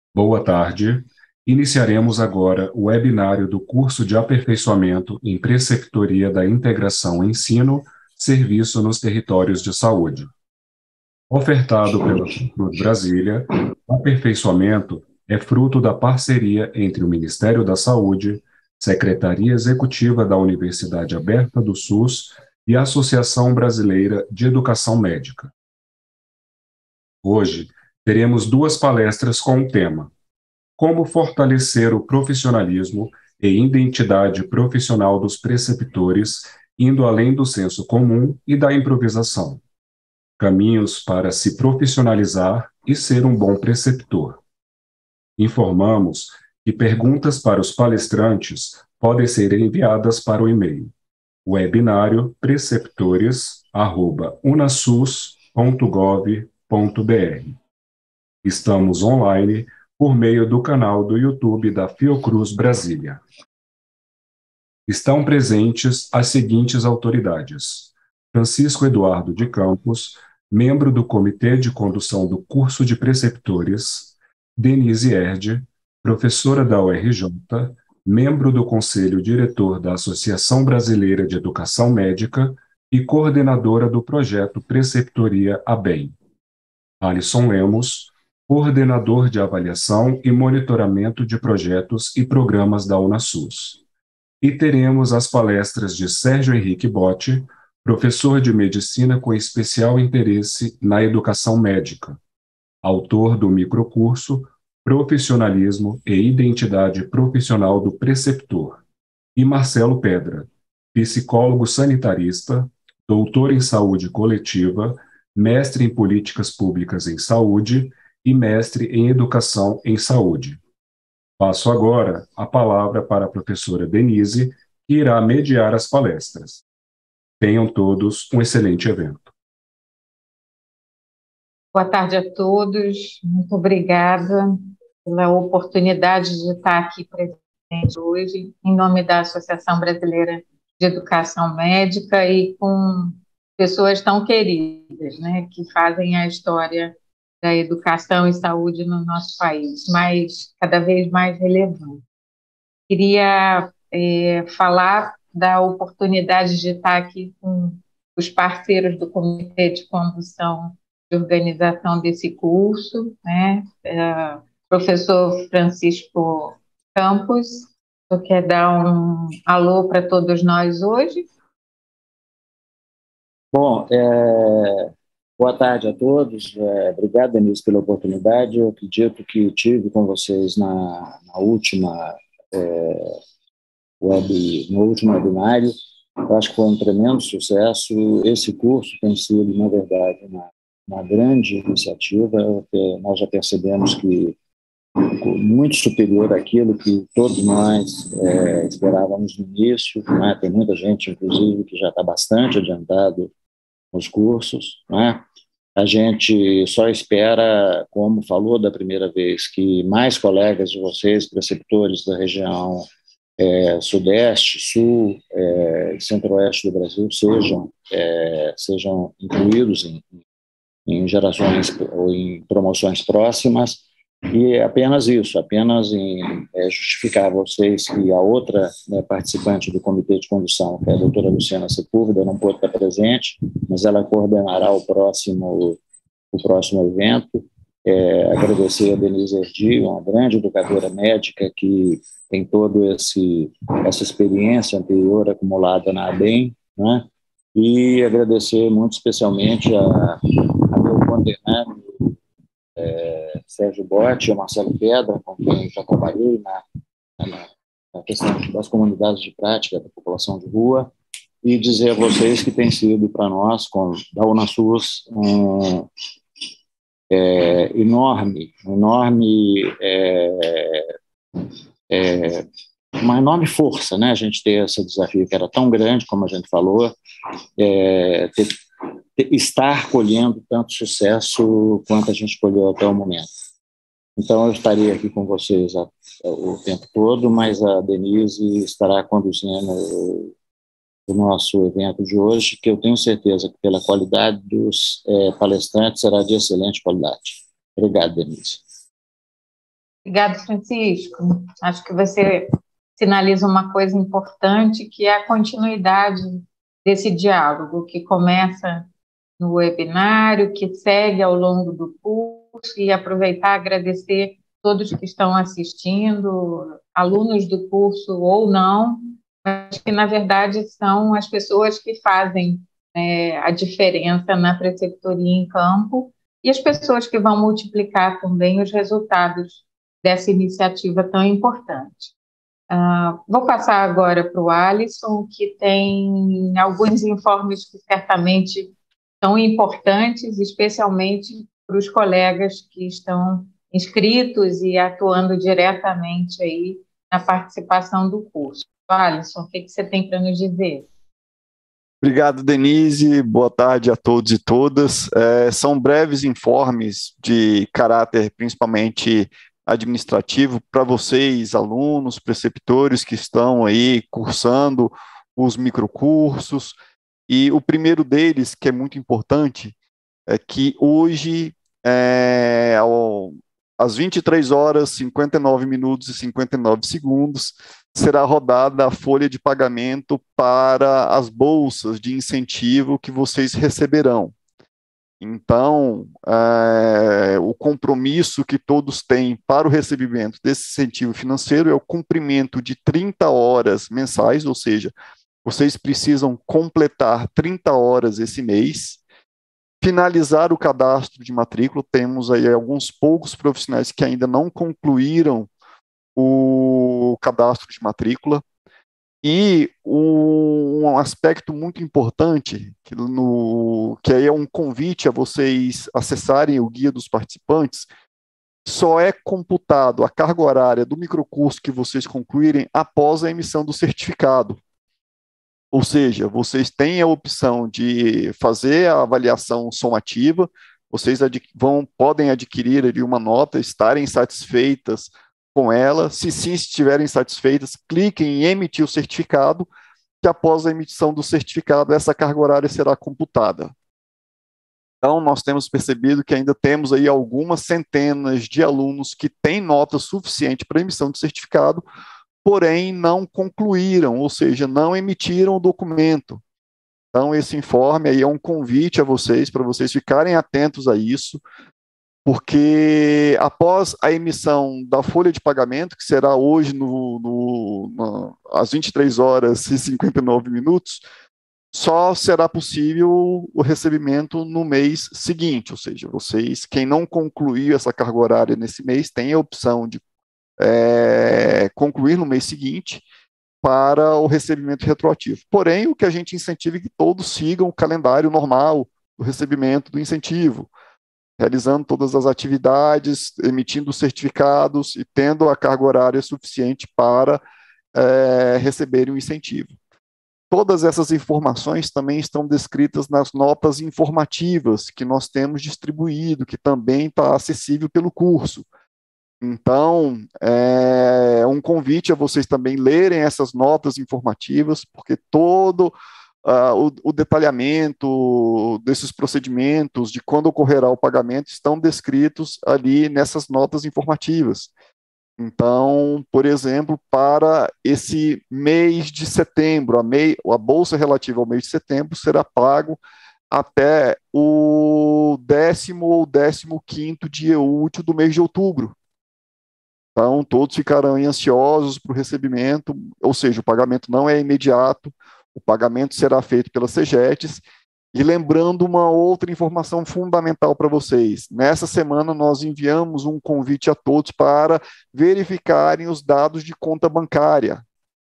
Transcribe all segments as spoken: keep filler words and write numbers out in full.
Boa tarde. Iniciaremos agora o webinário do curso de aperfeiçoamento em preceptoria da integração ensino-serviço nos territórios de saúde. Ofertado pela Fiocruz Brasília, o aperfeiçoamento é fruto da parceria entre o Ministério da Saúde, Secretaria Executiva da Universidade Aberta do SUS e a Associação Brasileira de Educação Médica. Hoje, teremos duas palestras com o tema Como fortalecer o profissionalismo e identidade profissional dos preceptores, indo além do senso comum e da improvisação. Caminhos para se profissionalizar e ser um bom preceptor. Informamos que perguntas para os palestrantes podem ser enviadas para o e-mail webinário preceptores arroba unasus ponto gov ponto br. Estamos online por meio do canal do YouTube da Fiocruz Brasília. Estão presentes as seguintes autoridades: Francisco Eduardo de Campos, membro do Comitê de Condução do Curso de Preceptores; Denise Erde, professora da U R J, membro do Conselho Diretor da Associação Brasileira de Educação Médica e coordenadora do projeto Preceptoria ABEM; Alisson Lemos, coordenador de avaliação e monitoramento de projetos e programas da UnaSUS. E teremos as palestras de Sérgio Henrique Botti, professor de medicina com especial interesse na educação médica, autor do microcurso Profissionalismo e Identidade Profissional do Preceptor, e Marcelo Pedra, psicólogo sanitarista, doutor em saúde coletiva, mestre em políticas públicas em saúde e mestre em educação em saúde. Passo agora a palavra para a professora Denise, que irá mediar as palestras. Tenham todos um excelente evento. Boa tarde a todos, muito obrigada pela oportunidade de estar aqui presente hoje, em nome da Associação Brasileira de Educação Médica e com pessoas tão queridas, né, que fazem a história da educação e saúde no nosso país, mas cada vez mais relevante. Queria é, falar da oportunidade de estar aqui com os parceiros do Comitê de Condução de Organização desse curso, né? É, professor Francisco Campos, você quer dar um alô para todos nós hoje? Bom, é, boa tarde a todos. É, obrigado, Denise, pela oportunidade. Eu acredito que tive com vocês na, na última é, web, no último webinário. Eu acho que foi um tremendo sucesso. Esse curso tem sido, na verdade, uma, uma grande iniciativa. Nós já percebemos que muito superior àquilo que todos nós é, esperávamos no início, né? Tem muita gente, inclusive, que já está bastante adiantado nos cursos, né? A gente só espera, como falou da primeira vez, que mais colegas de vocês, preceptores da região é, Sudeste, Sul, é, Centro-Oeste do Brasil, sejam, é, sejam incluídos em, em gerações ou em promoções próximas. E é apenas isso, apenas em é, justificar a vocês que a outra, né, participante do comitê de condução, que é a doutora Luciana Sepúlveda, não pôde estar presente, mas ela coordenará o próximo, o próximo evento. É, agradecer a Denise Erdi, uma grande educadora médica que tem toda essa experiência anterior acumulada na ABEM, né? E agradecer muito especialmente a, a meu conterrâneo, É, Sérgio Botti, o Marcelo Pedra, com quem já trabalhei na, na, na questão das comunidades de prática da população de rua, e dizer a vocês que tem sido para nós, com, da UnaSUS, um é, enorme, enorme é, é, uma enorme força, né? A gente ter esse desafio que era tão grande, como a gente falou, é, ter estar colhendo tanto sucesso quanto a gente colheu até o momento. Então, eu estaria aqui com vocês a, a, o tempo todo, mas a Denise estará conduzindo o, o nosso evento de hoje, que eu tenho certeza que, pela qualidade dos é, palestrantes, será de excelente qualidade. Obrigado, Denise. Obrigada, Francisco. Acho que você sinaliza uma coisa importante, que é a continuidade desse diálogo, que começa no webinário, que segue ao longo do curso, e aproveitar e agradecer todos que estão assistindo, alunos do curso ou não, mas que, na verdade, são as pessoas que fazem é, a diferença na preceptoria em campo, e as pessoas que vão multiplicar também os resultados dessa iniciativa tão importante. Uh, vou passar agora para o Alisson, que tem alguns informes que certamente são importantes, especialmente para os colegas que estão inscritos e atuando diretamente aí na participação do curso. Alisson, o que, que você tem para nos dizer? Obrigado, Denise. Boa tarde a todos e todas. É, são breves informes de caráter principalmente administrativo para vocês, alunos, preceptores que estão aí cursando os microcursos. E o primeiro deles, que é muito importante, é que hoje, é, ao, às vinte e três horas, cinquenta e nove minutos e cinquenta e nove segundos, será rodada a folha de pagamento para as bolsas de incentivo que vocês receberão. Então, é, o compromisso que todos têm para o recebimento desse incentivo financeiro é o cumprimento de trinta horas mensais, ou seja, vocês precisam completar trinta horas esse mês, finalizar o cadastro de matrícula. Temos aí alguns poucos profissionais que ainda não concluíram o cadastro de matrícula. E um aspecto muito importante, que, no, que aí é um convite a vocês acessarem o guia dos participantes, só é computado a carga horária do microcurso que vocês concluírem após a emissão do certificado. Ou seja, vocês têm a opção de fazer a avaliação somativa, vocês ad, vão, podem adquirir ali uma nota, estarem satisfeitas com ela. Se sim estiverem satisfeitas, cliquem em emitir o certificado, que após a emissão do certificado, essa carga horária será computada. Então, nós temos percebido que ainda temos aí algumas centenas de alunos que têm nota suficiente para emissão de certificado, porém não concluíram, ou seja, não emitiram o documento. Então, esse informe aí é um convite a vocês, para vocês ficarem atentos a isso, porque após a emissão da folha de pagamento, que será hoje no, no, no, às vinte e três horas e cinquenta e nove minutos, só será possível o recebimento no mês seguinte, ou seja, vocês, quem não concluiu essa carga horária nesse mês, tem a opção de é, concluir no mês seguinte para o recebimento retroativo. Porém, o que a gente incentiva é que todos sigam o calendário normal do recebimento do incentivo, realizando todas as atividades, emitindo certificados e tendo a carga horária suficiente para é, receberem o incentivo. Todas essas informações também estão descritas nas notas informativas que nós temos distribuído, que também está acessível pelo curso. Então, é um convite a vocês também lerem essas notas informativas, porque todo Uh, o, o detalhamento desses procedimentos, de quando ocorrerá o pagamento, estão descritos ali nessas notas informativas. Então, por exemplo, para esse mês de setembro, a, mei, a bolsa relativa ao mês de setembro será pago até o décimo ou décimo quinto dia útil do mês de outubro. Então, todos ficarão ansiosos para o recebimento, ou seja, o pagamento não é imediato, o pagamento será feito pela Cegetes. E lembrando uma outra informação fundamental para vocês, nessa semana nós enviamos um convite a todos para verificarem os dados de conta bancária.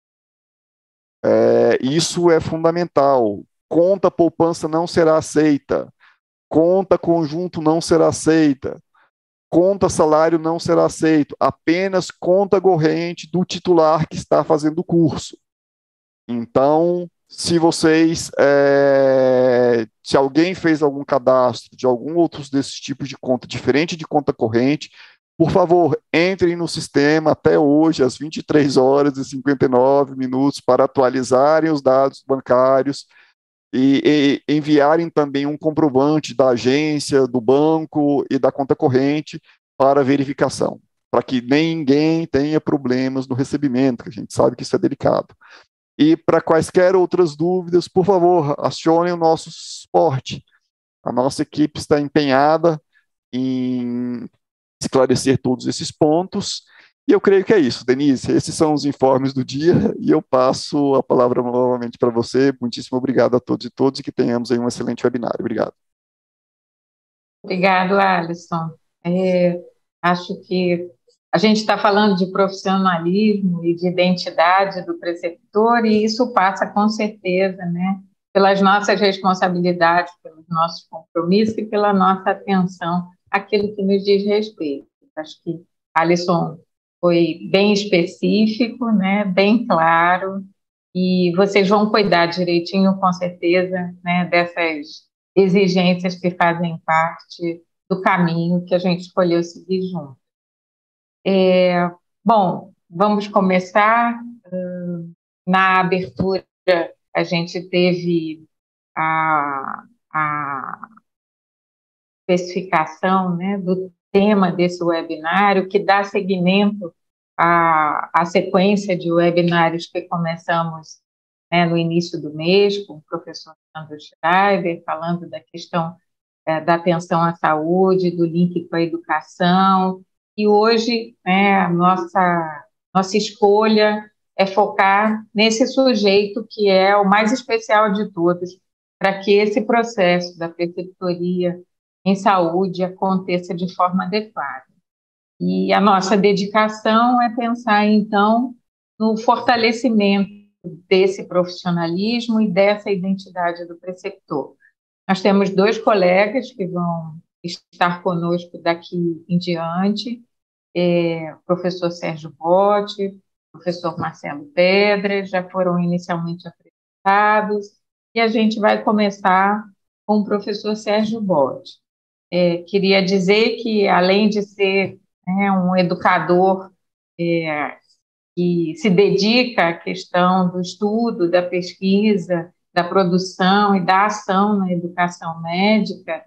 É, isso é fundamental. Conta poupança não será aceita, conta conjunto não será aceita, conta salário não será aceito, apenas conta corrente do titular que está fazendo o curso. Então, se vocês, é, se alguém fez algum cadastro de algum outro desses tipos de conta, diferente de conta corrente, por favor, entrem no sistema até hoje, às vinte e três horas e cinquenta e nove minutos, para atualizarem os dados bancários e, e enviarem também um comprovante da agência, do banco e da conta corrente para verificação. para que ninguém tenha problemas no recebimento, que a gente sabe que isso é delicado. E para quaisquer outras dúvidas, por favor, acione o nosso suporte. A nossa equipe está empenhada em esclarecer todos esses pontos. E eu creio que é isso, Denise. Esses são os informes do dia e eu passo a palavra novamente para você. Muitíssimo obrigado a todos e todas e que tenhamos aí um excelente webinário. Obrigado. Obrigado, Alisson. É, acho que a gente está falando de profissionalismo e de identidade do preceptor e isso passa com certeza, né, pelas nossas responsabilidades, pelos nossos compromissos e pela nossa atenção àquilo que nos diz respeito. Acho que Alisson foi bem específico, né, bem claro, e vocês vão cuidar direitinho, com certeza, né, dessas exigências que fazem parte do caminho que a gente escolheu seguir junto. É, bom, vamos começar. Na abertura, a gente teve a, a especificação, né, do tema desse webinário, que dá seguimento à, à sequência de webinários que começamos, né, no início do mês, com o professor Sandro Schreiber, falando da questão é, da atenção à saúde, do link com a educação, e hoje, né, a nossa, nossa escolha é focar nesse sujeito que é o mais especial de todos, para que esse processo da preceptoria em saúde aconteça de forma adequada. E a nossa dedicação é pensar, então, no fortalecimento desse profissionalismo e dessa identidade do preceptor. Nós temos dois colegas que vão estar conosco daqui em diante, é, o professor Sérgio Botti, o professor Marcelo Pedra, já foram inicialmente apresentados, e a gente vai começar com o professor Sérgio Botti. É, queria dizer que, além de ser, né, um educador é, que se dedica à questão do estudo, da pesquisa, da produção e da ação na educação médica,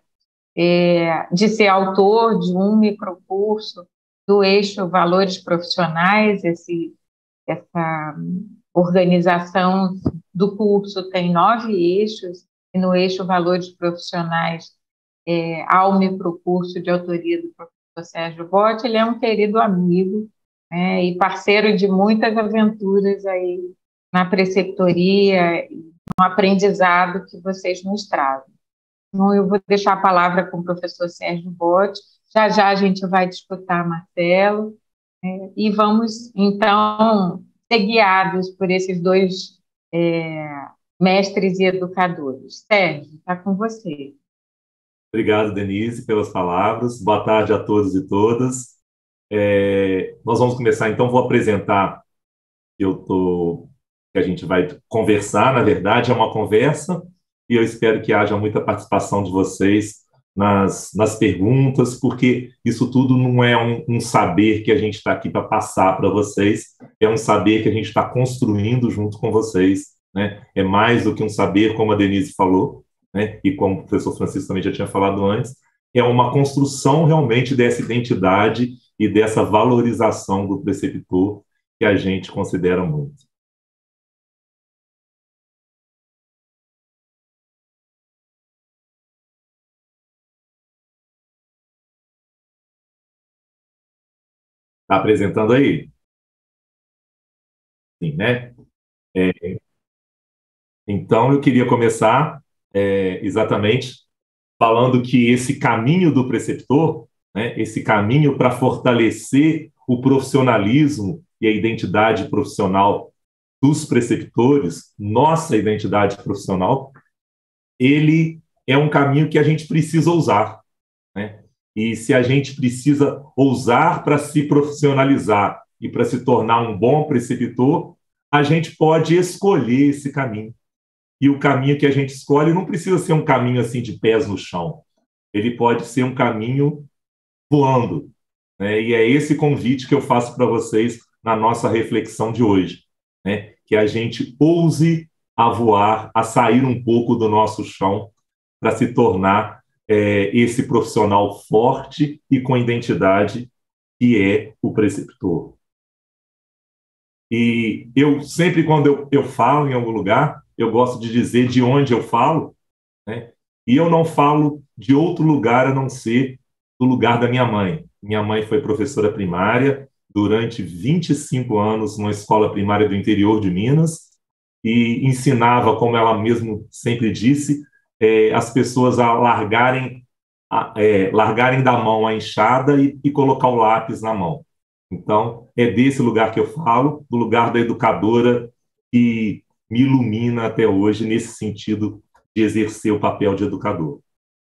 é, de ser autor de um microcurso do eixo Valores Profissionais, esse, essa organização do curso tem nove eixos, e no eixo Valores Profissionais é, há o microcurso de autoria do professor Sérgio Botti. Ele é um querido amigo, né, e parceiro de muitas aventuras aí na preceptoria, no aprendizado que vocês nos trazem. Então, eu vou deixar a palavra com o professor Sérgio Botti, já já a gente vai disputar Marcelo, né, e vamos, então, ser guiados por esses dois é, mestres e educadores. Sérgio, está com você. Obrigado, Denise, pelas palavras. Boa tarde a todos e todas. É, nós vamos começar, então, vou apresentar, eu tô, que a gente vai conversar, na verdade, é uma conversa, e eu espero que haja muita participação de vocês nas, nas perguntas, porque isso tudo não é um, um saber que a gente está aqui para passar para vocês, é um saber que a gente está construindo junto com vocês, né? É mais do que um saber, como a Denise falou, né? E como o professor Francisco também já tinha falado antes, é uma construção realmente dessa identidade e dessa valorização do preceptor que a gente considera muito. Está apresentando aí? Sim, né? É, então, eu queria começar é, exatamente falando que esse caminho do preceptor, né, esse caminho para fortalecer o profissionalismo e a identidade profissional dos preceptores, nossa identidade profissional, ele é um caminho que a gente precisa ousar, né? E se a gente precisa ousar para se profissionalizar e para se tornar um bom preceptor, a gente pode escolher esse caminho. E o caminho que a gente escolhe não precisa ser um caminho assim de pés no chão. Ele pode ser um caminho voando, né? E é esse convite que eu faço para vocês na nossa reflexão de hoje, né? Que a gente ouse a voar, a sair um pouco do nosso chão para se tornar é, esse profissional forte e com identidade que é o preceptor. E eu sempre, quando eu, eu falo em algum lugar, eu gosto de dizer de onde eu falo, né? E eu não falo de outro lugar a não ser do lugar da minha mãe. Minha mãe foi professora primária durante vinte e cinco anos numa escola primária do interior de Minas e ensinava, como ela mesmo sempre disse, eh, as pessoas a largarem, a, eh, largarem da mão a enxada e, e colocar o lápis na mão. Então, é desse lugar que eu falo, do lugar da educadora que me ilumina até hoje nesse sentido de exercer o papel de educador.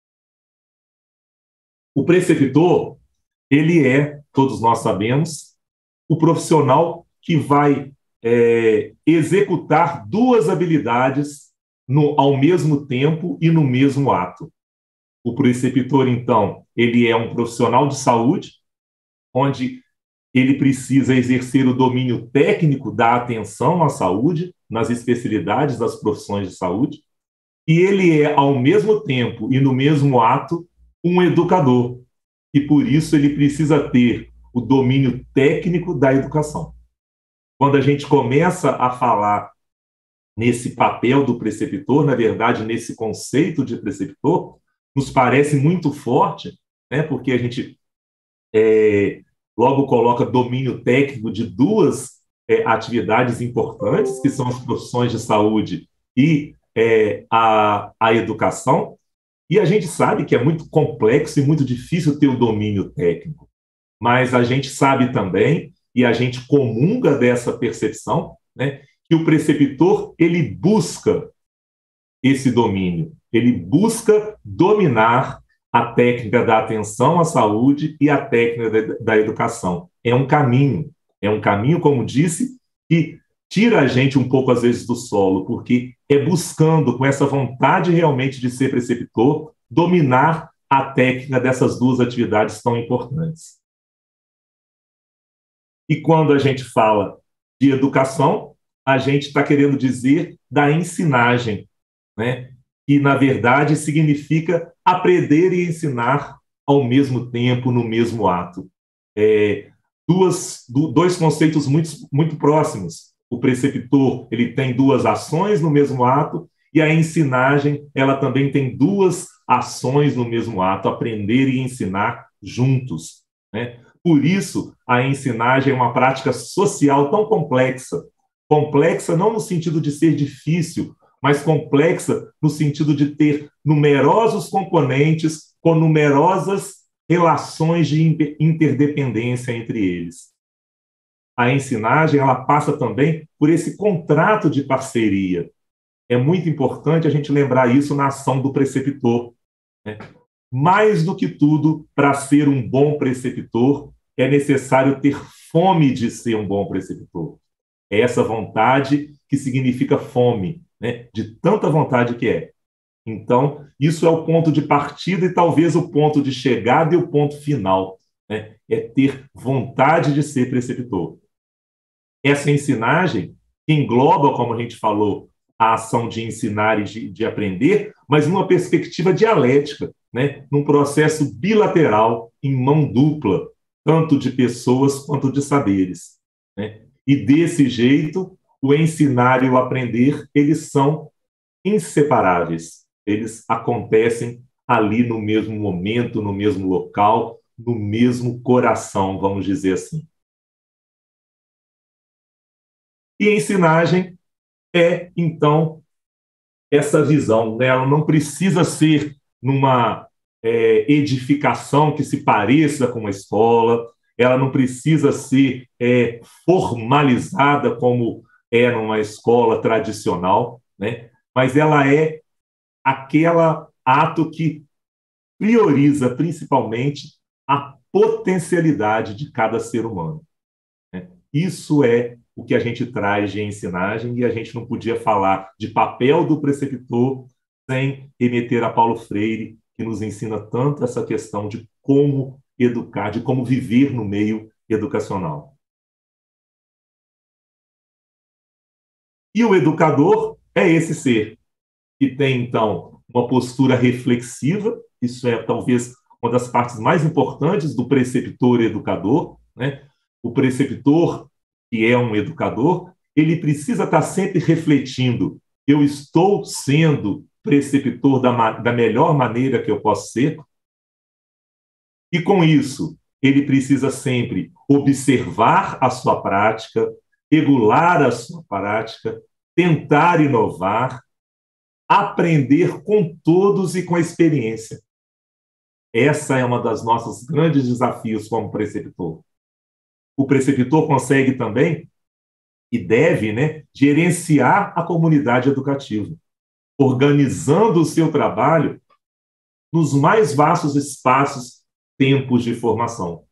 O preceptor, ele é, todos nós sabemos, o profissional que vai é, executar duas habilidades no, ao mesmo tempo e no mesmo ato. O preceptor, então, ele é um profissional de saúde, onde ele precisa exercer o domínio técnico da atenção à saúde, nas especialidades das profissões de saúde, e ele é, ao mesmo tempo e no mesmo ato, um educador, e por isso ele precisa ter o domínio técnico da educação. Quando a gente começa a falar nesse papel do preceptor, na verdade, nesse conceito de preceptor, nos parece muito forte, né, porque a gente é, logo coloca domínio técnico de duas é, atividades importantes, que são as profissões de saúde e é, a, a educação, e a gente sabe que é muito complexo e muito difícil ter o domínio técnico, mas a gente sabe também, e a gente comunga dessa percepção, né, que o preceptor, ele busca esse domínio, ele busca dominar a técnica da atenção à saúde e a técnica da educação. É um caminho, é um caminho, como disse, que tira a gente um pouco, às vezes, do solo, porque é buscando, com essa vontade realmente de ser preceptor, dominar a técnica dessas duas atividades tão importantes. E quando a gente fala de educação, a gente está querendo dizer da ensinagem, né? Que, na verdade, significa aprender e ensinar ao mesmo tempo, no mesmo ato. É, duas, do, dois conceitos muito, muito próximos. O preceptor, ele tem duas ações no mesmo ato, e a ensinagem, ela também tem duas ações no mesmo ato, aprender e ensinar juntos, né? Por isso, a ensinagem é uma prática social tão complexa. Complexa não no sentido de ser difícil, mas complexa no sentido de ter numerosos componentes com numerosas relações de interdependência entre eles. A ensinagem, ela passa também por esse contrato de parceria. É muito importante a gente lembrar isso na ação do preceptor, né? Mais do que tudo, para ser um bom preceptor, é necessário ter fome de ser um bom preceptor. É essa vontade que significa fome, né? De tanta vontade que é. Então, isso é o ponto de partida e talvez o ponto de chegada e o ponto final, né? É ter vontade de ser preceptor. Essa ensinagem engloba, como a gente falou, a ação de ensinar e de, de aprender, mas numa perspectiva dialética, né? Num processo bilateral, em mão dupla, tanto de pessoas quanto de saberes, né? E desse jeito, o ensinar e o aprender, eles são inseparáveis. Eles acontecem ali no mesmo momento, no mesmo local, no mesmo coração, vamos dizer assim. E a ensinagem é, então, essa visão, né? Ela não precisa ser numa é, edificação que se pareça com uma escola, ela não precisa ser é, formalizada como é numa escola tradicional, né? Mas ela é aquele ato que prioriza principalmente a potencialidade de cada ser humano, né? Isso é o que a gente traz de ensinagem, e a gente não podia falar de papel do preceptor sem remeter a Paulo Freire, que nos ensina tanto essa questão de como educar, de como viver no meio educacional. E o educador é esse ser que tem, então, uma postura reflexiva. Isso é talvez uma das partes mais importantes do preceptor educador, né? O preceptor, que é um educador, ele precisa estar sempre refletindo: eu estou sendo preceptor da, da melhor maneira que eu posso ser? E com isso, ele precisa sempre observar a sua prática, regular a sua prática, tentar inovar, aprender com todos e com a experiência. Essa é uma das nossos grandes desafios como preceptor. O preceptor consegue também e deve, né, gerenciar a comunidade educativa, organizando o seu trabalho nos mais vastos espaços, tempos de formação.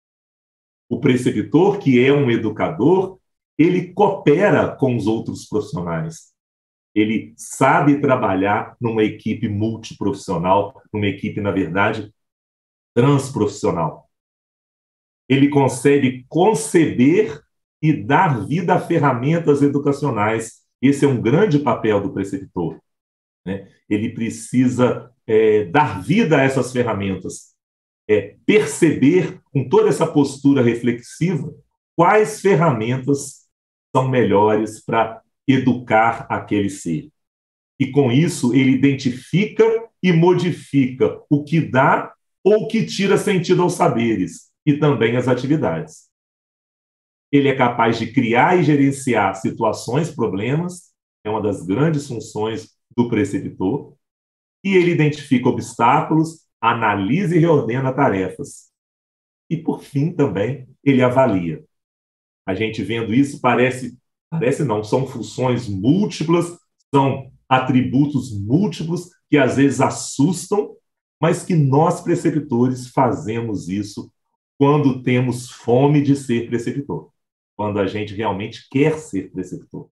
O preceptor, que é um educador, ele coopera com os outros profissionais. Ele sabe trabalhar numa equipe multiprofissional, numa equipe, na verdade, transprofissional. Ele consegue conceber e dar vida a ferramentas educacionais. Esse é um grande papel do preceptor, né? Ele precisa é, dar vida a essas ferramentas, é, perceber, com toda essa postura reflexiva, quais ferramentas são melhores para educar aquele ser. E, com isso, ele identifica e modifica o que dá ou o que tira sentido aos saberes e também às atividades. Ele é capaz de criar e gerenciar situações, problemas, é uma das grandes funções do preceptor, e ele identifica obstáculos, analisa e reordena tarefas. E, por fim, também, ele avalia. A gente vendo isso, parece, parece não, são funções múltiplas, são atributos múltiplos que às vezes assustam, mas que nós, preceptores, fazemos isso quando temos fome de ser preceptor, quando a gente realmente quer ser preceptor.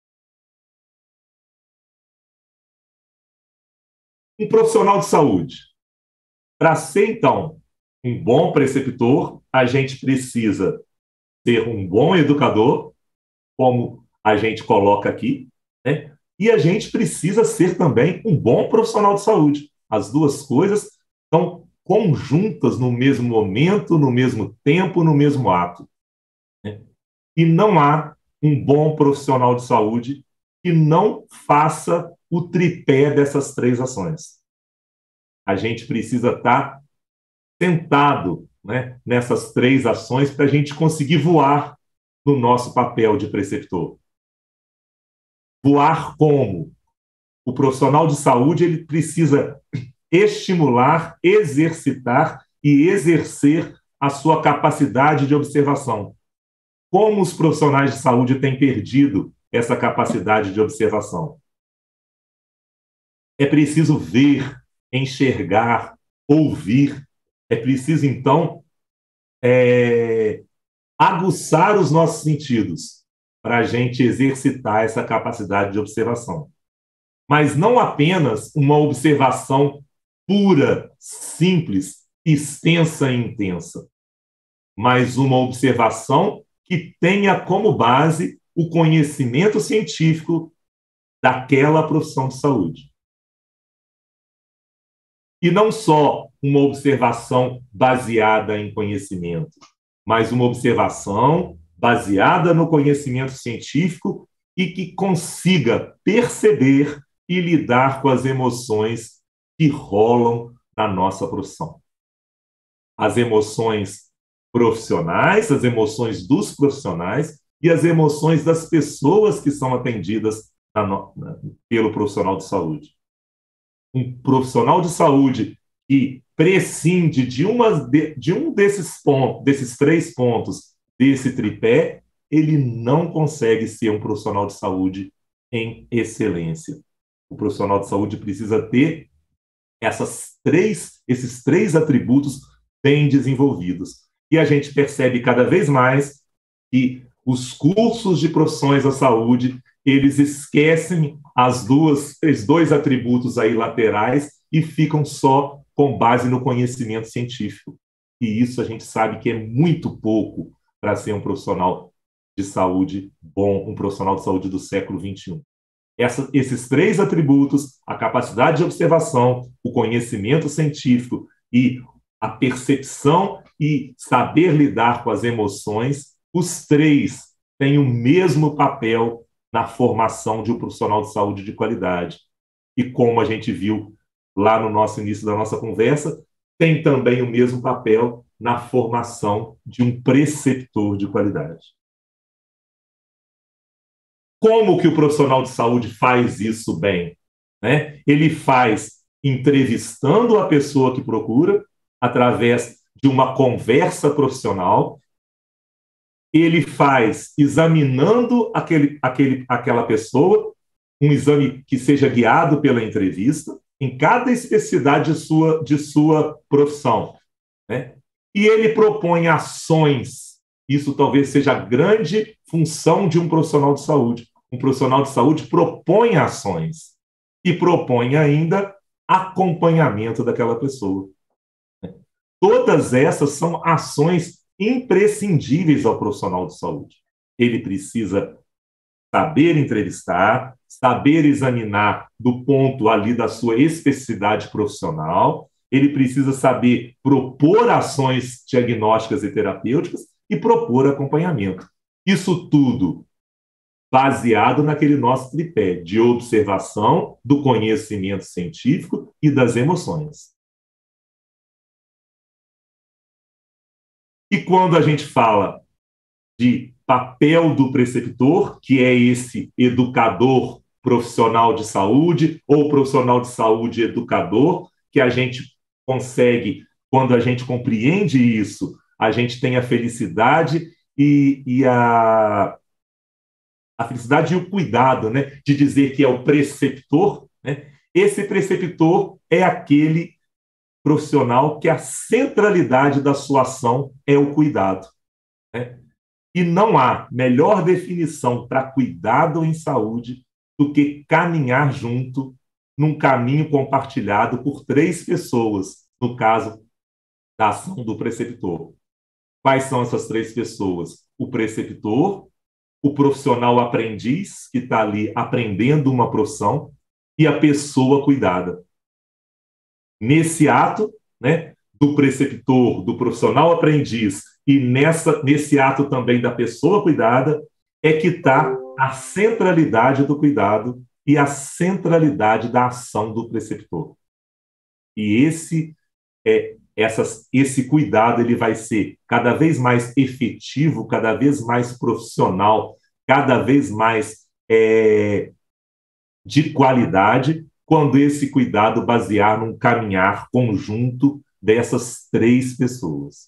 Um profissional de saúde. Para ser, então, um bom preceptor, a gente precisa ser um bom educador, como a gente coloca aqui, né? E a gente precisa ser também um bom profissional de saúde. As duas coisas estão conjuntas no mesmo momento, no mesmo tempo, no mesmo ato, né? E não há um bom profissional de saúde que não faça o tripé dessas três ações. A gente precisa estar sentado, né, nessas três ações para a gente conseguir voar no nosso papel de preceptor. Voar como? O profissional de saúde ele precisa estimular, exercitar e exercer a sua capacidade de observação. Como os profissionais de saúde têm perdido essa capacidade de observação? É preciso ver, enxergar, ouvir. É preciso, então, é, aguçar os nossos sentidos para a gente exercitar essa capacidade de observação. Mas não apenas uma observação pura, simples, extensa e intensa, mas uma observação que tenha como base o conhecimento científico daquela profissão de saúde. E não só uma observação baseada em conhecimento, mas uma observação baseada no conhecimento científico e que consiga perceber e lidar com as emoções que rolam na nossa profissão. As emoções profissionais, as emoções dos profissionais e as emoções das pessoas que são atendidas na, na, pelo profissional de saúde. Um profissional de saúde que prescinde de, uma, de, de um desses pontos, desses três pontos, desse tripé, ele não consegue ser um profissional de saúde em excelência. O profissional de saúde precisa ter essas três, esses três atributos bem desenvolvidos. E a gente percebe cada vez mais que os cursos de profissões da saúde, eles esquecem as duas, os dois atributos aí laterais e ficam só com base no conhecimento científico. E isso a gente sabe que é muito pouco para ser um profissional de saúde bom, um profissional de saúde do século vinte e um. Essa, esses três atributos, a capacidade de observação, o conhecimento científico e a percepção e saber lidar com as emoções, os três têm o mesmo papel na formação de um profissional de saúde de qualidade. E como a gente viu lá no nosso início da nossa conversa, tem também o mesmo papel na formação de um preceptor de qualidade. Como que o profissional de saúde faz isso bem? Né? Ele faz entrevistando a pessoa que procura, através de uma conversa profissional. Ele faz examinando aquele, aquele, aquela pessoa, um exame que seja guiado pela entrevista, em cada especificidade de sua, de sua profissão. Né? E ele propõe ações. Isso talvez seja a grande função de um profissional de saúde. Um profissional de saúde propõe ações e propõe ainda acompanhamento daquela pessoa. Todas essas são ações imprescindíveis ao profissional de saúde. Ele precisa saber entrevistar, saber examinar do ponto ali da sua especificidade profissional, ele precisa saber propor ações diagnósticas e terapêuticas e propor acompanhamento. Isso tudo baseado naquele nosso tripé de observação, do conhecimento científico e das emoções. E quando a gente fala de papel do preceptor, que é esse educador profissional de saúde ou profissional de saúde educador, que a gente consegue, quando a gente compreende isso, a gente tem a felicidade e, e a, a felicidade e o cuidado, né, de dizer que é o preceptor, né? Esse preceptor é aquele profissional que a centralidade da sua ação é o cuidado. Né? E não há melhor definição para cuidado em saúde do que caminhar junto num caminho compartilhado por três pessoas, no caso da ação do preceptor. Quais são essas três pessoas? O preceptor, o profissional aprendiz, que está ali aprendendo uma profissão, e a pessoa cuidada. Nesse ato, né, do preceptor, do profissional aprendiz, e nessa, nesse ato também da pessoa cuidada, é que está a centralidade do cuidado e a centralidade da ação do preceptor. E esse, é, essas, esse cuidado ele vai ser cada vez mais efetivo, cada vez mais profissional, cada vez mais é, de qualidade, quando esse cuidado basear num caminhar conjunto dessas três pessoas.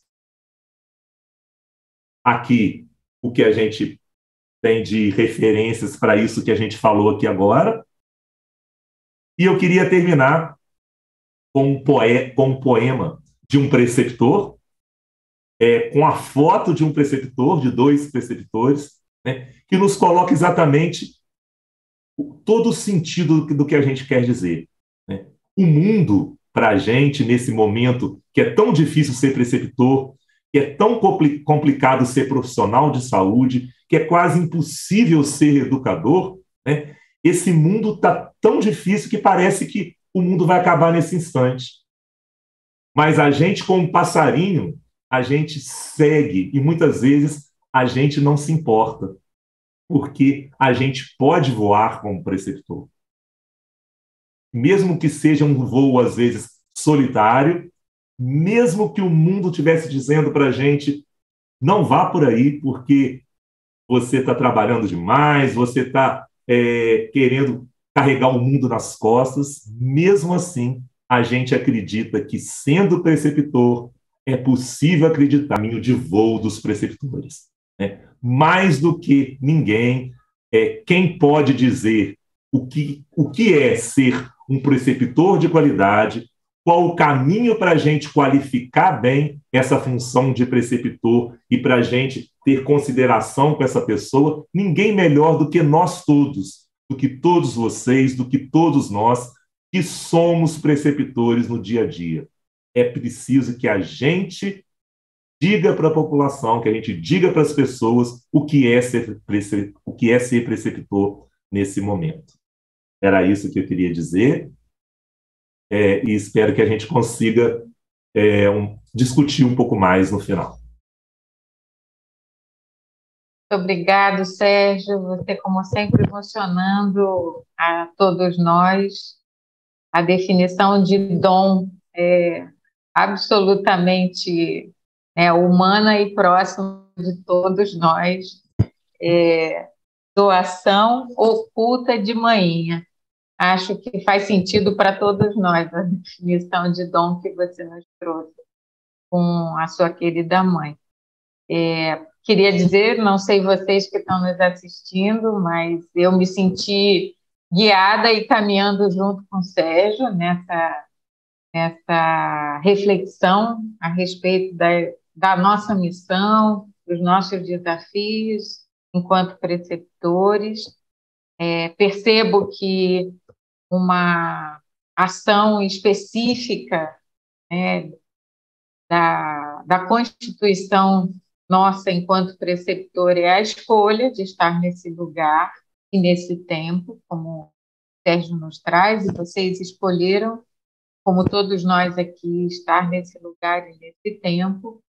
Aqui, o que a gente tem de referências para isso que a gente falou aqui agora. E eu queria terminar com um, poe com um poema de um preceptor, é, com a foto de um preceptor, de dois preceptores, né, que nos coloca exatamente todo o sentido do que a gente quer dizer. Né? O mundo, para a gente, nesse momento que é tão difícil ser preceptor, que é tão compli complicado ser profissional de saúde, que é quase impossível ser educador, né? Esse mundo está tão difícil que parece que o mundo vai acabar nesse instante. Mas a gente, como passarinho, a gente segue e muitas vezes a gente não se importa, porque a gente pode voar como preceptor. Mesmo que seja um voo, às vezes, solitário, mesmo que o mundo estivesse dizendo para a gente não vá por aí, porque você está trabalhando demais, você está é, querendo carregar o mundo nas costas, mesmo assim, a gente acredita que, sendo preceptor, é possível acreditar no caminho de voo dos preceptores. Né? Mais do que ninguém, é, quem pode dizer o que, o que é ser um preceptor de qualidade, qual o caminho para a gente qualificar bem essa função de preceptor e para a gente ter consideração com essa pessoa, ninguém melhor do que nós todos, do que todos vocês, do que todos nós, que somos preceptores no dia a dia. É preciso que a gente diga para a população, que a gente diga para as pessoas o que é ser, o que é ser preceptor nesse momento. Era isso que eu queria dizer. É, e espero que a gente consiga, é, um, discutir um pouco mais no final. Muito obrigado, Sérgio. Você, como sempre, emocionando a todos nós. A definição de dom é absolutamente é, humana e próxima de todos nós. É, doação oculta de manhinha. Acho que faz sentido para todos nós a definição de dom que você nos trouxe com a sua querida mãe. É, queria dizer, não sei vocês que estão nos assistindo, mas eu me senti guiada e caminhando junto com o Sérgio nessa, nessa reflexão a respeito da, da nossa missão, dos nossos desafios enquanto preceptores. É, percebo que uma ação específica, né, da, da Constituição nossa enquanto preceptor é a escolha de estar nesse lugar e nesse tempo, como o Sérgio nos traz, e vocês escolheram, como todos nós aqui, estar nesse lugar e nesse tempo.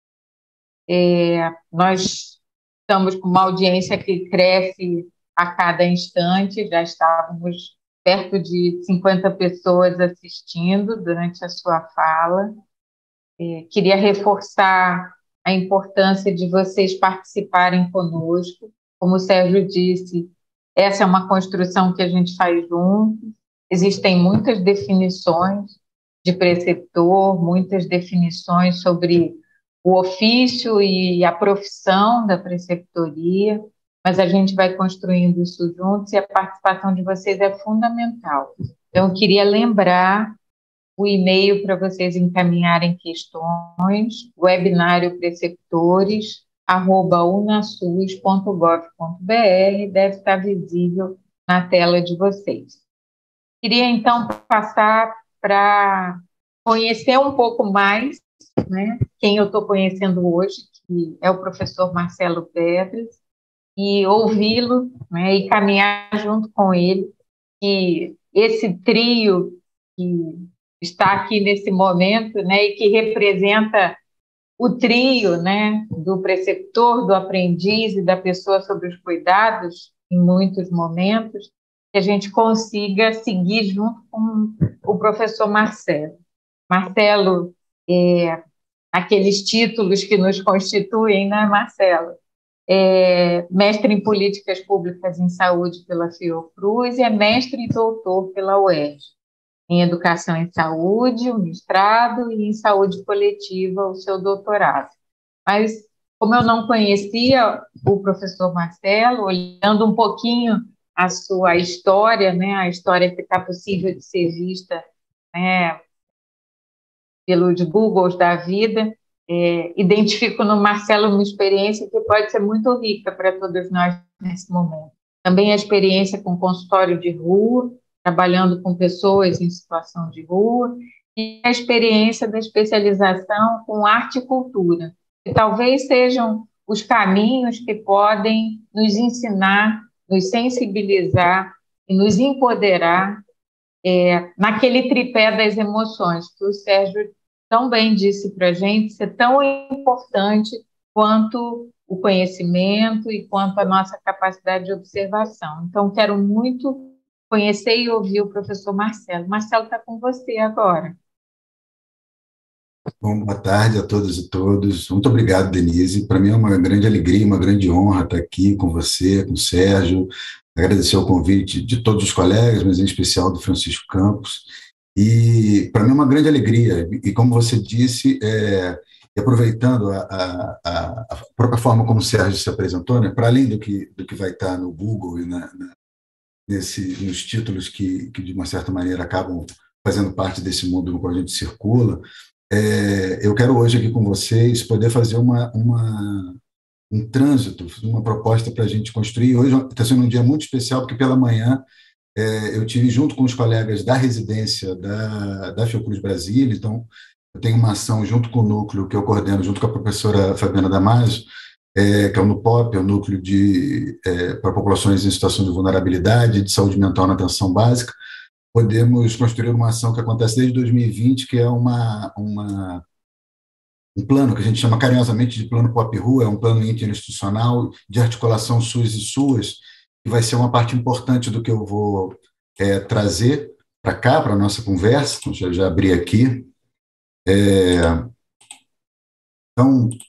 É, nós estamos com uma audiência que cresce a cada instante, já estávamos perto de cinquenta pessoas assistindo durante a sua fala. É, queria reforçar a importância de vocês participarem conosco. Como o Sérgio disse, essa é uma construção que a gente faz junto. Existem muitas definições de preceptor, muitas definições sobre o ofício e a profissão da preceptoria, mas a gente vai construindo isso juntos e a participação de vocês é fundamental. Então, eu queria lembrar o e-mail para vocês encaminharem questões, webinário preceptores, arroba unasus ponto gov ponto br, deve estar visível na tela de vocês. Queria, então, passar para conhecer um pouco mais, né, quem eu estou conhecendo hoje, que é o professor Marcelo Pedres, e ouvi-lo, né, e caminhar junto com ele, que esse trio que está aqui nesse momento, né, e que representa o trio, né, do preceptor, do aprendiz e da pessoa sobre os cuidados, em muitos momentos, que a gente consiga seguir junto com o professor Marcelo. Marcelo, é, aqueles títulos que nos constituem, né, Marcelo? É mestre em Políticas Públicas em Saúde pela Fiocruz e é mestre e doutor pela U E R J, em Educação em Saúde, o mestrado, e em Saúde Coletiva, o seu doutorado. Mas, como eu não conhecia o professor Marcelo, olhando um pouquinho a sua história, né, a história que está possível de ser vista, né, pelos Googles da vida, é, identifico no Marcelo uma experiência que pode ser muito rica para todos nós nesse momento. Também a experiência com consultório de rua, trabalhando com pessoas em situação de rua, e a experiência da especialização com arte e cultura, que talvez sejam os caminhos que podem nos ensinar, nos sensibilizar e nos empoderar é, naquele tripé das emoções que o Sérgio tão bem disse para a gente, ser tão importante quanto o conhecimento e quanto a nossa capacidade de observação. Então, quero muito conhecer e ouvir o professor Marcelo. Marcelo está com você agora. Bom, boa tarde a todas e todos. Muito obrigado, Denise. Para mim é uma grande alegria, uma grande honra estar aqui com você, com o Sérgio. Agradecer o convite de todos os colegas, mas em especial do Francisco Campos. E para mim é uma grande alegria. E como você disse, é, aproveitando a, a, a própria forma como o Sérgio se apresentou, né, para além do que, do que vai estar no Google e na, na, nesse, nos títulos que, que, de uma certa maneira, acabam fazendo parte desse mundo no qual a gente circula, é, eu quero hoje aqui com vocês poder fazer uma, uma, um trânsito, uma proposta para a gente construir. Hoje está sendo um dia muito especial, porque pela manhã é, eu tive junto com os colegas da residência da, da Fiocruz Brasília, então eu tenho uma ação junto com o núcleo que eu coordeno, junto com a professora Fabiana Damasio, é, que é o NUPOP, é o Núcleo de, é, para Populações em Situação de Vulnerabilidade e de Saúde Mental na Atenção Básica. Podemos construir uma ação que acontece desde dois mil e vinte, que é uma, uma, um plano que a gente chama carinhosamente de plano Pop-Rua, é um plano interinstitucional de articulação SUS e SUAS, que vai ser uma parte importante do que eu vou é, trazer para cá, para a nossa conversa. Então, já, já abri aqui. É, então,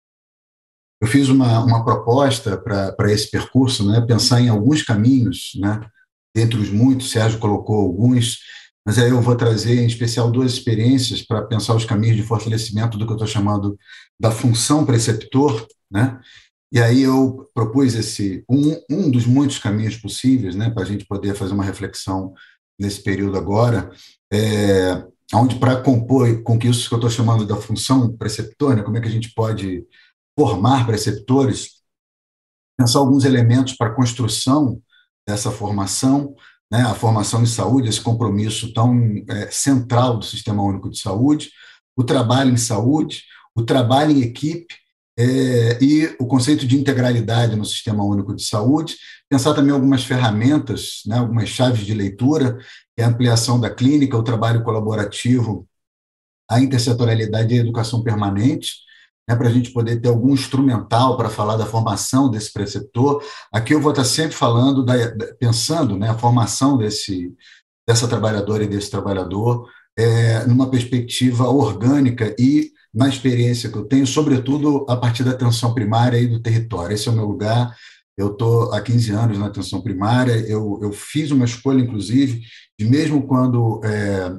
eu fiz uma, uma proposta para esse percurso, né, pensar em alguns caminhos, né, dentre os muitos, o Sérgio colocou alguns, mas aí eu vou trazer, em especial, duas experiências para pensar os caminhos de fortalecimento do que eu estou chamando da função preceptor, né? E aí eu propus esse um, um dos muitos caminhos possíveis, né, para a gente poder fazer uma reflexão nesse período agora, é, onde para compor com que isso que eu estou chamando da função preceptor, né, como é que a gente pode formar preceptores, pensar alguns elementos para a construção dessa formação, né, a formação em saúde, esse compromisso tão é, central do Sistema Único de Saúde, o trabalho em saúde, o trabalho em equipe é, e o conceito de integralidade no Sistema Único de Saúde, pensar também algumas ferramentas, né, algumas chaves de leitura, que é a ampliação da clínica, o trabalho colaborativo, a intersetorialidade e a educação permanente, né, para a gente poder ter algum instrumental para falar da formação desse preceptor. Aqui eu vou estar sempre falando, da, pensando, né, a formação desse, dessa trabalhadora e desse trabalhador é, numa perspectiva orgânica e na experiência que eu tenho, sobretudo a partir da atenção primária e do território. Esse é o meu lugar. Eu estou há quinze anos na atenção primária, eu, eu fiz uma escolha, inclusive, de mesmo quando é,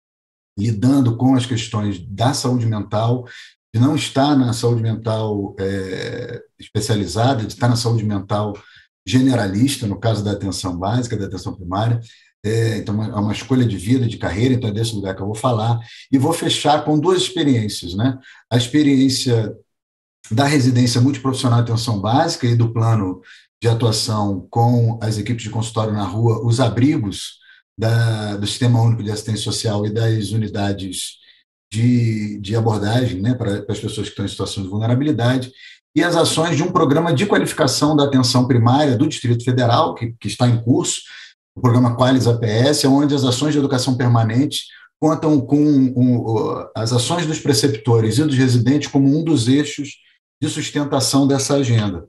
lidando com as questões da saúde mental, de não estar na saúde mental é, especializada, de estar na saúde mental generalista, no caso da atenção básica, da atenção primária. É, então, é uma escolha de vida, de carreira, então é desse lugar que eu vou falar. E vou fechar com duas experiências, né? A experiência da residência multiprofissional de atenção básica e do plano de atuação com as equipes de consultório na rua, os abrigos da, do Sistema Único de Assistência Social e das unidades De, de abordagem, né, para, para as pessoas que estão em situação de vulnerabilidade, e as ações de um programa de qualificação da atenção primária do Distrito Federal, que, que está em curso, o programa Qualis A P S, onde as ações de educação permanente contam com um, as ações dos preceptores e dos residentes como um dos eixos de sustentação dessa agenda.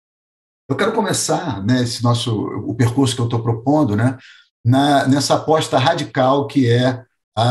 Eu quero começar, né, esse nosso, o percurso que eu estou propondo, né, na, nessa aposta radical que é a,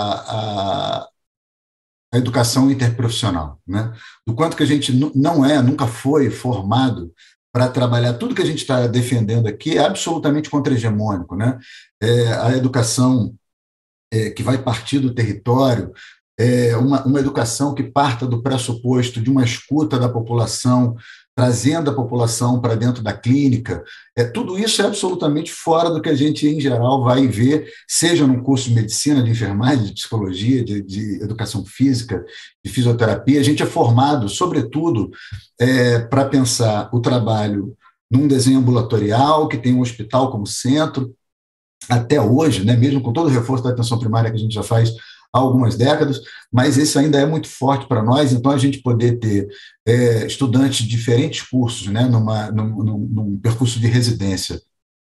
a a educação interprofissional, né? Do quanto que a gente não é, nunca foi formado para trabalhar. Tudo que a gente está defendendo aqui é absolutamente contra-hegemônico, né? É, a educação é, que vai partir do território, é uma, uma educação que parta do pressuposto de uma escuta da população, trazendo a população para dentro da clínica, é, tudo isso é absolutamente fora do que a gente, em geral, vai ver, seja num curso de medicina, de enfermagem, de psicologia, de, de educação física, de fisioterapia. A gente é formado, sobretudo, é, para pensar o trabalho num desenho ambulatorial, que tem um hospital como centro, até hoje, né, mesmo com todo o reforço da atenção primária que a gente já faz há algumas décadas, mas esse ainda é muito forte para nós, então a gente poder ter é, estudantes de diferentes cursos, né, numa, num, num, num percurso de residência,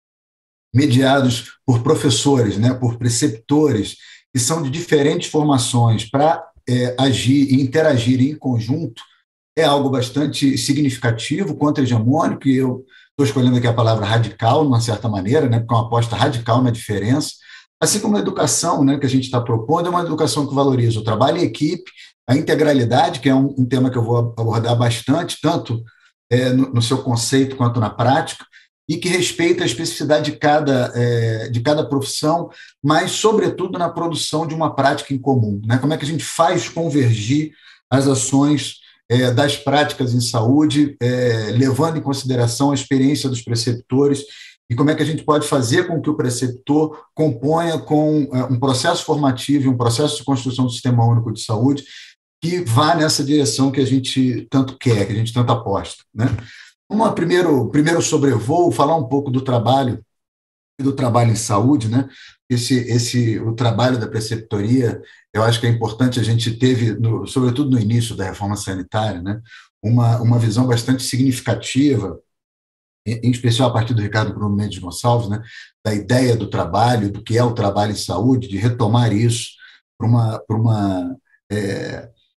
mediados por professores, né, por preceptores, que são de diferentes formações, para é, agir e interagir em conjunto, é algo bastante significativo, contra-hegemônico, e eu estou escolhendo aqui a palavra radical, de uma certa maneira, né, porque é uma aposta radical na diferença. Assim como a educação, né, que a gente está propondo, é uma educação que valoriza o trabalho em equipe, a integralidade, que é um, um tema que eu vou abordar bastante, tanto é, no, no seu conceito quanto na prática, e que respeita a especificidade de cada, é, de cada profissão, mas, sobretudo, na produção de uma prática em comum, né? Como é que a gente faz convergir as ações é, das práticas em saúde, é, levando em consideração a experiência dos preceptores, e como é que a gente pode fazer com que o preceptor componha com um processo formativo e um processo de construção do Sistema Único de Saúde que vá nessa direção que a gente tanto quer, que a gente tanto aposta, né? Uma primeiro, primeiro sobrevoo, falar um pouco do trabalho e do trabalho em saúde, né? Esse, esse, o trabalho da preceptoria, eu acho que é importante, a gente teve, no, sobretudo no início da reforma sanitária, né, uma, uma visão bastante significativa, em especial a partir do Ricardo Bruno Mendes Gonçalves, né, da ideia do trabalho, do que é o trabalho em saúde, de retomar isso para uma, para uma, é,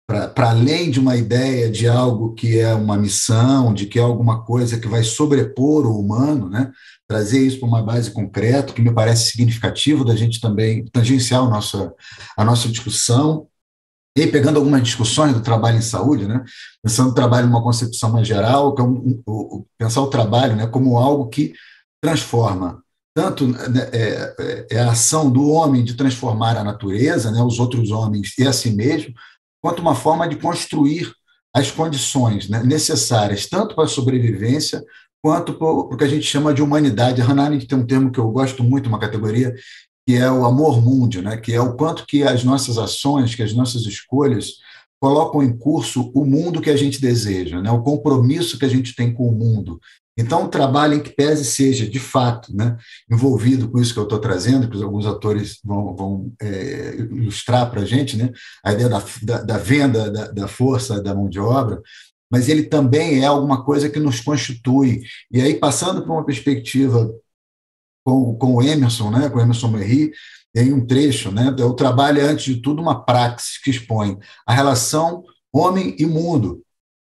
para além de uma ideia de algo que é uma missão, de que é alguma coisa que vai sobrepor o humano, né? Trazer isso para uma base concreta, que me parece significativo da gente também tangenciar a nossa, a nossa discussão. E aí, pegando algumas discussões do trabalho em saúde, né? Pensando o trabalho numa concepção mais geral, que é um, um, pensar o trabalho, né, como algo que transforma. Tanto né, é, é a ação do homem de transformar a natureza, né, os outros homens e a si mesmo, quanto uma forma de construir as condições, né, necessárias, tanto para a sobrevivência, quanto para o que a gente chama de humanidade. A Hannah Arendt tem um termo que eu gosto muito, uma categoria, que é o amor mundi, né, que é o quanto que as nossas ações, que as nossas escolhas colocam em curso o mundo que a gente deseja, né, o compromisso que a gente tem com o mundo. Então, o trabalho em que pese seja, de fato, né, envolvido com isso que eu estou trazendo, que alguns autores vão, vão é, ilustrar para a gente, né, a ideia da, da, da venda da, da força da mão de obra, mas ele também é alguma coisa que nos constitui. E aí, passando para uma perspectiva com, com o Emerson, né, com o Emerson Merri, em um trecho, né, o trabalho é, antes de tudo, uma praxis que expõe a relação homem e mundo,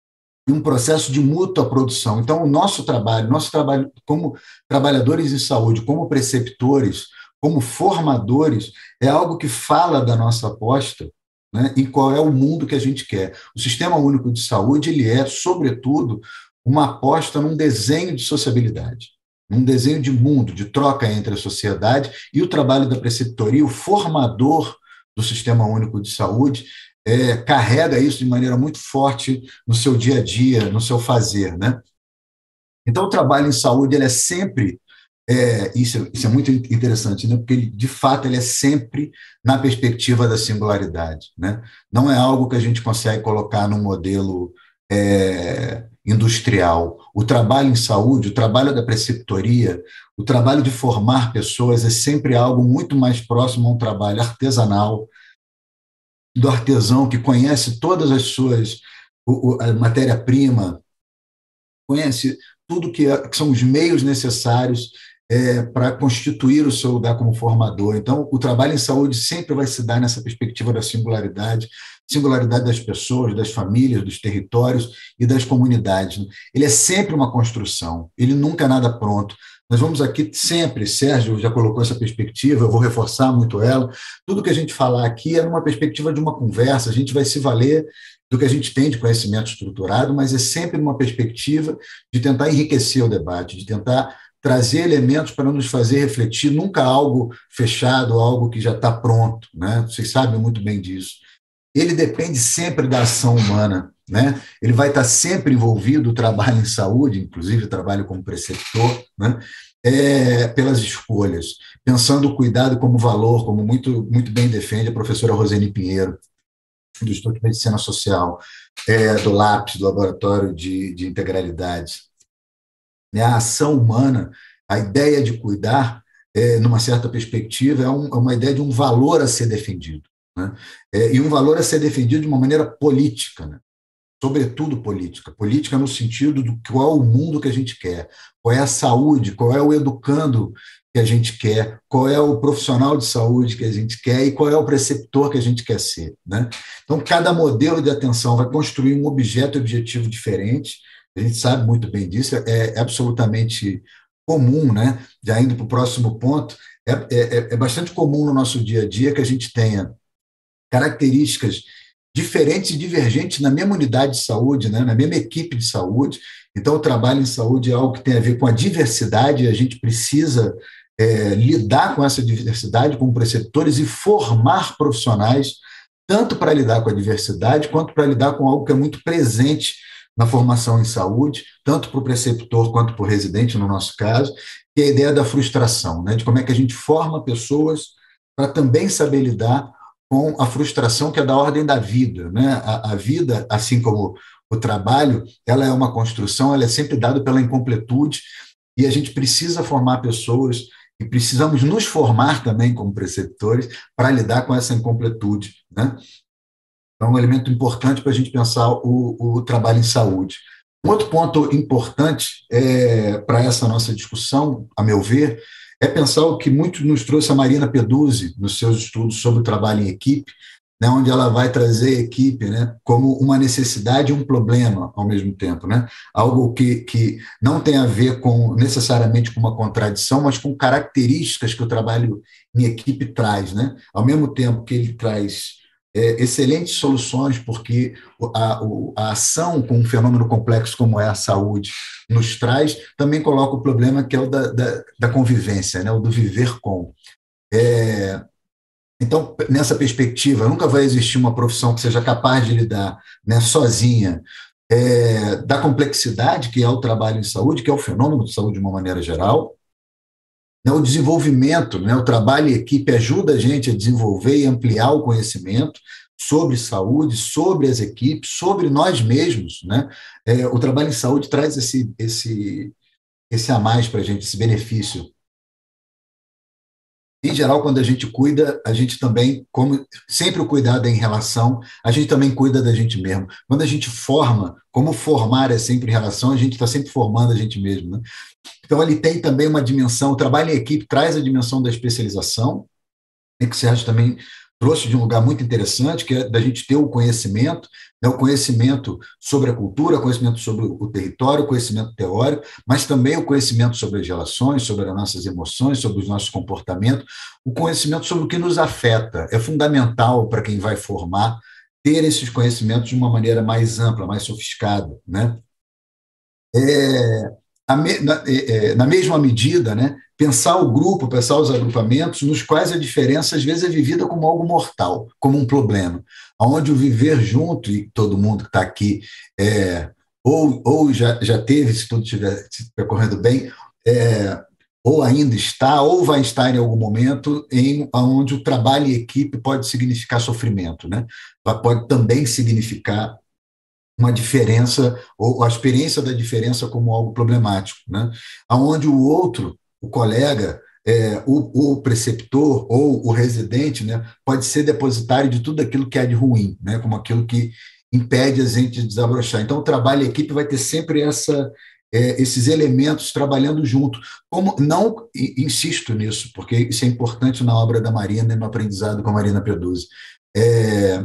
um processo de mútua produção. Então, o nosso trabalho, nosso trabalho como trabalhadores em saúde, como preceptores, como formadores, é algo que fala da nossa aposta, né, em qual é o mundo que a gente quer. O Sistema Único de Saúde, ele é, sobretudo, uma aposta num desenho de sociabilidade, num desenho de mundo, de troca entre a sociedade, e o trabalho da preceptoria, o formador do Sistema Único de Saúde, É, carrega isso de maneira muito forte no seu dia a dia, no seu fazer, né? Então, o trabalho em saúde, ele é sempre, é, isso, isso é muito interessante, né? Porque, ele, de fato, ele é sempre na perspectiva da singularidade, né? Não é algo que a gente consegue colocar num modelo é, industrial. O trabalho em saúde, o trabalho da preceptoria, o trabalho de formar pessoas é sempre algo muito mais próximo a um trabalho artesanal, do artesão que conhece todas as suas, a matéria-prima, conhece tudo que, é, que são os meios necessários é, para constituir o seu lugar como formador. Então, o trabalho em saúde sempre vai se dar nessa perspectiva da singularidade, singularidade das pessoas, das famílias, dos territórios e das comunidades. Ele é sempre uma construção, ele nunca é nada pronto. Nós vamos aqui sempre, Sérgio já colocou essa perspectiva, eu vou reforçar muito ela, tudo que a gente falar aqui é numa perspectiva de uma conversa, a gente vai se valer do que a gente tem de conhecimento estruturado, mas é sempre numa perspectiva de tentar enriquecer o debate, de tentar trazer elementos para nos fazer refletir, nunca algo fechado, algo que já está pronto, né? Vocês sabem muito bem disso. Ele depende sempre da ação humana, né? Ele vai estar sempre envolvido, o trabalho em saúde, inclusive o trabalho como preceptor, né? É, pelas escolhas, pensando o cuidado como valor, como muito, muito bem defende a professora Roseni Pinheiro, do Instituto de Medicina Social, é, do LAPS, do Laboratório de, de Integralidade. A ação humana, a ideia de cuidar, é, numa certa perspectiva, é, um, é uma ideia de um valor a ser defendido, né? É, e um valor a ser defendido de uma maneira política, né? Sobretudo política. Política no sentido do qual é o mundo que a gente quer, qual é a saúde, qual é o educando que a gente quer, qual é o profissional de saúde que a gente quer e qual é o preceptor que a gente quer ser, né? Então, cada modelo de atenção vai construir um objeto objetivo diferente, a gente sabe muito bem disso, é, é absolutamente comum, né? Já indo para o próximo ponto, é, é, é bastante comum no nosso dia a dia que a gente tenha características diferentes e divergentes na mesma unidade de saúde, né? Na mesma equipe de saúde. Então, o trabalho em saúde é algo que tem a ver com a diversidade, e a gente precisa é, lidar com essa diversidade como preceptores e formar profissionais, tanto para lidar com a diversidade, quanto para lidar com algo que é muito presente na formação em saúde, tanto para o preceptor quanto para o residente, no nosso caso, que é a ideia da frustração, né? De como é que a gente forma pessoas para também saber lidar com a frustração que é da ordem da vida, né? A, a vida, assim como o trabalho, ela é uma construção, ela é sempre dada pela incompletude, e a gente precisa formar pessoas, e precisamos nos formar também como preceptores para lidar com essa incompletude, né? É um elemento importante para a gente pensar o, o trabalho em saúde. Um outro ponto importante é, para essa nossa discussão, a meu ver, é pensar o que muito nos trouxe a Marina Peduzzi nos seus estudos sobre o trabalho em equipe, né, onde ela vai trazer a equipe, né, como uma necessidade e um problema ao mesmo tempo, né, algo que, que não tem a ver com necessariamente com uma contradição, mas com características que o trabalho em equipe traz, né, ao mesmo tempo que ele traz é, excelentes soluções, porque a, a ação com um fenômeno complexo como é a saúde nos traz, também coloca o problema que é o da, da, da convivência, né, o do viver com. É, Então, nessa perspectiva, nunca vai existir uma profissão que seja capaz de lidar, né, sozinha, é, da complexidade que é o trabalho em saúde, que é o fenômeno de saúde de uma maneira geral, né, o desenvolvimento, né, o trabalho em equipe ajuda a gente a desenvolver e ampliar o conhecimento sobre saúde, sobre as equipes, sobre nós mesmos, né? É, o trabalho em saúde traz esse, esse, esse a mais para a gente, esse benefício. Em geral, quando a gente cuida, a gente também, como sempre o cuidado é em relação, a gente também cuida da gente mesmo. Quando a gente forma, como formar é sempre em relação, a gente está sempre formando a gente mesmo, né? Então, ele tem também uma dimensão, o trabalho em equipe traz a dimensão da especialização, que o Sérgio também trouxe de um lugar muito interessante, que é da gente ter o conhecimento, né, o conhecimento sobre a cultura, o conhecimento sobre o território, o conhecimento teórico, mas também o conhecimento sobre as relações, sobre as nossas emoções, sobre os nossos comportamentos, o conhecimento sobre o que nos afeta. É fundamental para quem vai formar ter esses conhecimentos de uma maneira mais ampla, mais sofisticada, né? É, a me, na, é, na mesma medida, né, pensar o grupo, pensar os agrupamentos, nos quais a diferença às vezes é vivida como algo mortal, como um problema, onde o viver junto, e todo mundo que está aqui, é, ou, ou já, já teve, se tudo estiver percorrendo bem, é, ou ainda está, ou vai estar em algum momento, em onde o trabalho em equipe pode significar sofrimento, né? Pode também significar uma diferença, ou a experiência da diferença como algo problemático, né? Onde o outro, o colega, é, o, o preceptor ou o residente, né, pode ser depositário de tudo aquilo que é de ruim, né, como aquilo que impede a gente de desabrochar. Então, o trabalho em equipe vai ter sempre essa, é, esses elementos trabalhando junto. Como, não insisto nisso, porque isso é importante na obra da Marina e no aprendizado com a Marina Peduzzi. É,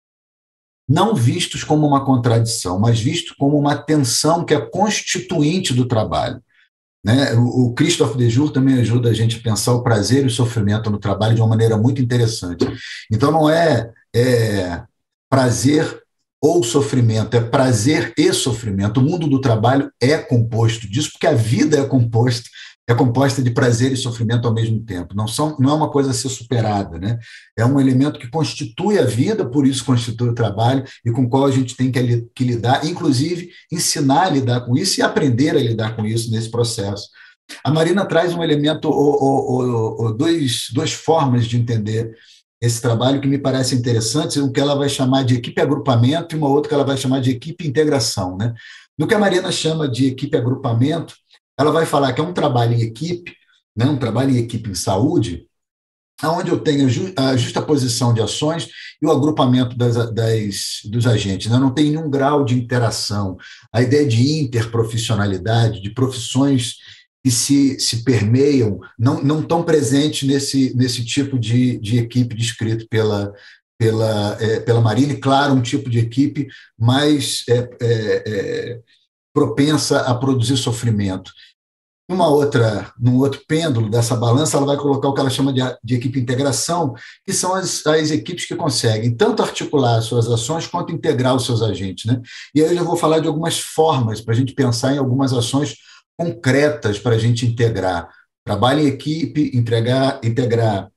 não vistos como uma contradição, mas vistos como uma tensão que é constituinte do trabalho. Né? O, o Christophe Dejour também ajuda a gente a pensar o prazer e o sofrimento no trabalho de uma maneira muito interessante. Então, não é, é prazer ou sofrimento, é prazer e sofrimento. O mundo do trabalho é composto disso, porque a vida é composta, é composta de prazer e sofrimento ao mesmo tempo. Não, são, não é uma coisa a ser superada, né? É um elemento que constitui a vida, por isso constitui o trabalho, e com o qual a gente tem que, que lidar, inclusive ensinar a lidar com isso e aprender a lidar com isso nesse processo. A Marina traz um elemento, ou, ou, ou, dois, duas formas de entender esse trabalho que me parece interessante, o que ela vai chamar de equipe agrupamento e uma outra que ela vai chamar de equipe integração, né? No que a Marina chama de equipe agrupamento, ela vai falar que é um trabalho em equipe, né, um trabalho em equipe em saúde, onde eu tenho a justaposição de ações e o agrupamento das, das, dos agentes. Né? Não tem nenhum grau de interação. A ideia de interprofissionalidade, de profissões que se, se permeiam, não, não estão presentes nesse, nesse tipo de, de equipe descrito pela, pela, é, pela Marina, e, claro, um tipo de equipe mais é, é, é, propensa a produzir sofrimento. Uma outra, num outro pêndulo dessa balança, ela vai colocar o que ela chama de, de equipe integração, que são as, as equipes que conseguem tanto articular as suas ações quanto integrar os seus agentes, né? E aí eu já vou falar de algumas formas para a gente pensar em algumas ações concretas para a gente integrar. Trabalho em equipe, entregar, integrar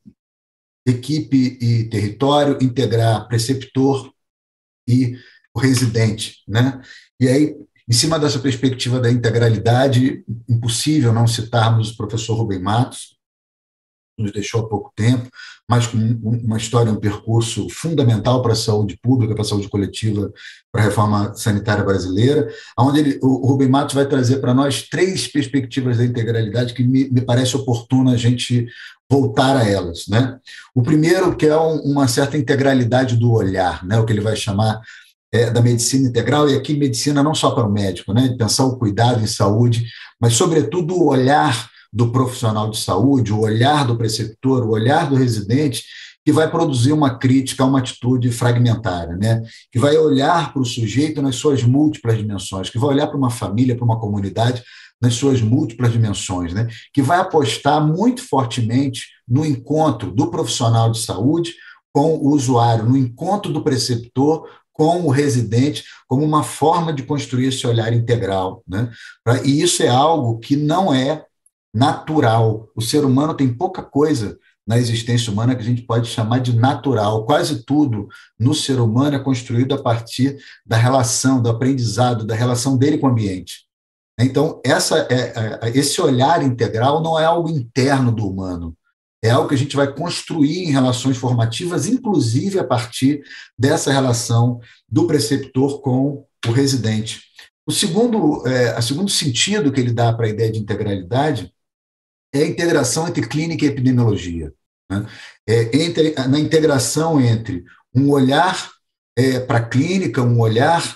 equipe e território, integrar preceptor e o residente, né? E aí, em cima dessa perspectiva da integralidade, impossível não citarmos o professor Rubem Matos, que nos deixou há pouco tempo, mas com uma história, um percurso fundamental para a saúde pública, para a saúde coletiva, para a reforma sanitária brasileira, onde ele, o Rubem Matos vai trazer para nós três perspectivas da integralidade que me, me parece oportuno a gente voltar a elas, né? O primeiro, que é um, uma certa integralidade do olhar, né? O que ele vai chamar É, da medicina integral, e aqui medicina não só para o médico, né, de pensar o cuidado em saúde, mas, sobretudo, o olhar do profissional de saúde, o olhar do preceptor, o olhar do residente, que vai produzir uma crítica a uma atitude fragmentária, né? Que vai olhar para o sujeito nas suas múltiplas dimensões, que vai olhar para uma família, para uma comunidade nas suas múltiplas dimensões, né? Que vai apostar muito fortemente no encontro do profissional de saúde com o usuário, no encontro do preceptor com o residente, como uma forma de construir esse olhar integral, né? E isso é algo que não é natural. O ser humano tem pouca coisa na existência humana que a gente pode chamar de natural. Quase tudo no ser humano é construído a partir da relação, do aprendizado, da relação dele com o ambiente. Então, essa é, é, esse olhar integral não é algo interno do humano, é algo que a gente vai construir em relações formativas, inclusive a partir dessa relação do preceptor com o residente. O segundo, é, o segundo sentido que ele dá para a ideia de integralidade é a integração entre clínica e epidemiologia, né? É, entre, na integração entre um olhar é, para a clínica, um olhar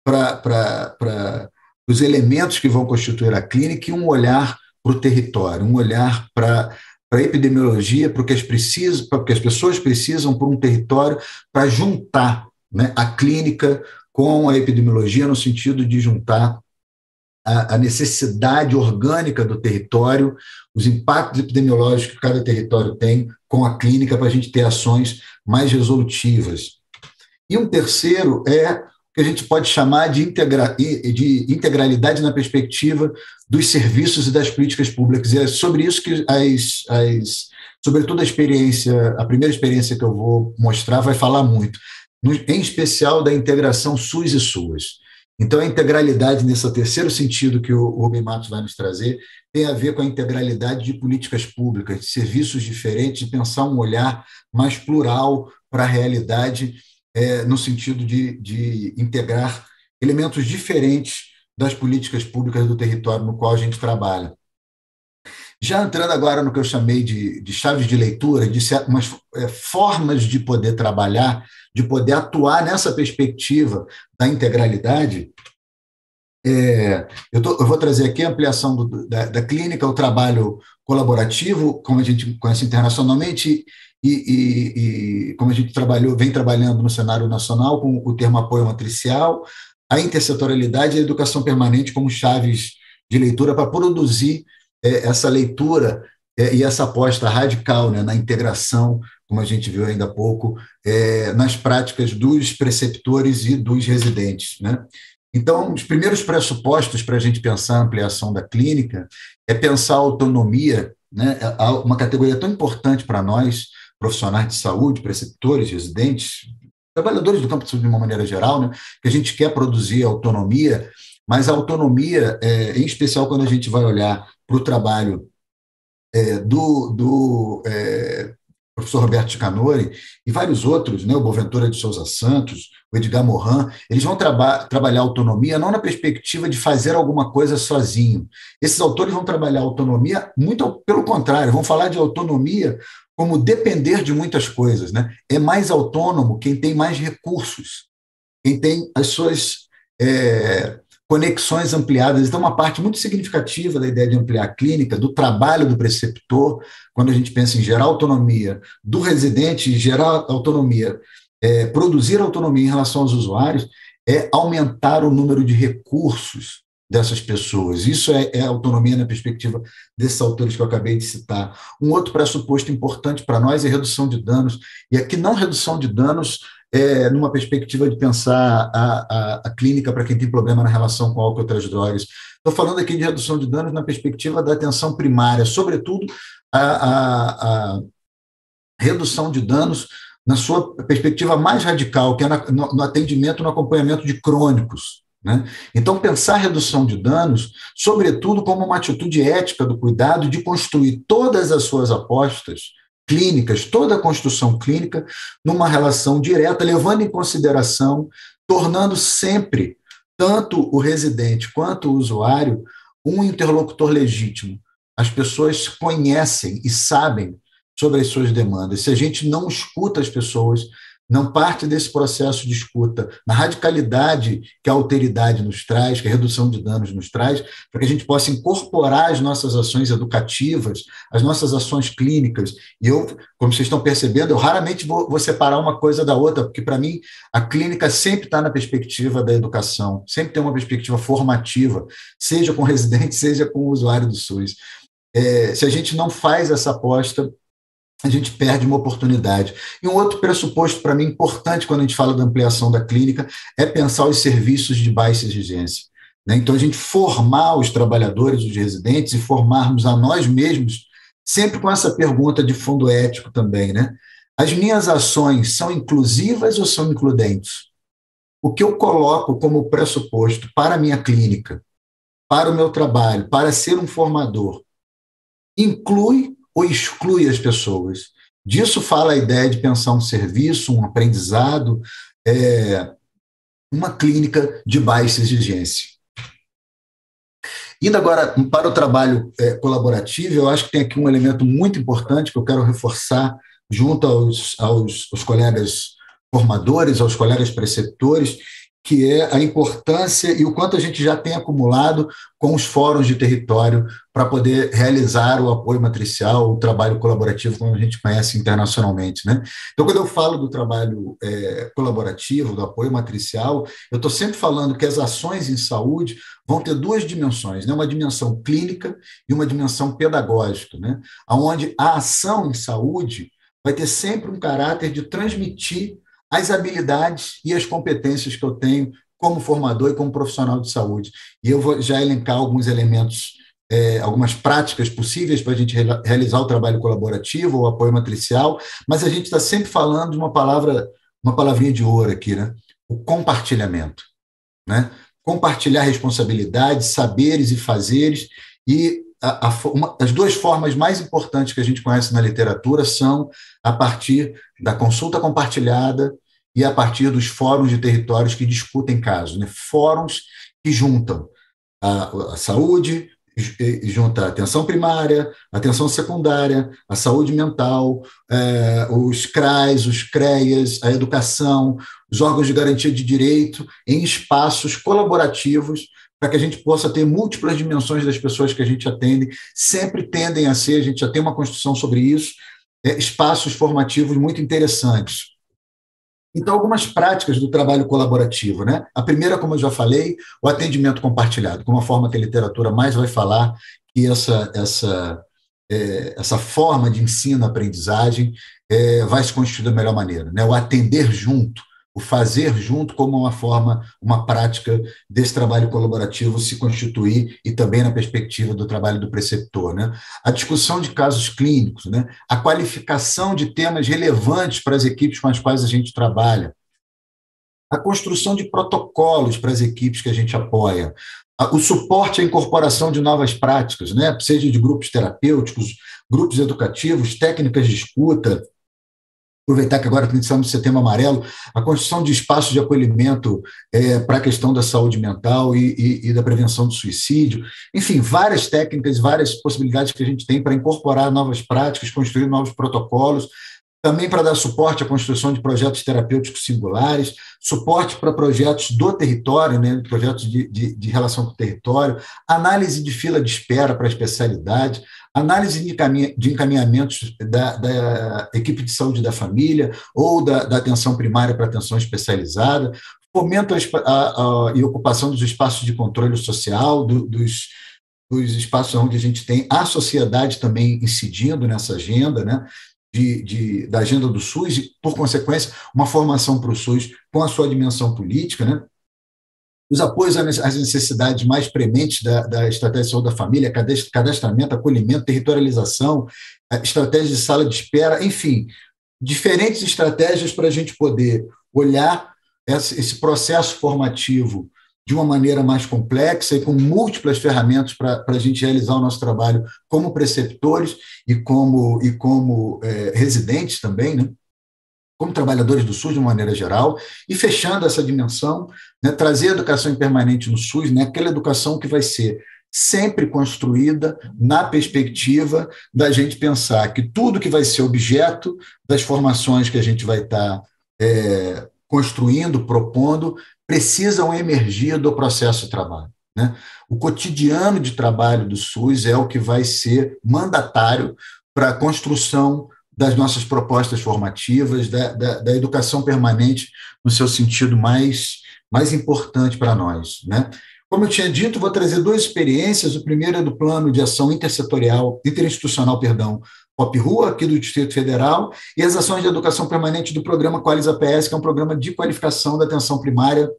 para os elementos que vão constituir a clínica e um olhar para o território, um olhar para a epidemiologia, para o que as, precisam, para o que as pessoas precisam por um território, para juntar, né, a clínica com a epidemiologia, no sentido de juntar a necessidade orgânica do território, os impactos epidemiológicos que cada território tem com a clínica, para a gente ter ações mais resolutivas. E um terceiro é o que a gente pode chamar de, integra de integralidade na perspectiva dos serviços e das políticas públicas. E é sobre isso que, as, as, sobretudo a experiência, a primeira experiência que eu vou mostrar vai falar muito, no, em especial da integração SUS e SUAS. Então, a integralidade, nesse terceiro sentido que o Rubem Matos vai nos trazer, tem a ver com a integralidade de políticas públicas, de serviços diferentes, de pensar um olhar mais plural para a realidade, é, no sentido de, de integrar elementos diferentes das políticas públicas do território no qual a gente trabalha. Já entrando agora no que eu chamei de, de chaves de leitura, de umas é, formas de poder trabalhar, de poder atuar nessa perspectiva da integralidade, é, eu, tô, eu vou trazer aqui a ampliação do, da, da clínica, o trabalho colaborativo, como a gente conhece internacionalmente, e, e, e como a gente trabalhou, vem trabalhando no cenário nacional com o termo apoio matricial, a intersetorialidade e a educação permanente como chaves de leitura para produzir é, essa leitura é, e essa aposta radical, né, na integração, como a gente viu ainda há pouco, é, nas práticas dos preceptores e dos residentes, né? Então, os primeiros pressupostos para a gente pensar a ampliação da clínica é pensar a autonomia, né, uma categoria tão importante para nós, profissionais de saúde, preceptores, residentes, trabalhadores do campo de saúde de uma maneira geral, né, que a gente quer produzir autonomia, mas a autonomia, é, em especial quando a gente vai olhar para o trabalho é, do, do é, professor Roberto Scanori e vários outros, né, o Boaventura de Souza Santos, o Edgar Morin, eles vão traba trabalhar autonomia não na perspectiva de fazer alguma coisa sozinho. Esses autores vão trabalhar autonomia muito pelo contrário, vão falar de autonomia como depender de muitas coisas, né? É mais autônomo quem tem mais recursos, quem tem as suas é, conexões ampliadas. Então, uma parte muito significativa da ideia de ampliar a clínica, do trabalho do preceptor, quando a gente pensa em gerar autonomia, do residente gerar autonomia, é, produzir autonomia em relação aos usuários, é aumentar o número de recursos dessas pessoas. Isso é, é autonomia na perspectiva desses autores que eu acabei de citar. Um outro pressuposto importante para nós é redução de danos, e aqui não redução de danos é, numa perspectiva de pensar a, a, a clínica para quem tem problema na relação com álcool e outras drogas. Estou falando aqui de redução de danos na perspectiva da atenção primária, sobretudo a, a, a redução de danos na sua perspectiva mais radical, que é na, no, no atendimento, no acompanhamento de crônicos, né? Então, pensar a redução de danos, sobretudo como uma atitude ética do cuidado de construir todas as suas apostas clínicas, toda a construção clínica, numa relação direta, levando em consideração, tornando sempre, tanto o residente quanto o usuário, um interlocutor legítimo. As pessoas conhecem e sabem sobre as suas demandas. Se a gente não escuta as pessoas, não parte desse processo de escuta, na radicalidade que a alteridade nos traz, que a redução de danos nos traz, para que a gente possa incorporar as nossas ações educativas, as nossas ações clínicas. E eu, como vocês estão percebendo, eu raramente vou, vou separar uma coisa da outra, porque, para mim, a clínica sempre está na perspectiva da educação, sempre tem uma perspectiva formativa, seja com o residente, seja com o usuário do SUS. É, se a gente não faz essa aposta, a gente perde uma oportunidade. E um outro pressuposto, para mim, importante quando a gente fala da ampliação da clínica, é pensar os serviços de baixa exigência. Né? Então, a gente formar os trabalhadores, os residentes, e formarmos a nós mesmos, sempre com essa pergunta de fundo ético também. Né? As minhas ações são inclusivas ou são includentes? O que eu coloco como pressuposto para a minha clínica, para o meu trabalho, para ser um formador, inclui ou exclui as pessoas? Disso fala a ideia de pensar um serviço, um aprendizado, é, uma clínica de baixa exigência. Indo agora para o trabalho é, colaborativo, eu acho que tem aqui um elemento muito importante que eu quero reforçar junto aos, aos, aos colegas formadores, aos colegas preceptores, que é a importância e o quanto a gente já tem acumulado com os fóruns de território para poder realizar o apoio matricial, o trabalho colaborativo, como a gente conhece internacionalmente. Né? Então, quando eu falo do trabalho é, colaborativo, do apoio matricial, eu estou sempre falando que as ações em saúde vão ter duas dimensões, né? Uma dimensão clínica e uma dimensão pedagógica, né? Onde a ação em saúde vai ter sempre um caráter de transmitir as habilidades e as competências que eu tenho como formador e como profissional de saúde. E eu vou já elencar alguns elementos, é, algumas práticas possíveis para a gente re- realizar o trabalho colaborativo, o apoio matricial, mas a gente está sempre falando de uma palavra, uma palavrinha de ouro aqui, né? O compartilhamento. Né? Compartilhar responsabilidades, saberes e fazeres, e a, a, uma, as duas formas mais importantes que a gente conhece na literatura são a partir da consulta compartilhada e a partir dos fóruns de territórios que discutem casos, né? Fóruns que juntam a, a saúde, junta a atenção primária, a atenção secundária, a saúde mental, eh, os C R A S, os C R E A S, a educação, os órgãos de garantia de direito, em espaços colaborativos, para que a gente possa ter múltiplas dimensões das pessoas que a gente atende, sempre tendem a ser, a gente já tem uma construção sobre isso, é, espaços formativos muito interessantes. Então, algumas práticas do trabalho colaborativo, né? A primeira, como eu já falei, o atendimento compartilhado, como a forma que a literatura mais vai falar que essa, essa, é, essa forma de ensino-aprendizagem é, vai se constituir da melhor maneira, né? O atender junto, o fazer junto como uma forma, uma prática desse trabalho colaborativo se constituir e também na perspectiva do trabalho do preceptor, né? A discussão de casos clínicos, né? A qualificação de temas relevantes para as equipes com as quais a gente trabalha, a construção de protocolos para as equipes que a gente apoia, o suporte à incorporação de novas práticas, né? Seja de grupos terapêuticos, grupos educativos, técnicas de escuta. Aproveitar que agora estamos no Setembro Amarelo, a construção de espaços de acolhimento é, para a questão da saúde mental e, e, e da prevenção do suicídio. Enfim, várias técnicas, várias possibilidades que a gente tem para incorporar novas práticas, construir novos protocolos, também para dar suporte à construção de projetos terapêuticos singulares, suporte para projetos do território, né, projetos de, de, de relação com o território, análise de fila de espera para a especialidade, análise de, encaminha, de encaminhamentos da, da equipe de saúde da família ou da, da atenção primária para atenção especializada, fomento a, a, a, e ocupação dos espaços de controle social, do, dos, dos espaços onde a gente tem a sociedade também incidindo nessa agenda, né? De, de, da agenda do SUS e, por consequência, uma formação para o SUS com a sua dimensão política, né? Os apoios às necessidades mais prementes da, da estratégia de saúde da família, cadastramento, acolhimento, territorialização, estratégia de sala de espera, enfim, diferentes estratégias para a gente poder olhar esse, esse processo formativo de uma maneira mais complexa e com múltiplas ferramentas para a gente realizar o nosso trabalho como preceptores e como, e como é, residentes também, né? Como trabalhadores do SUS de uma maneira geral, e fechando essa dimensão, né, trazer a educação permanente no SUS, né, aquela educação que vai ser sempre construída na perspectiva da gente pensar que tudo que vai ser objeto das formações que a gente vai estar é, construindo, propondo, precisam emergir do processo de trabalho, né? O cotidiano de trabalho do SUS é o que vai ser mandatário para a construção das nossas propostas formativas, da, da, da educação permanente no seu sentido mais, mais importante para nós, né? Como eu tinha dito, vou trazer duas experiências. O primeiro é do Plano de Ação Intersetorial, Interinstitucional, perdão, POP-Rua, aqui do Distrito Federal, e as ações de educação permanente do programa Qualis-A P S, que é um programa de qualificação da atenção primária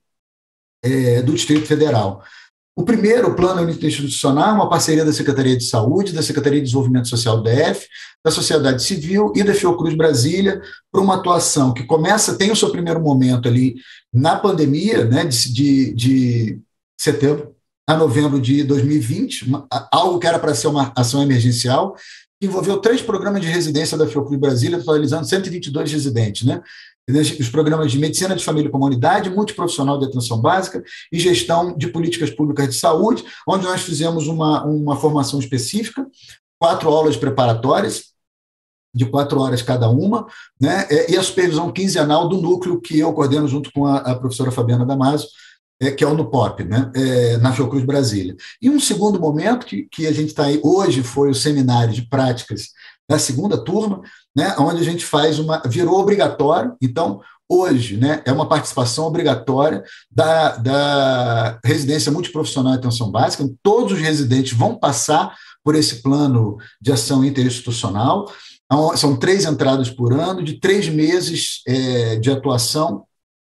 é, do Distrito Federal. O primeiro, o Plano Interinstitucional, uma parceria da Secretaria de Saúde, da Secretaria de Desenvolvimento Social do D F, da Sociedade Civil e da Fiocruz Brasília, para uma atuação que começa, tem o seu primeiro momento ali na pandemia, né, de, de, de setembro a novembro de dois mil e vinte, uma, algo que era para ser uma ação emergencial, que envolveu três programas de residência da Fiocruz Brasília, totalizando cento e vinte e dois residentes, né? Os programas de Medicina de Família e Comunidade, Multiprofissional de Atenção Básica e Gestão de Políticas Públicas de Saúde, onde nós fizemos uma, uma formação específica, quatro aulas preparatórias, de quatro horas cada uma, né? E a supervisão quinzenal do núcleo que eu coordeno junto com a, a professora Fabiana Damasio, é, que é o NUPOP, né? É, na Fiocruz Brasília. E um segundo momento que, que a gente está aí, hoje foi o seminário de práticas da segunda turma, né, onde a gente faz uma, virou obrigatório, então, hoje, né, é uma participação obrigatória da, da residência multiprofissional de atenção básica, todos os residentes vão passar por esse plano de ação interinstitucional, são três entradas por ano, de três meses é, de atuação,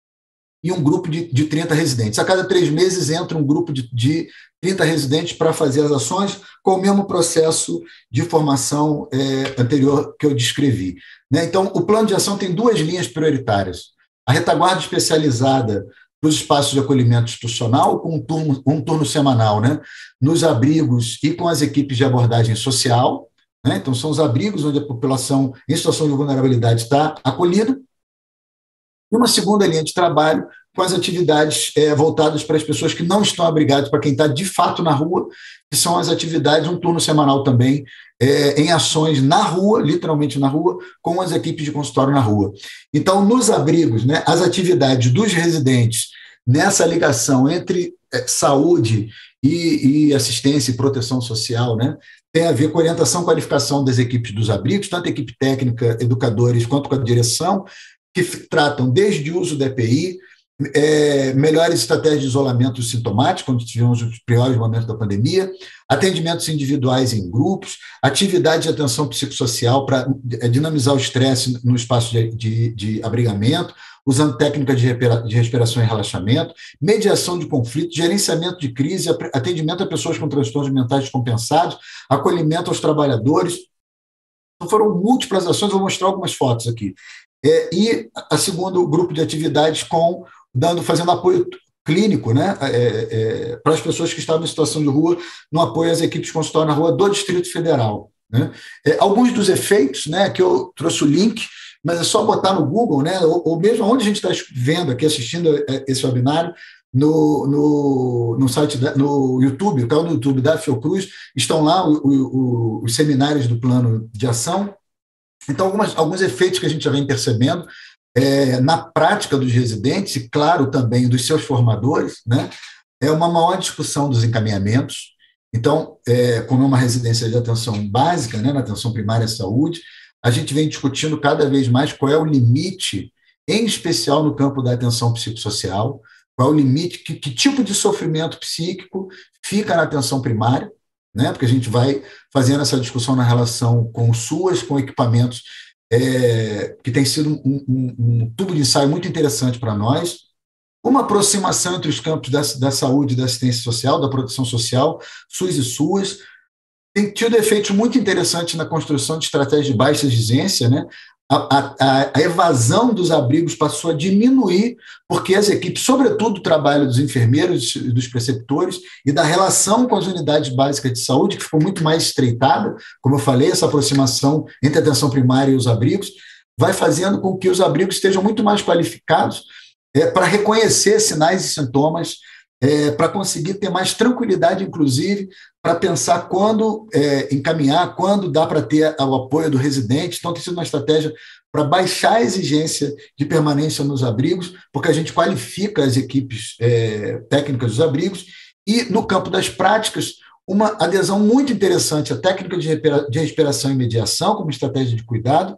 e um grupo de, de trinta residentes. A cada três meses entra um grupo de, de trinta residentes para fazer as ações com o mesmo processo de formação é, anterior que eu descrevi, né? Então, o plano de ação tem duas linhas prioritárias. A retaguarda especializada para os espaços de acolhimento institucional, com um turno, um turno semanal, né, nos abrigos e com as equipes de abordagem social, né? Então, são os abrigos onde a população em situação de vulnerabilidade está acolhida. E uma segunda linha de trabalho com as atividades é, voltadas para as pessoas que não estão abrigadas, para quem está de fato na rua, que são as atividades, um turno semanal também, é, em ações na rua, literalmente na rua, com as equipes de consultório na rua. Então, nos abrigos, né, as atividades dos residentes nessa ligação entre é, saúde e, e assistência e proteção social, né, tem a ver com orientação e qualificação das equipes dos abrigos, tanto a equipe técnica, educadores, quanto com a direção, que tratam desde o uso da E P I, é, melhores estratégias de isolamento sintomático, quando tivemos os piores momentos da pandemia, atendimentos individuais em grupos, atividade de atenção psicossocial para dinamizar o estresse no espaço de, de, de abrigamento, usando técnicas de, de respiração e relaxamento, mediação de conflitos, gerenciamento de crise, atendimento a pessoas com transtornos mentais descompensados, acolhimento aos trabalhadores. Então, foram múltiplas ações, vou mostrar algumas fotos aqui. É, e a segundo grupo de atividades com dando, fazendo apoio clínico, né, é, é, para as pessoas que estavam em situação de rua, no apoio às equipes de consultório na rua do Distrito Federal, né. É, alguns dos efeitos, né, que eu trouxe o link, mas é só botar no Google, né, ou, ou mesmo onde a gente está vendo aqui, assistindo esse webinário, no, no, no site, da, no YouTube, o canal do YouTube da Fiocruz, estão lá o, o, os seminários do plano de ação. Então, algumas, alguns efeitos que a gente já vem percebendo é, na prática dos residentes, e, claro, também dos seus formadores, né, é uma maior discussão dos encaminhamentos. Então, é, como é uma residência de atenção básica, né, na atenção primária à saúde, a gente vem discutindo cada vez mais qual é o limite, em especial no campo da atenção psicossocial, qual é o limite, que, que tipo de sofrimento psíquico fica na atenção primária, né, porque a gente vai fazendo essa discussão na relação com S U A S, com equipamentos, é, que tem sido um, um, um tubo de ensaio muito interessante para nós, uma aproximação entre os campos da, da saúde e da assistência social, da proteção social, SUS e SUAS, tem tido efeitos muito interessantes na construção de estratégias de baixa exigência, né? A, a, a evasão dos abrigos passou a diminuir, porque as equipes, sobretudo o trabalho dos enfermeiros e dos preceptores, e da relação com as unidades básicas de saúde, que ficou muito mais estreitada, como eu falei, essa aproximação entre a atenção primária e os abrigos, vai fazendo com que os abrigos estejam muito mais qualificados é, para reconhecer sinais e sintomas é, para conseguir ter mais tranquilidade, inclusive, para pensar quando é, encaminhar, quando dá para ter o apoio do residente. Então, tem sido uma estratégia para baixar a exigência de permanência nos abrigos, porque a gente qualifica as equipes é, técnicas dos abrigos, e, no campo das práticas, uma adesão muito interessante à técnica de respiração e mediação como estratégia de cuidado,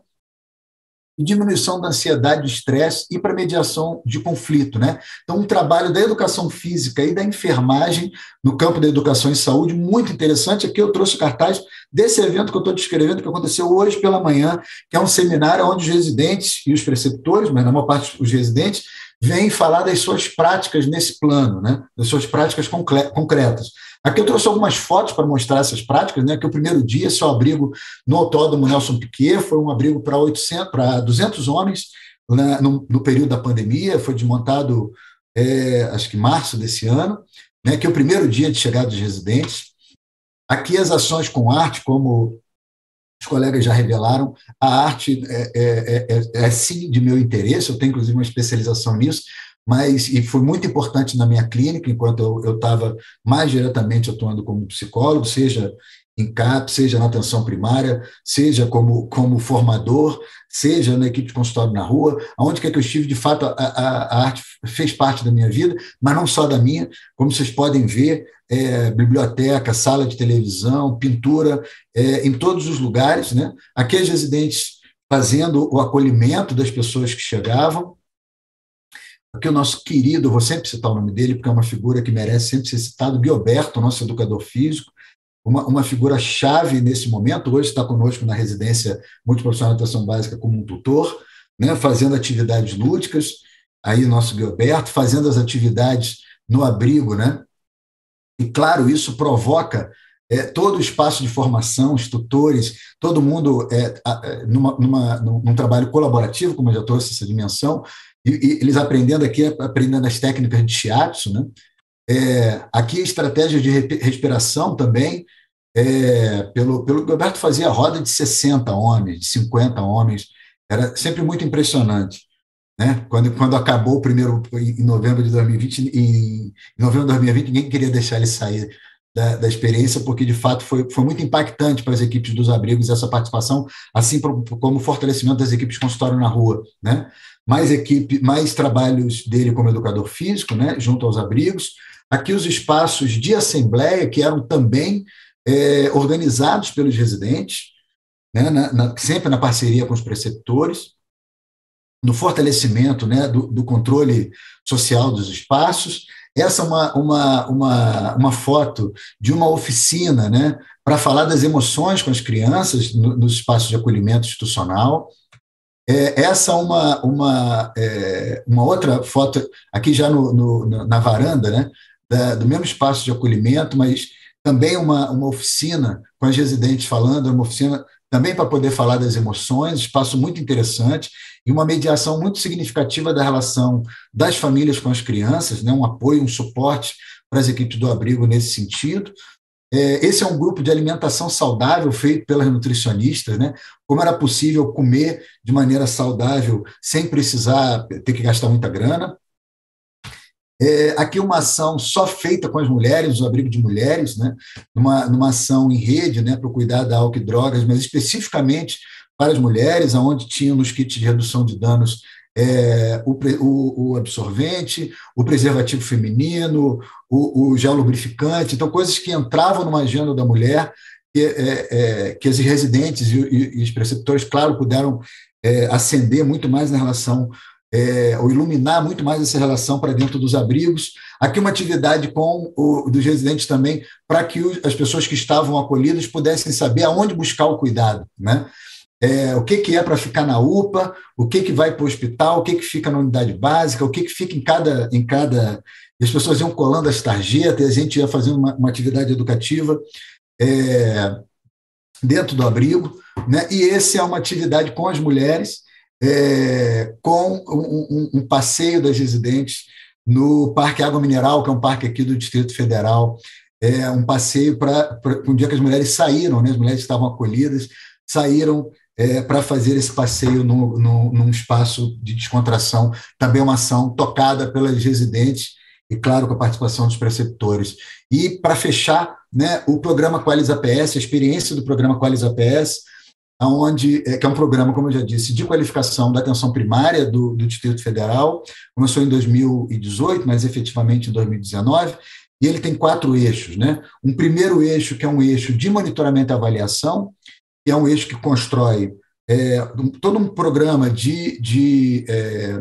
e diminuição da ansiedade, do estresse e para mediação de conflito, né? Então, um trabalho da educação física e da enfermagem no campo da educação e saúde muito interessante. Aqui eu trouxe o cartaz desse evento que eu estou descrevendo, que aconteceu hoje pela manhã, que é um seminário onde os residentes e os preceptores, mas na maior parte os residentes, vêm falar das suas práticas nesse plano, né? Das suas práticas concretas. Aqui eu trouxe algumas fotos para mostrar essas práticas, né? Que o primeiro dia, seu abrigo no Autódromo Nelson Piquet, foi um abrigo para oitocentos, para duzentos homens, né, no, no período da pandemia, foi desmontado, é, acho que em março desse ano, né? Que é o primeiro dia de chegada dos residentes. Aqui as ações com arte, como os colegas já revelaram, a arte é, é, é, é sim de meu interesse, eu tenho inclusive uma especialização nisso, mas e foi muito importante na minha clínica, enquanto eu estava mais diretamente atuando como psicólogo, seja em C A P, seja na atenção primária, seja como, como formador, seja na equipe de consultório na rua, aonde quer que eu estive, de fato, a, a, a arte fez parte da minha vida, mas não só da minha, como vocês podem ver, é, biblioteca, sala de televisão, pintura, é, em todos os lugares, né? Aqui as residentes fazendo o acolhimento das pessoas que chegavam. Aqui o nosso querido, eu vou sempre citar o nome dele, porque é uma figura que merece sempre ser citado, Guilberto, nosso educador físico, uma, uma figura-chave nesse momento, hoje está conosco na residência multiprofissional de atenção básica como um tutor, né, fazendo atividades lúdicas, aí o nosso Guilberto, fazendo as atividades no abrigo, né, e claro, isso provoca é, todo o espaço de formação, os tutores, todo mundo é, numa, numa, num trabalho colaborativo, como eu já trouxe essa dimensão, e, e eles aprendendo aqui, aprendendo as técnicas de shiatsu, né? É, aqui estratégias de respiração também, é, pelo, pelo Gilberto fazia roda de sessenta homens, de cinquenta homens, era sempre muito impressionante, né? Quando, quando acabou o primeiro, em novembro de dois mil e vinte, em, em novembro de dois mil e vinte, ninguém queria deixar ele sair da, da experiência, porque de fato foi, foi muito impactante para as equipes dos abrigos essa participação, assim como o fortalecimento das equipes de consultório na rua, né? Mais equipe, mais trabalhos dele como educador físico, né, junto aos abrigos. Aqui os espaços de assembleia, que eram também é, organizados pelos residentes, né, na, na, sempre na parceria com os preceptores, no fortalecimento, né, do, do controle social dos espaços. Essa é uma, uma, uma, uma foto de uma oficina, né, para falar das emoções com as crianças no, nos espaços de acolhimento institucional. É, essa é uma, uma, é, uma outra foto, aqui já no, no, na varanda, né, da, do mesmo espaço de acolhimento, mas também uma, uma oficina com as residentes falando, uma oficina também para poder falar das emoções, espaço muito interessante, e uma mediação muito significativa da relação das famílias com as crianças, né, um apoio, um suporte para as equipes do abrigo nesse sentido. Esse é um grupo de alimentação saudável feito pelas nutricionistas, né? Como era possível comer de maneira saudável sem precisar ter que gastar muita grana. É, aqui uma ação só feita com as mulheres, o abrigo de mulheres, né? Numa, numa ação em rede, né? Para o cuidado da álcool e drogas, mas especificamente para as mulheres, onde tinham nos kits de redução de danos É, o, o, o absorvente, o preservativo feminino, o, o gel lubrificante, então coisas que entravam numa agenda da mulher, que, é, é, que as residentes e, e, e os preceptores, claro, puderam é, acender muito mais na relação, é, ou iluminar muito mais essa relação para dentro dos abrigos. Aqui uma atividade com o, dos residentes também, para que os, as pessoas que estavam acolhidas pudessem saber aonde buscar o cuidado, né? É, o que, que é para ficar na U P A, o que, que vai para o hospital, o que, que fica na unidade básica, o que, que fica em cada, em cada... E as pessoas iam colando as tarjetas, e a gente ia fazendo uma, uma atividade educativa é, dentro do abrigo, né? E essa é uma atividade com as mulheres, é, com um, um, um passeio das residentes no Parque Água Mineral, que é um parque aqui do Distrito Federal, é um passeio para um dia que as mulheres saíram, né? As mulheres estavam acolhidas, saíram É, para fazer esse passeio no, no, num espaço de descontração, também uma ação tocada pelas residentes e, claro, com a participação dos preceptores. E, para fechar, né, o programa Qualis A P S, a experiência do programa Qualis A P S, onde, que é um programa, como eu já disse, de qualificação da atenção primária do, do Distrito Federal, começou em dois mil e dezoito, mas efetivamente em dois mil e dezenove, e ele tem quatro eixos, né? Um primeiro eixo, que é um eixo de monitoramento e avaliação, que é um eixo que constrói é, todo um programa de, de é,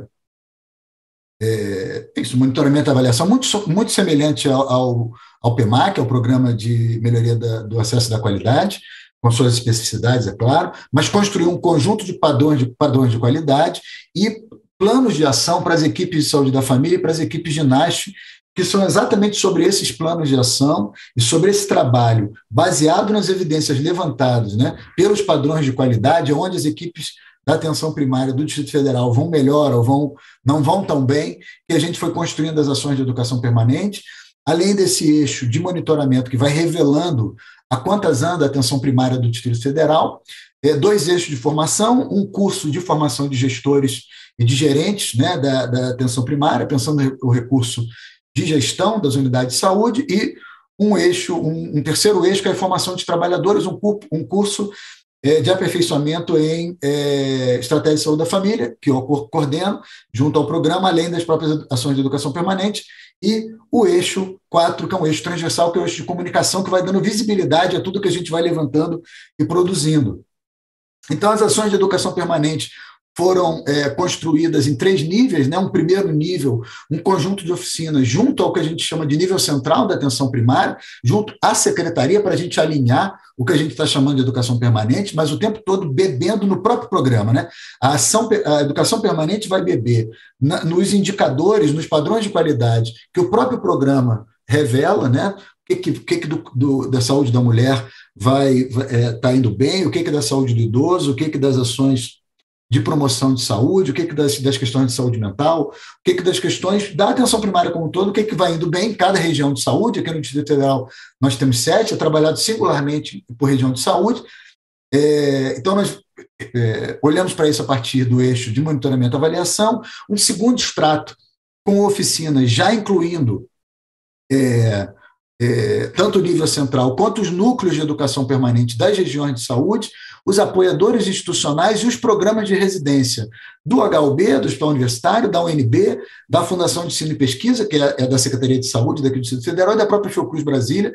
é, isso, monitoramento e avaliação, muito, muito semelhante ao, ao, ao P M A C, ao Programa de Melhoria da, do Acesso da Qualidade, com suas especificidades, é claro, mas construir um conjunto de padrões de, padrões de qualidade e planos de ação para as equipes de saúde da família e para as equipes de N A S H, que são exatamente sobre esses planos de ação e sobre esse trabalho, baseado nas evidências levantadas, né, pelos padrões de qualidade, onde as equipes da atenção primária do Distrito Federal vão melhor ou vão, não vão tão bem, que a gente foi construindo as ações de educação permanente, além desse eixo de monitoramento que vai revelando a quantas anda a atenção primária do Distrito Federal, é, dois eixos de formação, um curso de formação de gestores e de gerentes, né, da, da atenção primária, pensando no recurso de gestão das unidades de saúde, e um eixo, um, um terceiro eixo, que é a formação de trabalhadores, um, um curso é, de aperfeiçoamento em é, estratégia de saúde da família, que eu coordeno, junto ao programa, além das próprias ações de educação permanente, e o eixo quatro, que é um eixo transversal, que é o eixo de comunicação, que vai dando visibilidade a tudo que a gente vai levantando e produzindo. Então, as ações de educação permanente foram é, construídas em três níveis, né? Um primeiro nível, um conjunto de oficinas junto ao que a gente chama de nível central da atenção primária, junto à secretaria, para a gente alinhar o que a gente está chamando de educação permanente, mas o tempo todo bebendo no próprio programa, né? A, ação, a educação permanente vai beber na, nos indicadores, nos padrões de qualidade que o próprio programa revela, né? O que, que, que, que do, do, da saúde da mulher vai estar é, tá indo bem, o que, que da saúde do idoso, o que, que das ações de promoção de saúde, o que, que das, das questões de saúde mental, o que, que das questões da atenção primária como um todo, o que, que vai indo bem em cada região de saúde. Aqui no Distrito Federal nós temos sete, é trabalhado singularmente por região de saúde. É, então, nós é, olhamos para isso a partir do eixo de monitoramento e avaliação, um segundo extrato com oficinas já incluindo é, é, tanto o nível central quanto os núcleos de educação permanente das regiões de saúde, os apoiadores institucionais e os programas de residência do H U B, do Hospital Universitário, da U N B, da Fundação de Ensino e Pesquisa, que é da Secretaria de Saúde daqui do Distrito Federal, e da própria Fiocruz Brasília,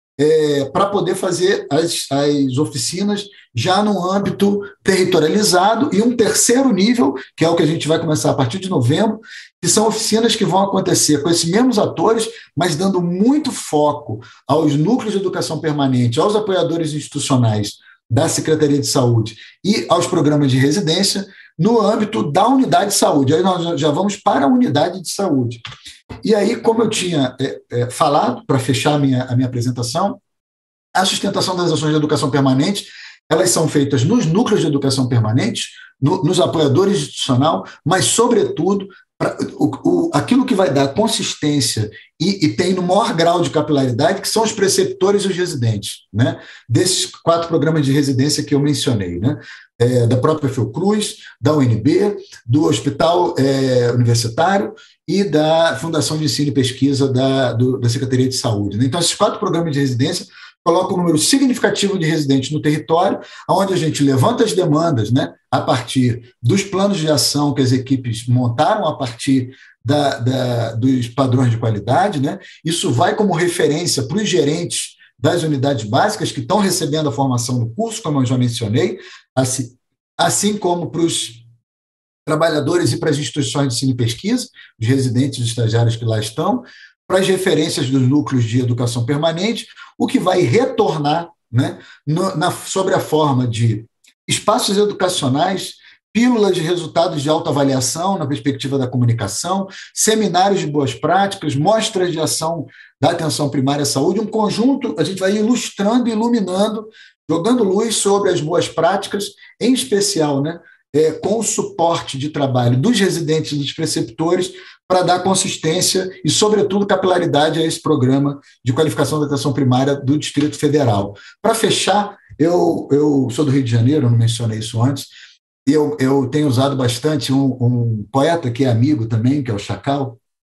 é, para poder fazer as, as oficinas já no âmbito territorializado, e um terceiro nível, que é o que a gente vai começar a partir de novembro, que são oficinas que vão acontecer com esses mesmos atores, mas dando muito foco aos núcleos de educação permanente, aos apoiadores institucionais da Secretaria de Saúde e aos programas de residência no âmbito da unidade de saúde. Aí nós já vamos para a unidade de saúde. E aí, como eu tinha é, é, falado, para fechar a minha, a minha apresentação, a sustentação das ações de educação permanente, elas são feitas nos núcleos de educação permanente, no, nos apoiadores institucional, mas, sobretudo, pra, o, o, aquilo que vai dar consistência e, e tem no maior grau de capilaridade, que são os preceptores e os residentes, né? Desses quatro programas de residência que eu mencionei, né? É, da própria Fiocruz, da U N B, do Hospital é, Universitário e da Fundação de Ensino e Pesquisa da, do, da Secretaria de Saúde, né? Então, esses quatro programas de residência colocam um número significativo de residentes no território, onde a gente levanta as demandas, né, a partir dos planos de ação que as equipes montaram a partir da, da, dos padrões de qualidade, né? Isso vai como referência para os gerentes das unidades básicas que estão recebendo a formação do curso, como eu já mencionei, assim, assim como para os trabalhadores e para as instituições de ensino e pesquisa, os residentes e os estagiários que lá estão, para as referências dos núcleos de educação permanente, o que vai retornar, né, no, na, sobre a forma de espaços educacionais, pílulas de resultados de autoavaliação na perspectiva da comunicação, seminários de boas práticas, mostras de ação da atenção primária à saúde, um conjunto, a gente vai ilustrando, iluminando, jogando luz sobre as boas práticas, em especial, né, é, com o suporte de trabalho dos residentes e dos preceptores, para dar consistência e, sobretudo, capilaridade a esse programa de qualificação da atenção primária do Distrito Federal. Para fechar, eu, eu sou do Rio de Janeiro, eu não mencionei isso antes, e eu, eu tenho usado bastante um, um poeta que é amigo também, que é o Chacal,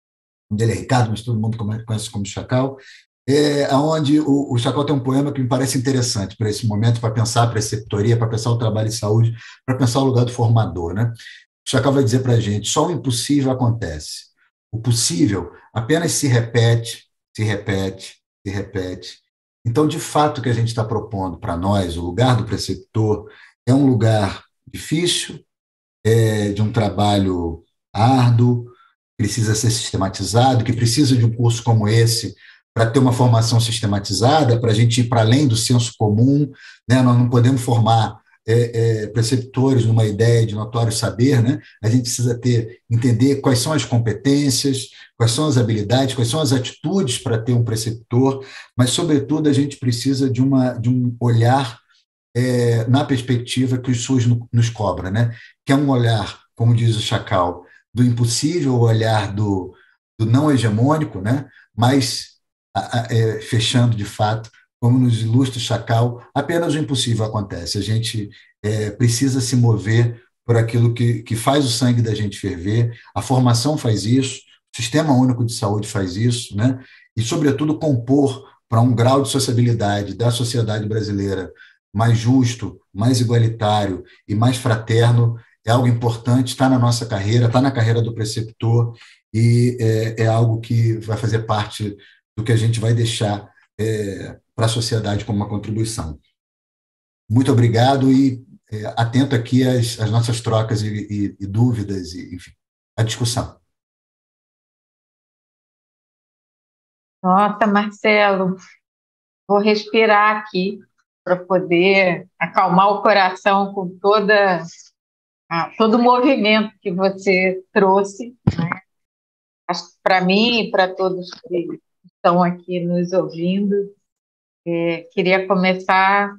O nome dele é Ricardo, mas todo mundo conhece como Chacal, é, onde o, o Chacal tem um poema que me parece interessante para esse momento, para pensar a preceptoria, para pensar o trabalho de saúde, para pensar o lugar do formador, né? O Chacal vai dizer para a gente, só o impossível acontece. O possível apenas se repete, se repete, se repete. Então, de fato, o que a gente está propondo para nós, o lugar do preceptor, é um lugar difícil, é de um trabalho árduo, precisa ser sistematizado, que precisa de um curso como esse para ter uma formação sistematizada, para a gente ir para além do senso comum, né? Nós não podemos formar é, é, preceptores numa ideia de notório saber, né? A gente precisa ter, entender quais são as competências, quais são as habilidades, quais são as atitudes para ter um preceptor, mas, sobretudo, a gente precisa de, uma, de um olhar é, na perspectiva que o SUS nos cobra, né? Que é um olhar, como diz o Chacal, do impossível, o olhar do, do não hegemônico, né? Mas, a, a, é, fechando de fato, como nos ilustra o Chacal, apenas o impossível acontece. A gente é, precisa se mover por aquilo que, que faz o sangue da gente ferver, a formação faz isso, o Sistema Único de Saúde faz isso, né? E, sobretudo, compor para um grau de sociabilidade da sociedade brasileira mais justo, mais igualitário e mais fraterno é algo importante, está na nossa carreira, está na carreira do preceptor e é, é algo que vai fazer parte do que a gente vai deixar é, para a sociedade como uma contribuição. Muito obrigado e é, atento aqui às, às nossas trocas e, e, e dúvidas, e, enfim, a discussão. Nossa, Marcelo, vou respirar aqui para poder acalmar o coração com toda, ah, todo o movimento que você trouxe, né? Para mim e para todos que estão aqui nos ouvindo. É, queria começar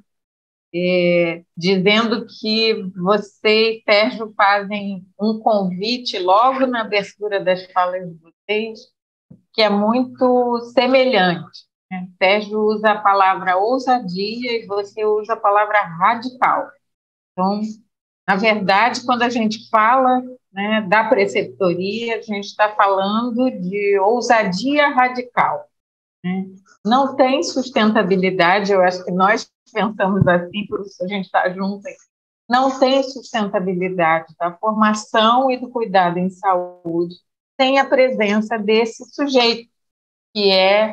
é, dizendo que você e Sérgio fazem um convite logo na abertura das falas de vocês, que é muito semelhante. Né? Sérgio usa a palavra ousadia e você usa a palavra radical. Então, na verdade, quando a gente fala, né, da preceptoria, a gente está falando de ousadia radical. Né? Não tem sustentabilidade, eu acho que nós pensamos assim, por isso a gente está junto aqui. Não tem sustentabilidade da formação e do cuidado em saúde sem a presença desse sujeito, que é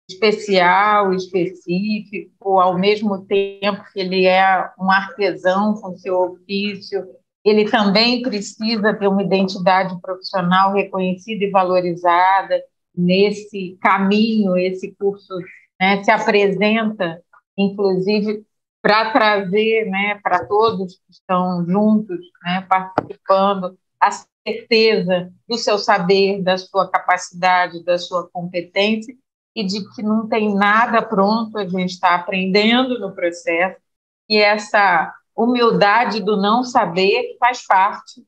especial, específico, ao mesmo tempo que ele é um artesão com seu ofício, ele também precisa ter uma identidade profissional reconhecida e valorizada. Nesse caminho, esse curso, né, se apresenta, inclusive, para trazer, né, para todos que estão juntos, né, participando, a certeza do seu saber, da sua capacidade, da sua competência, e de que não tem nada pronto, a gente está aprendendo no processo, e essa humildade do não saber faz parte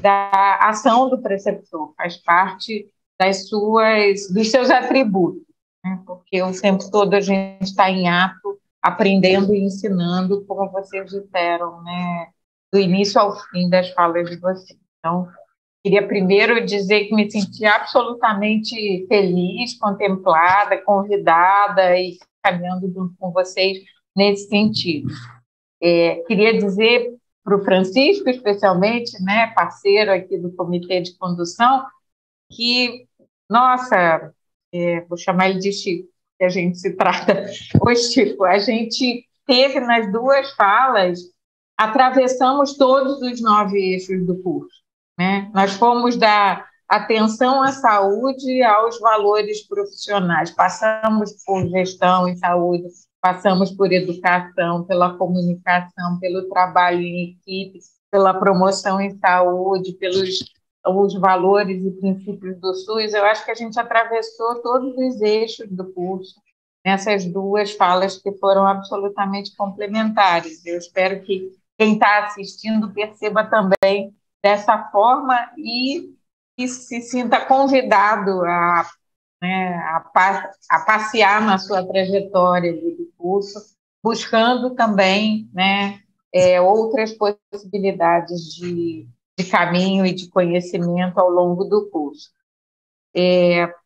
da ação do preceptor, faz parte das suas, dos seus atributos, né? Porque o tempo todo a gente está em ato, aprendendo e ensinando, como vocês disseram, né, do início ao fim das falas de vocês. Então, queria primeiro dizer que me senti absolutamente feliz, contemplada, convidada e caminhando junto com vocês nesse sentido. É, queria dizer para o Francisco, especialmente, né, parceiro aqui do Comitê de Condução, que, nossa, é, vou chamar ele de Chico, que a gente se trata. Ô, Chico, a gente teve nas duas falas, atravessamos todos os nove eixos do curso, né? Nós fomos da atenção à saúde aos valores profissionais, passamos por gestão em saúde, passamos por educação, pela comunicação, pelo trabalho em equipe, pela promoção em saúde, pelos os valores e princípios do SUS. Eu acho que a gente atravessou todos os eixos do curso nessas duas falas que foram absolutamente complementares. Eu espero que quem está assistindo perceba também dessa forma e, e se sinta convidado a, né, a, a passear na sua trajetória do curso, buscando também, né, é, outras possibilidades de, de caminho e de conhecimento ao longo do curso. É,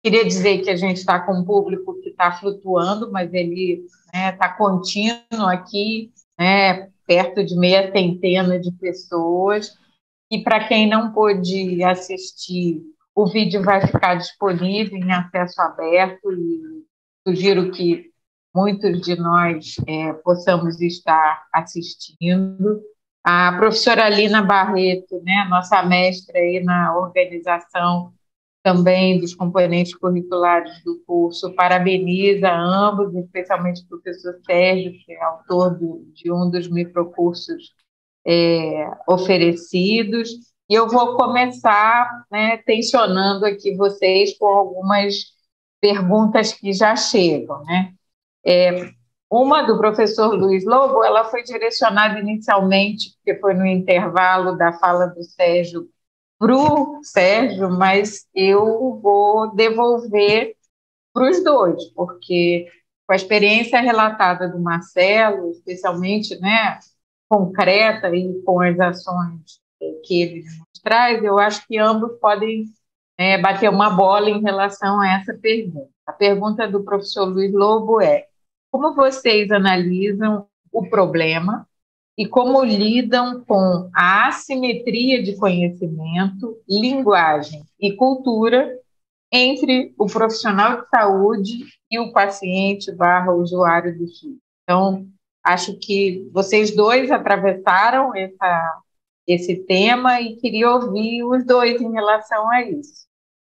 queria dizer que a gente está com um público que está flutuando, mas ele está, né, contínuo aqui, né, perto de meia centena de pessoas. E para quem não pôde assistir, o vídeo vai ficar disponível em acesso aberto e sugiro que muitos de nós é, possamos estar assistindo. A professora Lina Barreto, né, nossa mestra aí na organização também dos componentes curriculares do curso, parabeniza ambos, especialmente o professor Sérgio, que é autor do, de um dos microcursos é, oferecidos. E eu vou começar, né, tensionando aqui vocês com algumas perguntas que já chegam, né? É, uma do professor Luiz Lobo, ela foi direcionada inicialmente, porque foi no intervalo da fala do Sérgio para o Sérgio, mas eu vou devolver para os dois, porque com a experiência relatada do Marcelo, especialmente, né, concreta e com as ações que ele nos traz, eu acho que ambos podem é, bater uma bola em relação a essa pergunta. A pergunta do professor Luiz Lobo é: como vocês analisam o problema e como lidam com a assimetria de conhecimento, linguagem e cultura entre o profissional de saúde e o paciente barra usuário do S U S? Então, acho que vocês dois atravessaram essa, esse tema e queria ouvir os dois em relação a isso.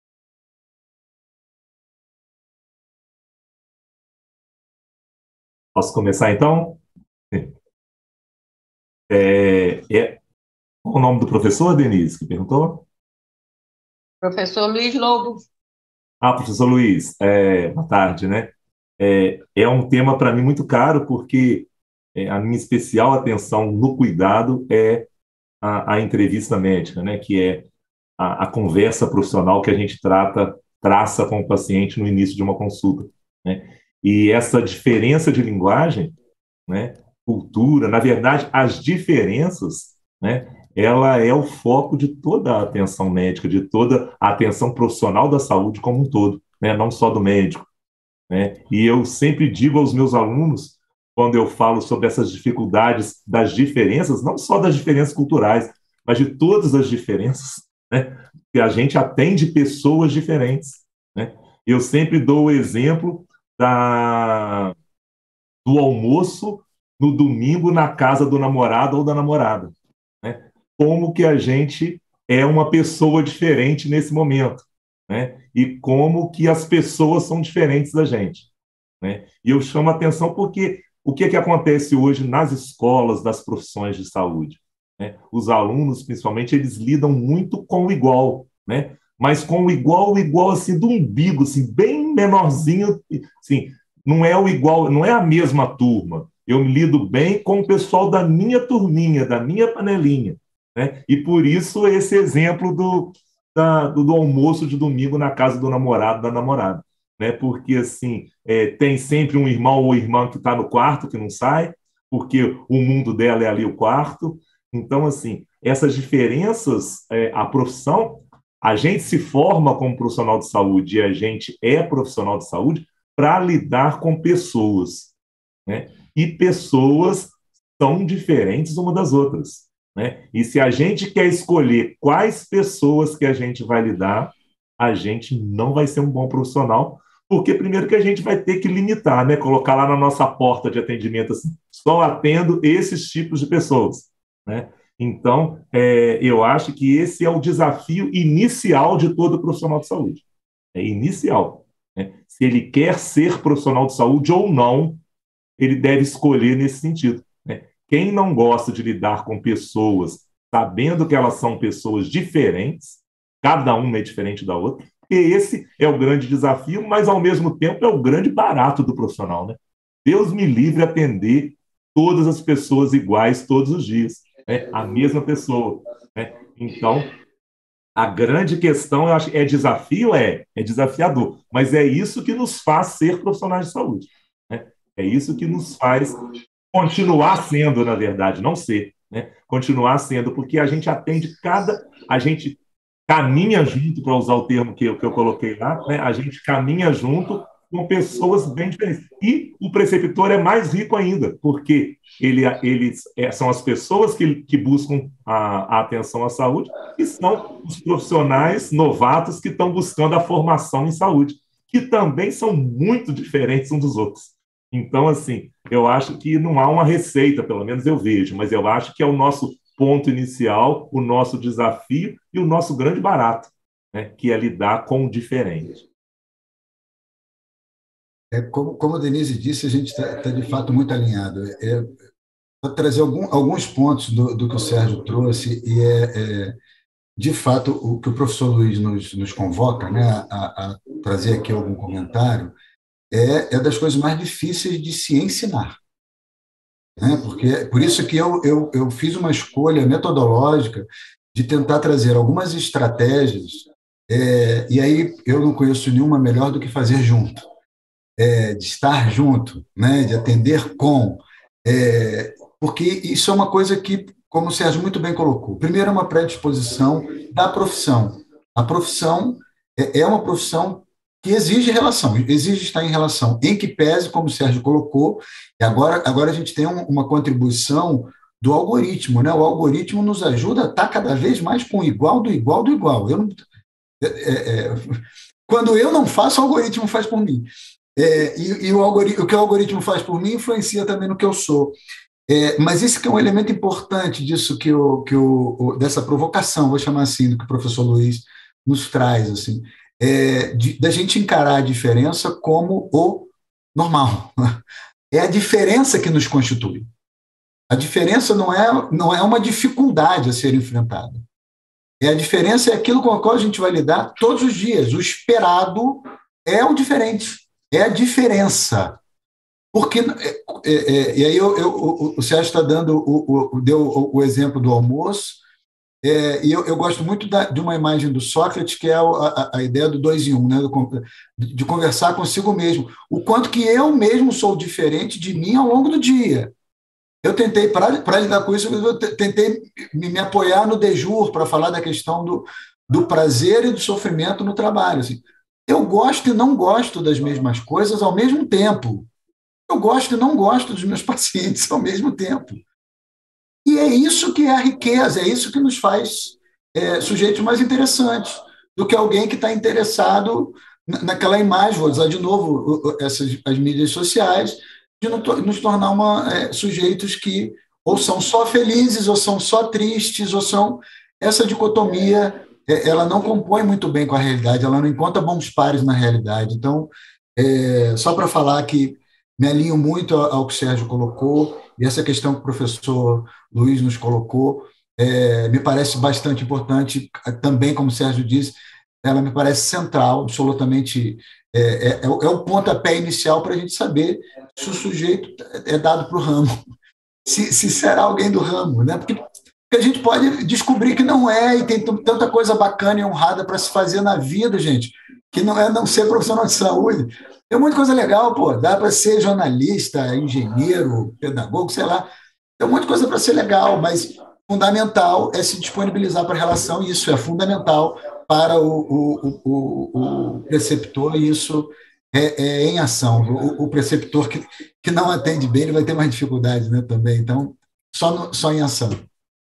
Posso começar, então? É, é, qual o nome do professor, Denise, que perguntou? Professor Luiz Lobo. Ah, professor Luiz, é, boa tarde, né? É, é um tema para mim muito caro, porque é, a minha especial atenção no cuidado é a, a entrevista médica, né? Que é a, a conversa profissional que a gente trata, traça com o paciente no início de uma consulta, né? E essa diferença de linguagem, né? Cultura, na verdade, as diferenças, né? Ela é o foco de toda a atenção médica, de toda a atenção profissional da saúde como um todo, né? Não só do médico, né? E eu sempre digo aos meus alunos, quando eu falo sobre essas dificuldades das diferenças, não só das diferenças culturais, mas de todas as diferenças, né? Que a gente atende pessoas diferentes, né? Eu sempre dou o exemplo da, do almoço no domingo na casa do namorado ou da namorada, né? Como que a gente é uma pessoa diferente nesse momento, né? E como que as pessoas são diferentes da gente, né? E eu chamo a atenção porque o que, que acontece hoje nas escolas das profissões de saúde, né? Os alunos, principalmente, eles lidam muito com o igual, né? Mas com o igual, o igual assim, do umbigo, assim, bem menorzinho, assim, não é o igual, não é a mesma turma. Eu me lido bem com o pessoal da minha turminha, da minha panelinha, né? E por isso esse exemplo do, da, do, do almoço de domingo na casa do namorado, da namorada, né? Porque assim, é, tem sempre um irmão ou irmã que está no quarto, que não sai, porque o mundo dela é ali o quarto. Então, assim, essas diferenças, é, a profissão, a gente se forma como profissional de saúde e a gente é profissional de saúde para lidar com pessoas, né? E pessoas são diferentes uma das outras, né? E se a gente quer escolher quais pessoas que a gente vai lidar, a gente não vai ser um bom profissional, porque primeiro que a gente vai ter que limitar, né? Colocar lá na nossa porta de atendimento assim, só atendo esses tipos de pessoas, né? Então, é, eu acho que esse é o desafio inicial de todo profissional de saúde. É inicial, né? Se ele quer ser profissional de saúde ou não, ele deve escolher nesse sentido, né? Quem não gosta de lidar com pessoas, sabendo que elas são pessoas diferentes, cada uma é diferente da outra, e esse é o grande desafio, mas, ao mesmo tempo, é o grande barato do profissional, né? Deus me livre atender todas as pessoas iguais todos os dias, né? A mesma pessoa, né? Então, a grande questão, eu acho, é desafio, é, é desafiador, mas é isso que nos faz ser profissionais de saúde, né? É isso que nos faz continuar sendo, na verdade, não ser, né? Continuar sendo, porque a gente atende cada, a gente, caminha junto, para usar o termo que eu, que eu coloquei lá, né? A gente caminha junto com pessoas bem diferentes. E o preceptor é mais rico ainda, porque ele, eles é, são as pessoas que, que buscam a, a atenção à saúde e são os profissionais novatos que estão buscando a formação em saúde, que também são muito diferentes uns dos outros. Então, assim, eu acho que não há uma receita, pelo menos eu vejo, mas eu acho que é o nosso ponto inicial, o nosso desafio e o nosso grande barato, né, que é lidar com o diferente. É, como, como a Denise disse, a gente está tá, de fato muito alinhado. É, vou trazer algum, alguns pontos do, do que o Sérgio trouxe, e é, é, de fato, o que o professor Luiz nos, nos convoca, né, a, a trazer aqui algum comentário, é, é das coisas mais difíceis de se ensinar. Né? Porque, por isso que eu, eu, eu fiz uma escolha metodológica de tentar trazer algumas estratégias, é, e aí eu não conheço nenhuma melhor do que fazer junto. É, de estar junto, né, de atender com, é, porque isso é uma coisa que, como o Sérgio muito bem colocou, primeiro é uma predisposição da profissão. A profissão é, é uma profissão que exige relação, exige estar em relação, em que pese, como o Sérgio colocou, e agora, agora a gente tem um, uma contribuição do algoritmo, né? O algoritmo nos ajuda a estar cada vez mais com o igual do igual do igual. Eu não, é, é, quando eu não faço, o algoritmo faz por mim. É, e e o, o que o algoritmo faz por mim influencia também no que eu sou. É, mas esse que é um elemento importante disso que o, que o, o dessa provocação, vou chamar assim, do que o professor Luiz nos traz, assim, é, de, da gente encarar a diferença como o normal. É a diferença que nos constitui. A diferença não é, não é uma dificuldade a ser enfrentada. É a diferença é aquilo com o qual a gente vai lidar todos os dias. O esperado é o diferente. É a diferença. Porque, é, é, e aí eu, eu, o, o Sérgio está dando, o, o, deu o, o exemplo do almoço, é, e eu, eu gosto muito da, de uma imagem do Sócrates, que é a, a ideia do dois em um, né, do, de conversar consigo mesmo. O quanto que eu mesmo sou diferente de mim ao longo do dia. Eu tentei, para lidar com isso, eu tentei me, me apoiar no De Jure para falar da questão do, do prazer e do sofrimento no trabalho. Assim. Eu gosto e não gosto das mesmas coisas ao mesmo tempo. Eu gosto e não gosto dos meus pacientes ao mesmo tempo. E é isso que é a riqueza, é isso que nos faz é, sujeitos mais interessantes do que alguém que está interessado naquela imagem, vou usar de novo essas, as mídias sociais, de nos tornar uma, é, sujeitos que ou são só felizes, ou são só tristes, ou são... Essa dicotomia, ela não compõe muito bem com a realidade, ela não encontra bons pares na realidade. Então, é, só para falar que me alinho muito ao que o Sérgio colocou, e essa questão que o professor Luiz nos colocou, é, me parece bastante importante, também, como o Sérgio disse, ela me parece central, absolutamente, é, é, é o pontapé inicial para a gente saber se o sujeito é dado para o ramo, se, se será alguém do ramo, né? Porque, porque a gente pode descobrir que não é, e tem tanta coisa bacana e honrada para se fazer na vida, gente, que não é não ser profissional de saúde. Tem muita coisa legal, pô. Dá para ser jornalista, engenheiro, pedagogo, sei lá. Tem muita coisa para ser legal, mas fundamental é se disponibilizar para a relação, e isso é fundamental para o, o, o, o preceptor, e isso é, é em ação. O, o preceptor que, que não atende bem, ele vai ter mais dificuldades, né, também. Então, só, no, só em ação.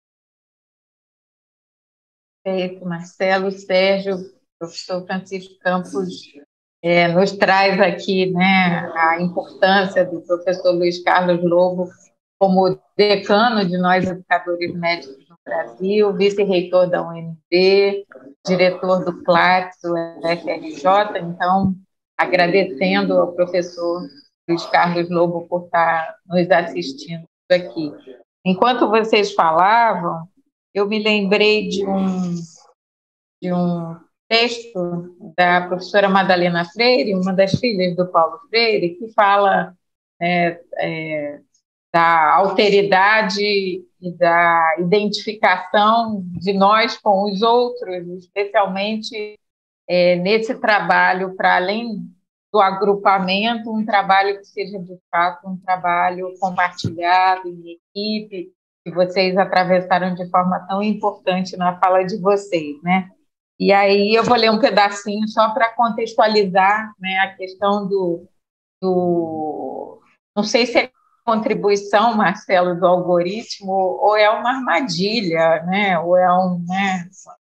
Perfeito, Marcelo, Sérgio, professor Francisco Campos é, nos traz aqui, né, a importância do professor Luiz Carlos Lobo como decano de nós educadores médicos no Brasil, vice-reitor da U N B, diretor do CLACS, do F R J. Então, agradecendo ao professor Luiz Carlos Lobo por estar nos assistindo aqui. Enquanto vocês falavam, eu me lembrei de um, de um texto da professora Madalena Freire, uma das filhas do Paulo Freire, que fala é, é, da alteridade e da identificação de nós com os outros, especialmente é, nesse trabalho, para além do agrupamento, um trabalho que seja, de fato, um trabalho compartilhado em equipe, que vocês atravessaram de forma tão importante na fala de vocês, né? E aí eu vou ler um pedacinho só para contextualizar, né, a questão do, do... Não sei se é contribuição, Marcelo, do algoritmo, ou é uma armadilha, né, ou é um, né,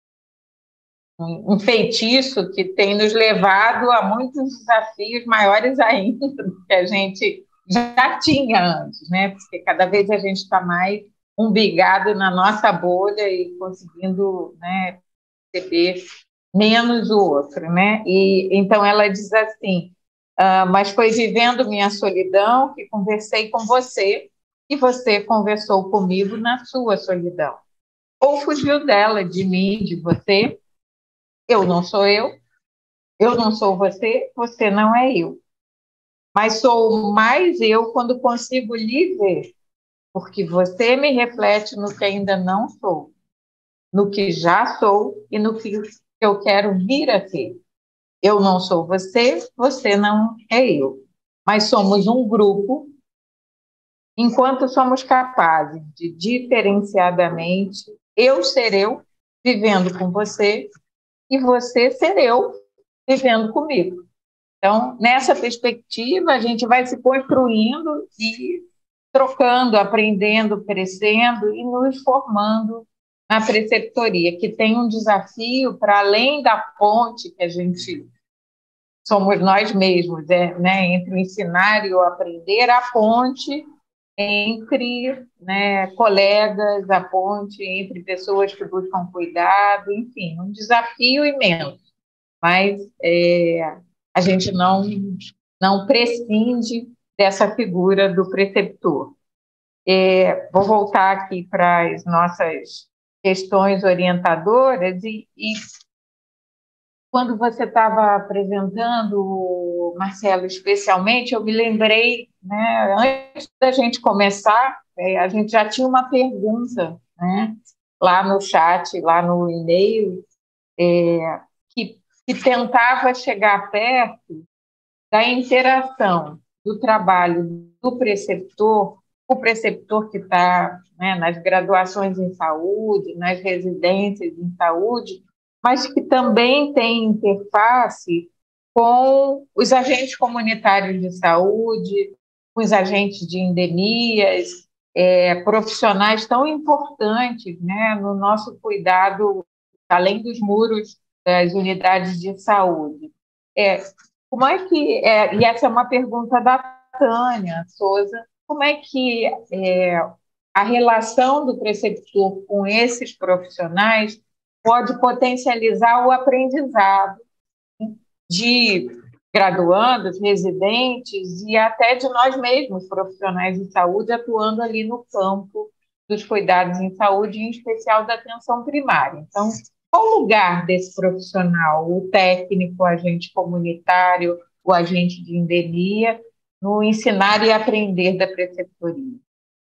um feitiço que tem nos levado a muitos desafios maiores ainda do que a gente já tinha antes, né? Porque cada vez a gente está mais umbigado na nossa bolha e conseguindo, né, perceber menos o outro, né? E então ela diz assim: ah, mas foi vivendo minha solidão que conversei com você e você conversou comigo na sua solidão. Ou fugiu dela, de mim, de você. Eu não sou eu, eu não sou você, você não é eu. Mas sou mais eu quando consigo lhe ver, porque você me reflete no que ainda não sou, no que já sou e no que eu quero vir a ser. Eu não sou você, você não é eu. Mas somos um grupo, enquanto somos capazes de diferenciadamente eu ser eu, vivendo com você, e você ser eu, vivendo comigo. Então, nessa perspectiva, a gente vai se construindo e trocando, aprendendo, crescendo e nos formando na preceptoria, que tem um desafio para além da ponte que a gente somos nós mesmos, é, né, entre o ensinar e o aprender, a ponte entre, né, colegas, a ponte entre pessoas que buscam cuidado, enfim, um desafio imenso. Mas é, a gente não, não prescinde dessa figura do preceptor. É, vou voltar aqui para as nossas questões orientadoras e, e quando você estava apresentando, Marcelo, especialmente, eu me lembrei, né, antes da gente começar, é, a gente já tinha uma pergunta, né, lá no chat, lá no e-mail, é, que, que tentava chegar perto da interação do trabalho do preceptor, o preceptor que está, né, nas graduações em saúde, nas residências em saúde, mas que também tem interface com os agentes comunitários de saúde, com os agentes de endemias, é, profissionais tão importantes, né, no nosso cuidado, além dos muros das unidades de saúde. É, como é que, é, e essa é uma pergunta da Tânia Souza, como é que é, a relação do preceptor com esses profissionais pode potencializar o aprendizado de graduandos, residentes e até de nós mesmos, profissionais de saúde, atuando ali no campo dos cuidados em saúde, em especial da atenção primária. Então, qual o lugar desse profissional, o técnico, o agente comunitário, o agente de endemia, no ensinar e aprender da preceptoria?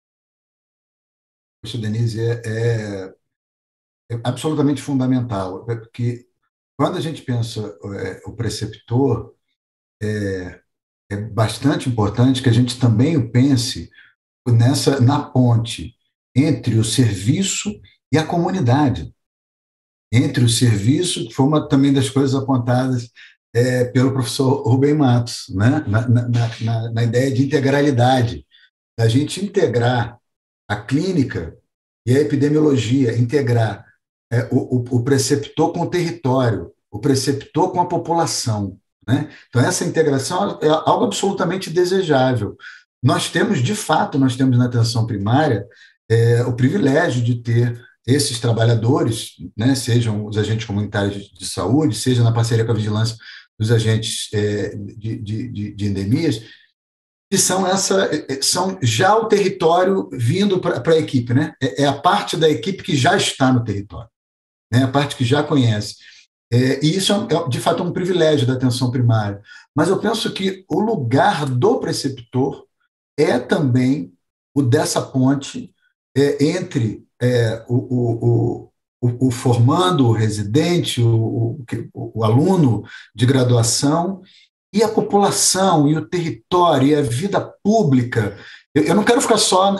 Isso, Denise, é, é, é absolutamente fundamental, porque quando a gente pensa é, o preceptor, é, é bastante importante que a gente também o pense nessa, na ponte entre o serviço e a comunidade. Entre o serviço, que foi uma também das coisas apontadas é, pelo professor Rubem Matos, né? na, na, na, na ideia de integralidade, da gente integrar a clínica e a epidemiologia, integrar é, o, o, o preceptor com o território, o preceptor com a população. Né? Então, essa integração é algo absolutamente desejável. Nós temos, de fato, nós temos na atenção primária é, o privilégio de ter esses trabalhadores, né, sejam os agentes comunitários de saúde, seja na parceria com a vigilância dos agentes é, de, de, de endemias, que são, essa, são já o território vindo para a equipe, né? É a parte da equipe que já está no território, né? A parte que já conhece. É, e isso é, de fato, um privilégio da atenção primária. Mas eu penso que o lugar do preceptor é também o dessa ponte é, entre é, o, o, o, o formando, o residente, o, o, o aluno de graduação e a população, e o território, e a vida pública. Eu, eu não quero ficar só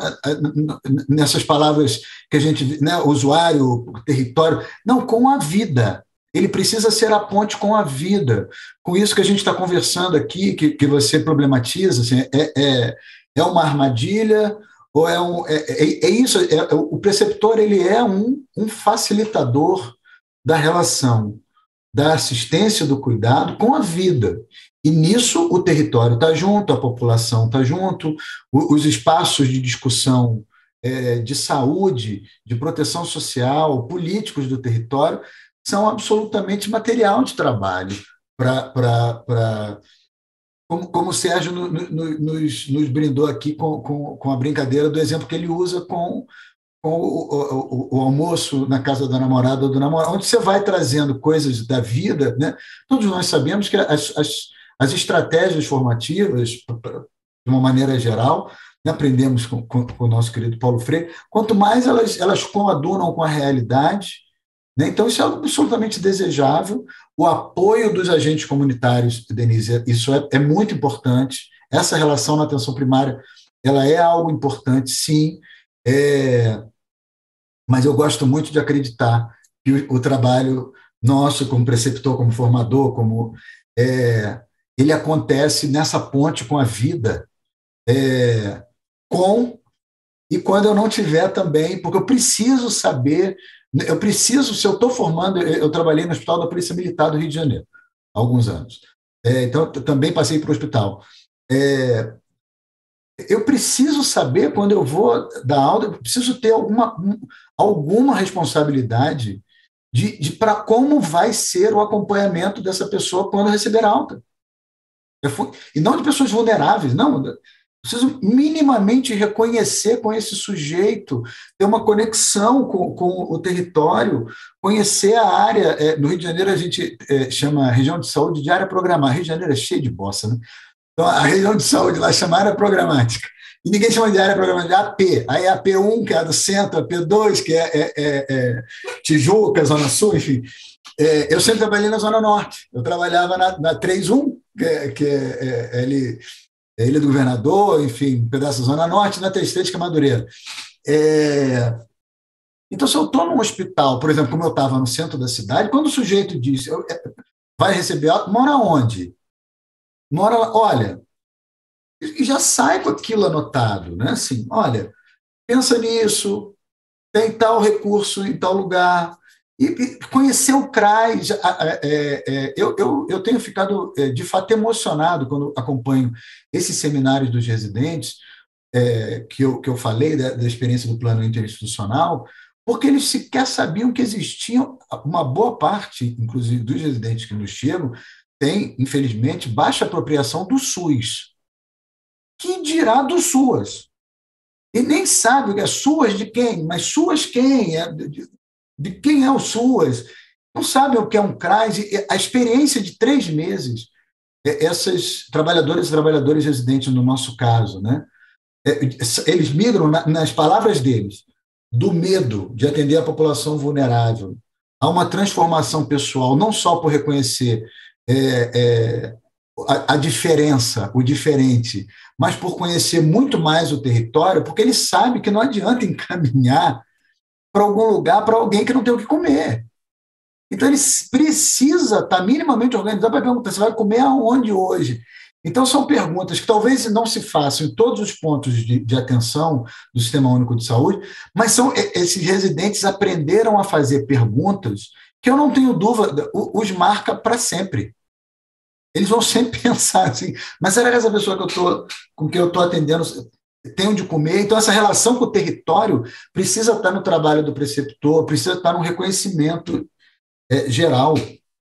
nessas palavras que a gente, né, usuário, território, não, com a vida. ele precisa ser a ponte com a vida. Com isso que a gente está conversando aqui, que, que você problematiza, assim, é, é, é uma armadilha, ou é, um, é, é, é isso, é, o preceptor ele é um, um facilitador da relação, da assistência, do cuidado com a vida. E nisso o território está junto, a população está junto, os espaços de discussão é, de saúde, de proteção social, políticos do território, são absolutamente material de trabalho para... Como, como o Sérgio no, no, nos, nos brindou aqui com, com, com a brincadeira do exemplo que ele usa com, com o, o, o almoço na casa da namorada ou do namorado, onde você vai trazendo coisas da vida, né? Todos nós sabemos que as, as, as estratégias formativas, de uma maneira geral, né, aprendemos com, com, com o nosso querido Paulo Freire, quanto mais elas, elas coadunam com a realidade, né? Então isso é absolutamente desejável. O apoio dos agentes comunitários, Denise, isso é, é muito importante. Essa relação na atenção primária, ela é algo importante, sim, é, mas eu gosto muito de acreditar que o, o trabalho nosso como preceptor, como formador, como, é, ele acontece nessa ponte com a vida, é, com e quando eu não tiver também, porque eu preciso saber, eu preciso, se eu estou formando, eu trabalhei no Hospital da Polícia Militar do Rio de Janeiro, há alguns anos, é, então eu também passei para o hospital. É, eu preciso saber, quando eu vou dar aula, eu preciso ter alguma, alguma responsabilidade de, de para como vai ser o acompanhamento dessa pessoa quando receber alta. Fui, e não de pessoas vulneráveis, não. Preciso minimamente reconhecer com esse sujeito, ter uma conexão com, com o território, conhecer a área. É, no Rio de Janeiro, a gente é, chama a região de saúde de área programática. Rio de Janeiro é cheio de bossa, né? Então, a região de saúde lá chama área programática. E ninguém chama de área programática, de A P. Aí a P um, que é a do centro, a P dois, que é, é, é, é Tijuca, Zona Sul, enfim. É, eu sempre trabalhei na Zona Norte. Eu trabalhava na, na três um, que é, que é, é ele... É Ilha do Governador, enfim, um pedaço da Zona Norte, na três três, que é Madureira. É... Então, se eu estou num hospital, por exemplo, como eu estava no centro da cidade, quando o sujeito diz, eu, vai receber alta, mora onde? Mora, olha, e já sai com aquilo anotado, né? Assim, olha, pensa nisso, tem tal recurso em tal lugar, e conhecer o CRAS. Eu, eu, eu tenho ficado, de fato, emocionado quando acompanho esses seminários dos residentes, é, que, eu, que eu falei da, da experiência do plano interinstitucional, porque eles sequer sabiam que existiam, uma boa parte, inclusive, dos residentes que nos chegam, tem, infelizmente, baixa apropriação do SUS. Que dirá do SUAS? E nem sabe o que é SUAS de quem, mas SUAS quem? É de, de quem é o SUAS, não sabem o que é um CRAS, a experiência de três meses, essas trabalhadoras e trabalhadores residentes, no nosso caso, né, eles migram, nas palavras deles, do medo de atender a população vulnerável a uma transformação pessoal, não só por reconhecer é, é, a, a diferença, o diferente, mas por conhecer muito mais o território, porque eles sabem que não adianta encaminhar para algum lugar, para alguém que não tem o que comer. Então, ele precisa estar minimamente organizado para perguntar, você vai comer aonde hoje? Então, são perguntas que talvez não se façam em todos os pontos de, de atenção do Sistema Único de Saúde, mas são, esses residentes aprenderam a fazer perguntas que eu não tenho dúvida, os marca para sempre. Eles vão sempre pensar assim, mas será que essa pessoa que eu tô, com quem eu estou atendendo tem onde comer? Então, essa relação com o território precisa estar no trabalho do preceptor, precisa estar no reconhecimento é, geral.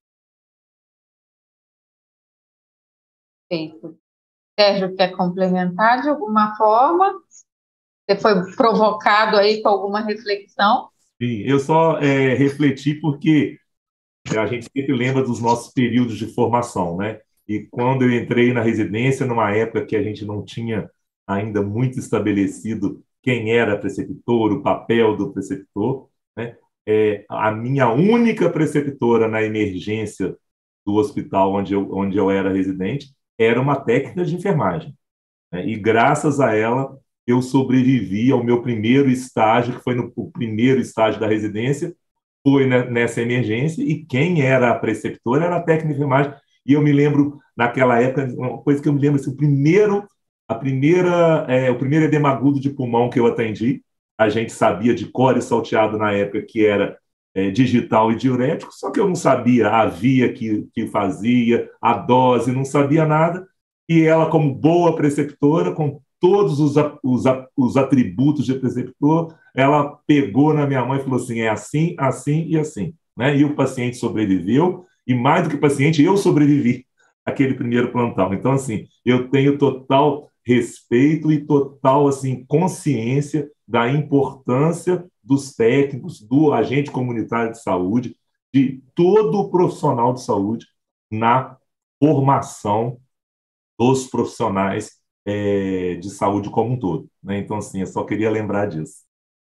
Perfeito. Sérgio, quer complementar de alguma forma? Você foi provocado aí com alguma reflexão? Sim, eu só é, refleti porque a gente sempre lembra dos nossos períodos de formação, né? E quando eu entrei na residência, numa época que a gente não tinha ainda muito estabelecido quem era preceptor, o papel do preceptor, né? É, a minha única preceptora na emergência do hospital onde eu, onde eu era residente era uma técnica de enfermagem, né? E graças a ela eu sobrevivi ao meu primeiro estágio, que foi no o primeiro estágio da residência, foi nessa emergência, e quem era a preceptora era a técnica de enfermagem. E eu me lembro, naquela época, uma coisa que eu me lembro, assim, o primeiro, a primeira, é, o primeiro edema agudo de pulmão que eu atendi, a gente sabia de cor e salteado na época que era é, digital e diurético, só que eu não sabia a via que, que fazia, a dose, não sabia nada, e ela, como boa preceptora, com todos os, os, os atributos de preceptor, ela pegou na minha mão e falou assim, é assim, assim e assim. Né? E o paciente sobreviveu, e mais do que o paciente, eu sobrevivi àquele primeiro plantão. Então, assim, eu tenho total respeito e total assim, consciência da importância dos técnicos, do agente comunitário de saúde, de todo o profissional de saúde na formação dos profissionais é, de saúde como um todo. Né? Então, assim, eu só queria lembrar disso.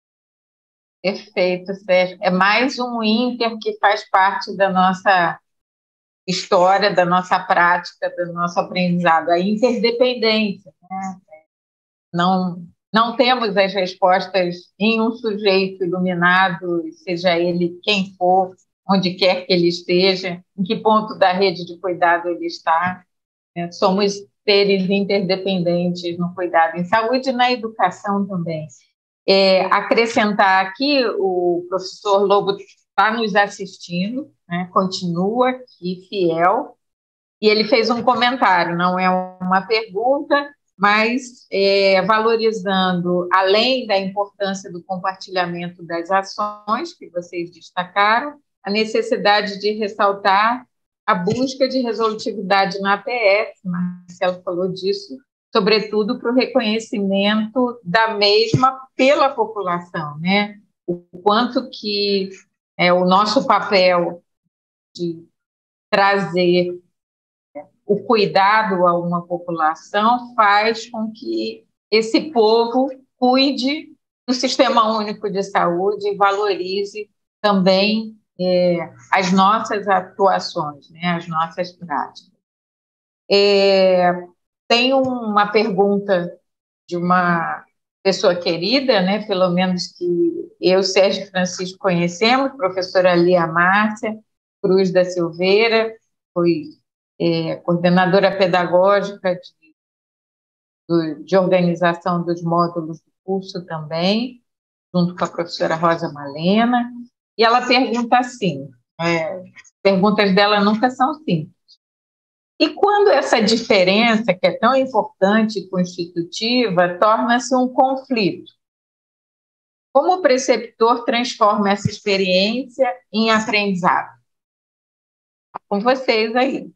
Perfeito, Sérgio. É mais um Inter que faz parte da nossa história, da nossa prática, do nosso aprendizado, a interdependência. Né? Não, não temos as respostas em um sujeito iluminado, seja ele quem for, onde quer que ele esteja, em que ponto da rede de cuidado ele está. Né? Somos seres interdependentes no cuidado em saúde e na educação também. É, acrescentar aqui, o professor Lobo está nos assistindo, né? Continua aqui fiel, e ele fez um comentário, não é uma pergunta, mas é, valorizando, além da importância do compartilhamento das ações que vocês destacaram, a necessidade de ressaltar a busca de resolutividade na A P F, Marcelo falou disso, sobretudo para o reconhecimento da mesma pela população, né? O quanto que é o nosso papel de trazer o cuidado a uma população faz com que esse povo cuide do Sistema Único de Saúde e valorize também é, as nossas atuações, né, as nossas práticas. É, tem uma pergunta de uma pessoa querida, né, pelo menos que eu, Sérgio Francisco, conhecemos, professora Lia Márcia Cruz da Silveira, foi é, coordenadora pedagógica de, de organização dos módulos do curso também, junto com a professora Rosa Malena, e ela pergunta assim, é, perguntas dela nunca são simples. E quando essa diferença, que é tão importante e constitutiva, torna-se um conflito? Como o preceptor transforma essa experiência em aprendizado? Com vocês aí.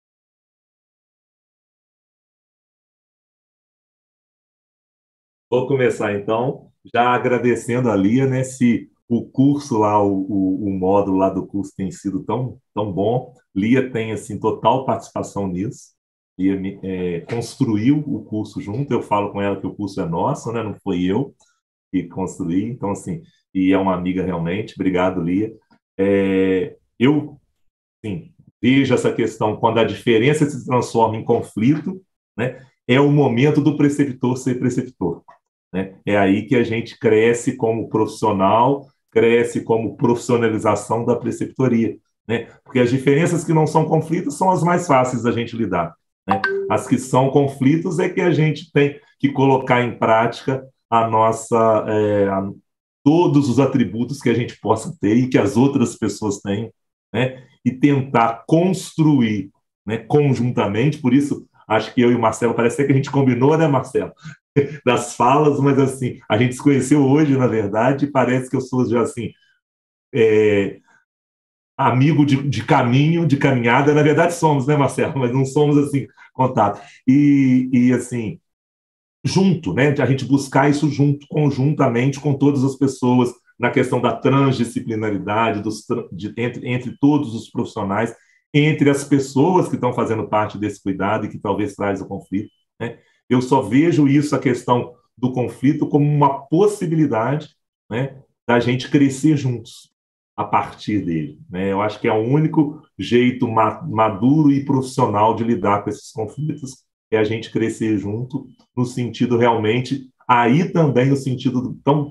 Vou começar, então, já agradecendo a Lia, né, se o curso lá, o, o, o módulo lá do curso tem sido tão, tão bom. Lia tem, assim, total participação nisso. Lia é, construiu o curso junto. Eu falo com ela que o curso é nosso, né, não foi eu que construí. Então, assim, e é uma amiga realmente. Obrigado, Lia. É, eu, sim, vejo essa questão, quando a diferença se transforma em conflito, né, é o momento do preceptor ser preceptor. Né? É aí que a gente cresce como profissional, cresce como profissionalização da preceptoria. Né? Porque as diferenças que não são conflitos são as mais fáceis da gente lidar. Né? As que são conflitos é que a gente tem que colocar em prática a nossa, é, a, todos os atributos que a gente possa ter e que as outras pessoas têm, né? E tentar construir, né, conjuntamente. Por isso, acho que eu e o Marcelo, parece que a gente combinou, né, Marcelo? Das falas, mas assim, a gente se conheceu hoje, na verdade, e parece que eu sou já assim, é, amigo de, de caminho, de caminhada. Na verdade somos, né, Marcelo? Mas não somos assim, contato. E, e assim, junto, né? A gente buscar isso junto, conjuntamente com todas as pessoas, na questão da transdisciplinaridade, dos, de, entre, entre todos os profissionais, entre as pessoas que estão fazendo parte desse cuidado e que talvez traz o conflito, né? Eu só vejo isso, a questão do conflito, como uma possibilidade, né, da gente crescer juntos a partir dele. Né? Eu acho que é o único jeito maduro e profissional de lidar com esses conflitos, é a gente crescer junto, no sentido realmente, aí também o sentido tão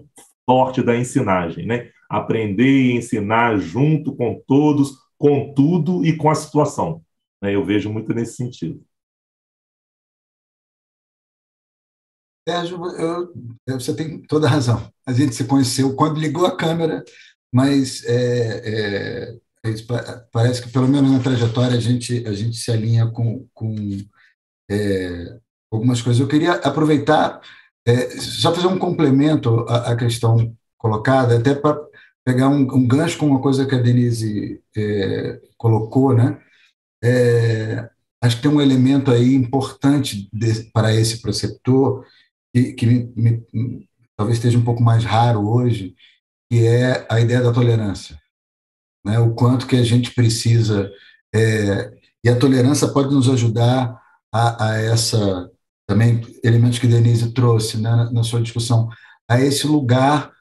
forte da ensinagem, né? Aprender e ensinar junto com todos, com tudo e com a situação. Né? Eu vejo muito nesse sentido. Sérgio, eu, eu, você tem toda a razão. A gente se conheceu quando ligou a câmera, mas é, é, é, parece que, pelo menos na trajetória, a gente, a gente se alinha com, com é, algumas coisas. Eu queria aproveitar, é, só fazer um complemento à, à questão colocada, até para pegar um, um gancho com uma coisa que a Denise é, colocou, né? É, acho que tem um elemento aí importante de, para esse preceptor, que, que me, me, talvez esteja um pouco mais raro hoje, que é a ideia da tolerância, né? O quanto que a gente precisa, é, e a tolerância pode nos ajudar a, a essa, também, elementos que Denise trouxe, né, na, na sua discussão, a esse lugar,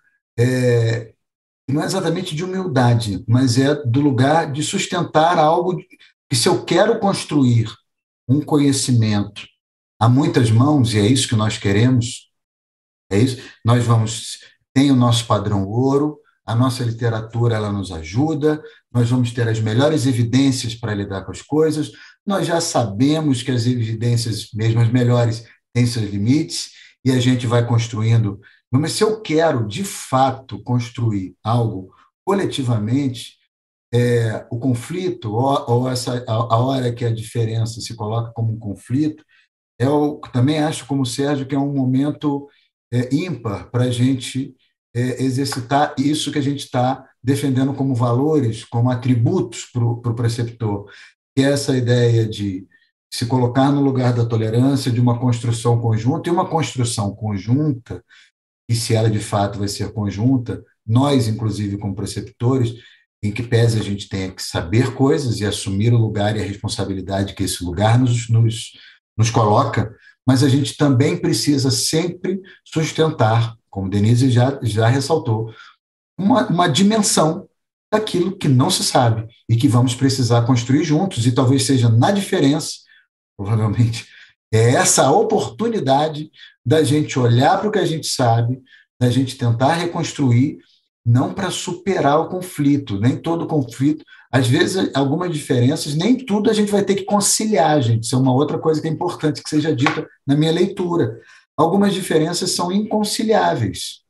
é, não é exatamente de humildade, mas é do lugar de sustentar algo que, se eu quero construir um conhecimento a muitas mãos, e é isso que nós queremos, é isso, nós vamos, tem o nosso padrão ouro, a nossa literatura ela nos ajuda, nós vamos ter as melhores evidências para lidar com as coisas, nós já sabemos que as evidências, mesmo as melhores, têm seus limites, e a gente vai construindo. Mas se eu quero, de fato, construir algo coletivamente, é, o conflito, ou, ou essa, a, a hora que a diferença se coloca como um conflito, eu também acho, como o Sérgio, que é um momento é, ímpar para a gente é, exercitar isso que a gente está defendendo como valores, como atributos para o pro preceptor, que é essa ideia de se colocar no lugar da tolerância, de uma construção conjunta, e uma construção conjunta, e se ela de fato vai ser conjunta, nós, inclusive, como preceptores, em que pese a gente tenha que saber coisas e assumir o lugar e a responsabilidade que esse lugar nos, nos nos coloca, mas a gente também precisa sempre sustentar, como Denise já, já ressaltou, uma, uma dimensão daquilo que não se sabe e que vamos precisar construir juntos, e talvez seja na diferença, provavelmente, é essa oportunidade da gente olhar para o que a gente sabe, da gente tentar reconstruir, não para superar o conflito, nem todo conflito. Às vezes, algumas diferenças, nem tudo a gente vai ter que conciliar, gente. Isso é uma outra coisa que é importante que seja dita na minha leitura. Algumas diferenças são inconciliáveis.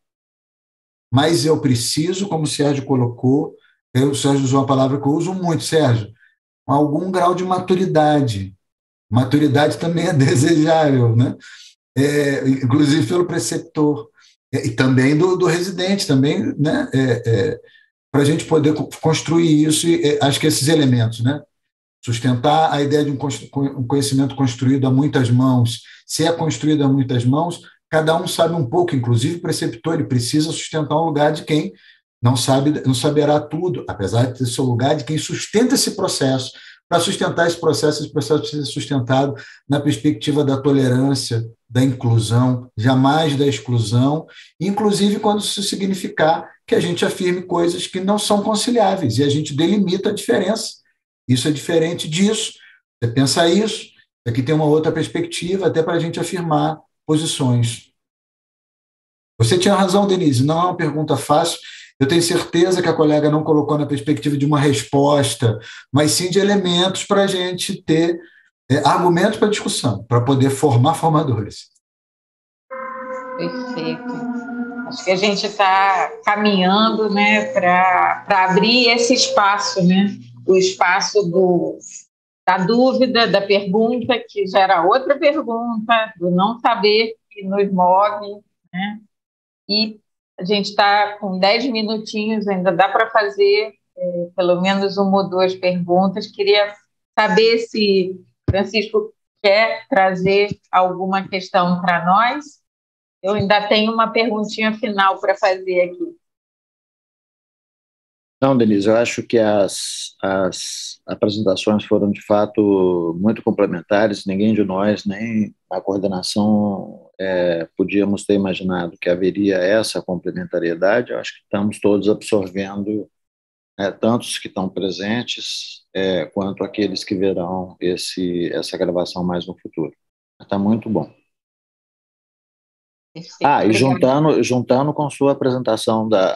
Mas eu preciso, como o Sérgio colocou, eu, o Sérgio usou uma palavra que eu uso muito, Sérgio, algum grau de maturidade. Maturidade também é desejável, né? É, inclusive pelo preceptor. É, e também do, do residente, também, né? É, é, para a gente poder construir isso, e acho que esses elementos, né? Sustentar a ideia de um conhecimento construído a muitas mãos, se é construído a muitas mãos, cada um sabe um pouco, inclusive o preceptor, ele precisa sustentar um lugar de quem não sabe, não saberá tudo, apesar de ter seu lugar de quem sustenta esse processo. Para sustentar esse processo, esse processo precisa ser sustentado na perspectiva da tolerância, da inclusão, jamais da exclusão, inclusive quando isso significar que a gente afirme coisas que não são conciliáveis, e a gente delimita a diferença. Isso é diferente disso. Você pensa isso, aqui tem uma outra perspectiva, até para a gente afirmar posições. Você tinha razão, Denise, não é uma pergunta fácil. Eu tenho certeza que a colega não colocou na perspectiva de uma resposta, mas sim de elementos para a gente ter é, argumentos para discussão, para poder formar formadores. Perfeito. Acho que a gente está caminhando, né, para abrir esse espaço, né, o espaço do, da dúvida, da pergunta, que gera outra pergunta, do não saber que nos move, né, e a gente está com dez minutinhos, ainda dá para fazer é, pelo menos uma ou duas perguntas. Queria saber se Francisco quer trazer alguma questão para nós. Eu ainda tenho uma perguntinha final para fazer aqui. Não, Denise, eu acho que as, as apresentações foram, de fato, muito complementares. Ninguém de nós, nem a coordenação, é, podíamos ter imaginado que haveria essa complementariedade. Eu acho que estamos todos absorvendo, é, tanto os que estão presentes, é, quanto aqueles que verão esse, essa gravação mais no futuro. Está muito bom. Perfeito. Ah, e Obrigada. juntando, juntando com sua apresentação da,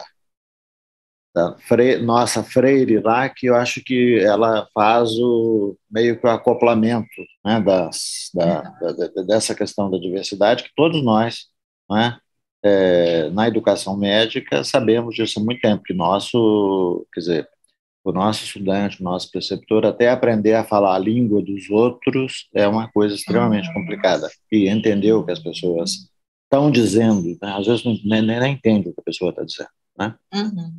da Fre- nossa Freire lá, que eu acho que ela faz o meio que o acoplamento, né, das, da, da, da- dessa questão da diversidade, que todos nós, né, é, na educação médica sabemos disso há muito tempo, que nosso, quer dizer, o nosso estudante, o nosso preceptor, até aprender a falar a língua dos outros é uma coisa extremamente complicada. E entender o que as pessoas estão dizendo, né? Às vezes não, nem, nem entende o que a pessoa está dizendo, né? Uhum.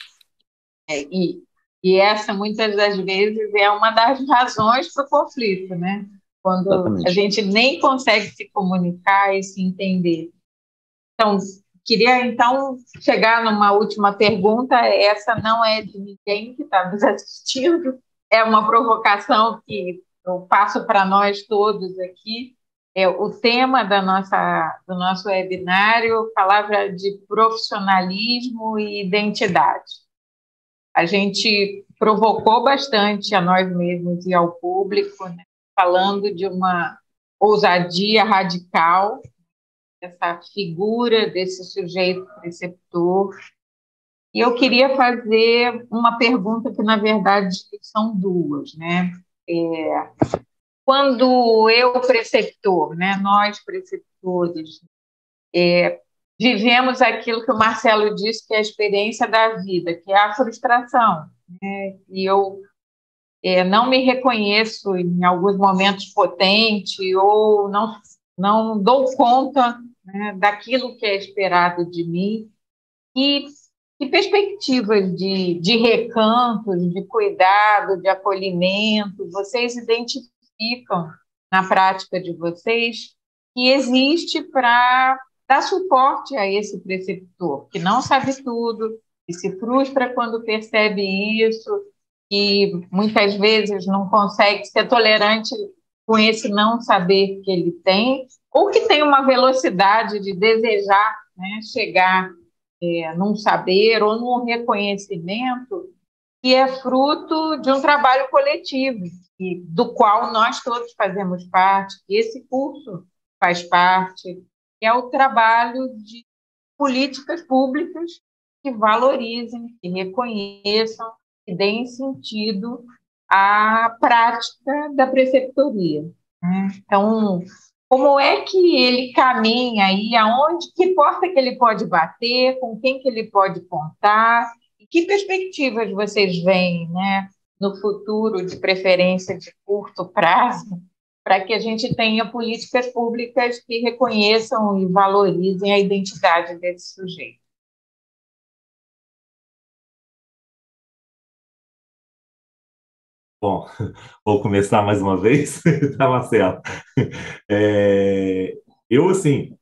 É, e, e essa, muitas das vezes, é uma das razões para o conflito, né? Quando a Exatamente. gente nem consegue se comunicar e se entender. Então, queria, então, chegar numa última pergunta. Essa não é de ninguém que está nos assistindo, é uma provocação que eu passo para nós todos aqui. É o tema da nossa, do nosso webinário, palavra de profissionalismo e identidade. A gente provocou bastante a nós mesmos e ao público, né, falando de uma ousadia radical, essa figura desse sujeito preceptor. E eu queria fazer uma pergunta que, na verdade, são duas, né? É, quando eu, preceptor, né, nós, preceptores, é, vivemos aquilo que o Marcelo disse, que é a experiência da vida, que é a frustração, né? E eu é, não me reconheço em alguns momentos potente ou não, não dou conta, né, daquilo que é esperado de mim. E que perspectivas de, de recantos, de cuidado, de acolhimento vocês identificam na prática de vocês que existe para dar suporte a esse preceptor, que não sabe tudo, que se frustra quando percebe isso, que muitas vezes não consegue ser tolerante com esse não saber que ele tem, ou que tem uma velocidade de desejar, né, chegar é, num saber ou num reconhecimento que é fruto de um trabalho coletivo, e do qual nós todos fazemos parte, e esse curso faz parte, que é o trabalho de políticas públicas que valorizem, que reconheçam, que deem sentido à prática da preceptoria, né? Então, como é que ele caminha aí, aonde, que porta que ele pode bater, com quem que ele pode contar, e que perspectivas vocês veem, né, no futuro, de preferência de curto prazo, para que a gente tenha políticas públicas que reconheçam e valorizem a identidade desse sujeito. Bom, vou começar mais uma vez, tá, Marcelo? É, eu, assim,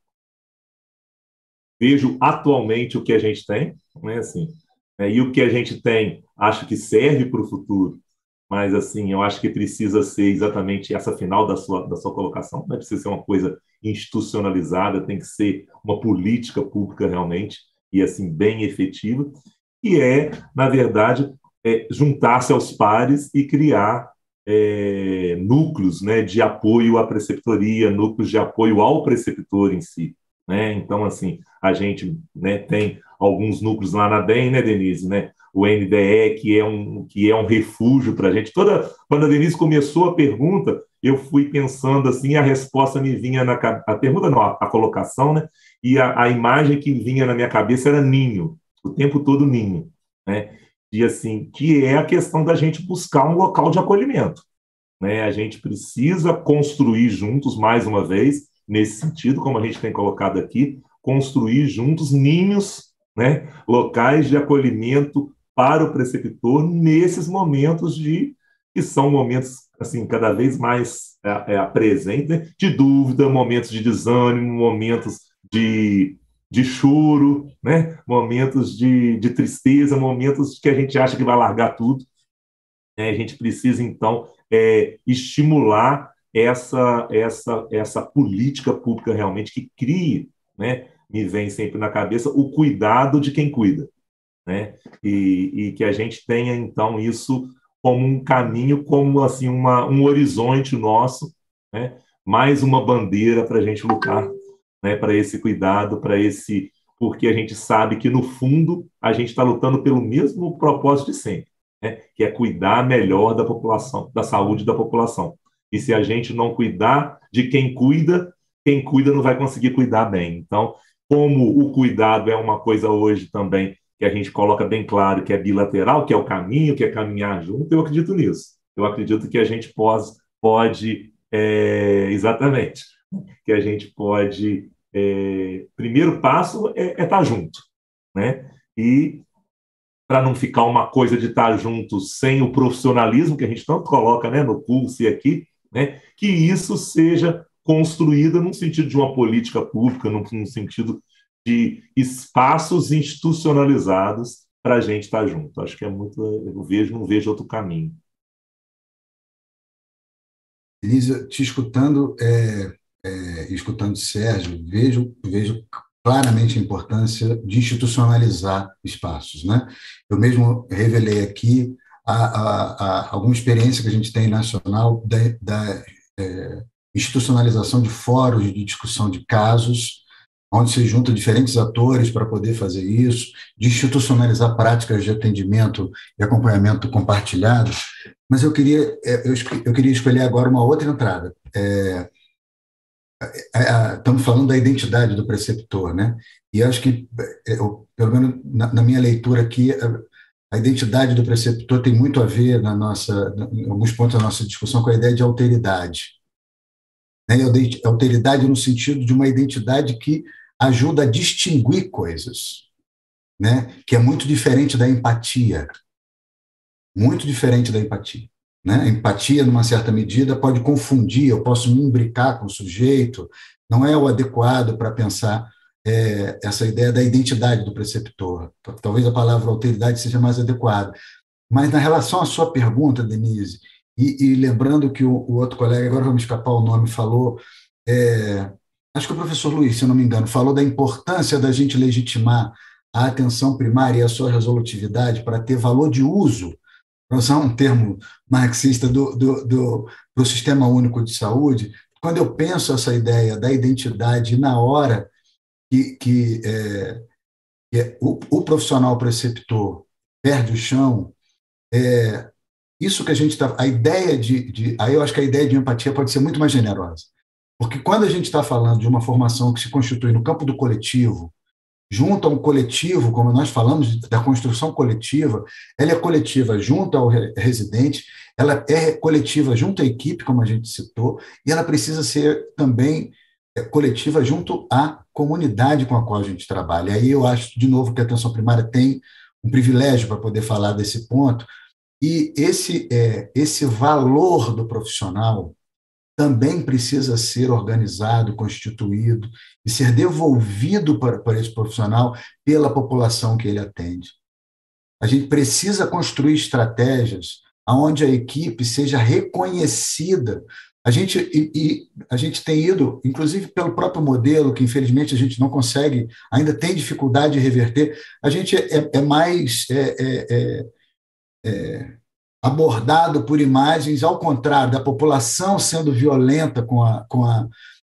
vejo atualmente o que a gente tem, né, assim, né, e o que a gente tem, acho que serve para o futuro, mas, assim, eu acho que precisa ser exatamente essa final da sua, da sua colocação, não precisa ser uma coisa institucionalizada, tem que ser uma política pública realmente, e, assim, bem efetiva, e é, na verdade, é, juntar-se aos pares e criar é, núcleos, né, de apoio à preceptoria, núcleos de apoio ao preceptor em si, né? Então, assim, a gente, né, tem alguns núcleos lá na D E M, né, Denise, né? O N D E, que é um, que é um refúgio para a gente. Toda, quando a Denise começou a pergunta, eu fui pensando assim, a resposta me vinha na cabeça, a pergunta não, a, a colocação, né? E a, a imagem que vinha na minha cabeça era ninho, o tempo todo ninho, né? E assim, que é a questão da gente buscar um local de acolhimento, né? A gente precisa construir juntos, mais uma vez, nesse sentido, como a gente tem colocado aqui, construir juntos ninhos, né? Locais de acolhimento para o preceptor nesses momentos de que são momentos assim cada vez mais é, é, presentes, né? De dúvida, momentos de desânimo, momentos de de choro, né? Momentos de, de tristeza, momentos que a gente acha que vai largar tudo. Né? A gente precisa, então, é, estimular essa, essa, essa política pública realmente que crie, né? Me vem sempre na cabeça, o cuidado de quem cuida. Né? E, e que a gente tenha, então, isso como um caminho, como assim, uma, um horizonte nosso, né? Mais uma bandeira para a gente lutar né, para esse cuidado, para esse... porque a gente sabe que, no fundo, a gente está lutando pelo mesmo propósito de sempre, né, que é cuidar melhor da população, da saúde da população. E se a gente não cuidar de quem cuida, quem cuida não vai conseguir cuidar bem. Então, como o cuidado é uma coisa hoje também que a gente coloca bem claro que é bilateral, que é o caminho, que é caminhar junto, eu acredito nisso. Eu acredito que a gente pode, pode é, exatamente, que a gente pode... É, primeiro passo é, é estar junto, né? E para não ficar uma coisa de estar junto sem o profissionalismo que a gente tanto coloca, né, no curso e aqui, né, que isso seja construído num sentido de uma política pública, num, num sentido de espaços institucionalizados para a gente estar junto. Acho que é muito... Eu vejo, não vejo outro caminho. Elisa, te escutando... É... É, escutando o Sérgio, vejo, vejo claramente a importância de institucionalizar espaços, né? Eu mesmo revelei aqui a, a, a alguma experiência que a gente tem nacional da, da é, institucionalização de fóruns de discussão de casos, onde se juntam diferentes atores para poder fazer isso, de institucionalizar práticas de atendimento e acompanhamento compartilhado. Mas eu queria, eu, eu queria escolher agora uma outra entrada. É, Estamos falando da identidade do preceptor, né? E acho que, eu, pelo menos na, na minha leitura aqui, a, a identidade do preceptor tem muito a ver, na nossa, em alguns pontos da nossa discussão, com a ideia de alteridade. Né? E alteridade no sentido de uma identidade que ajuda a distinguir coisas, né? Que é muito diferente da empatia. Muito diferente da empatia. Né? A empatia, numa certa medida, pode confundir, eu posso me imbricar com o sujeito, não é o adequado para pensar é, essa ideia da identidade do preceptor. Talvez a palavra alteridade seja mais adequada. Mas, na relação à sua pergunta, Denise, e, e lembrando que o, o outro colega, agora vamos escapar o nome, falou, é, acho que o professor Luiz, se eu não me engano, falou da importância da gente legitimar a atenção primária e a sua resolutividade para ter valor de uso, para usar um termo marxista do, do, do, do Sistema Único de Saúde. Quando eu penso essa ideia da identidade na hora que, que, é, que é, o, o profissional preceptor perde o chão, é, isso que a gente está... A ideia de, de... Aí eu acho que a ideia de empatia pode ser muito mais generosa. Porque quando a gente está falando de uma formação que se constitui no campo do coletivo, junto a um coletivo, como nós falamos da construção coletiva, ela é coletiva junto ao residente, ela é coletiva junto à equipe, como a gente citou, e ela precisa ser também coletiva junto à comunidade com a qual a gente trabalha. Aí eu acho, de novo, que a atenção primária tem um privilégio para poder falar desse ponto, e esse, é, esse valor do profissional também precisa ser organizado, constituído e ser devolvido para, para esse profissional pela população que ele atende. A gente precisa construir estratégias onde a equipe seja reconhecida. A gente, e, e, a gente tem ido, inclusive pelo próprio modelo, que infelizmente a gente não consegue, ainda tem dificuldade de reverter, a gente é, é mais... É, é, é, é, abordado por imagens, ao contrário, da população sendo violenta com a... Com a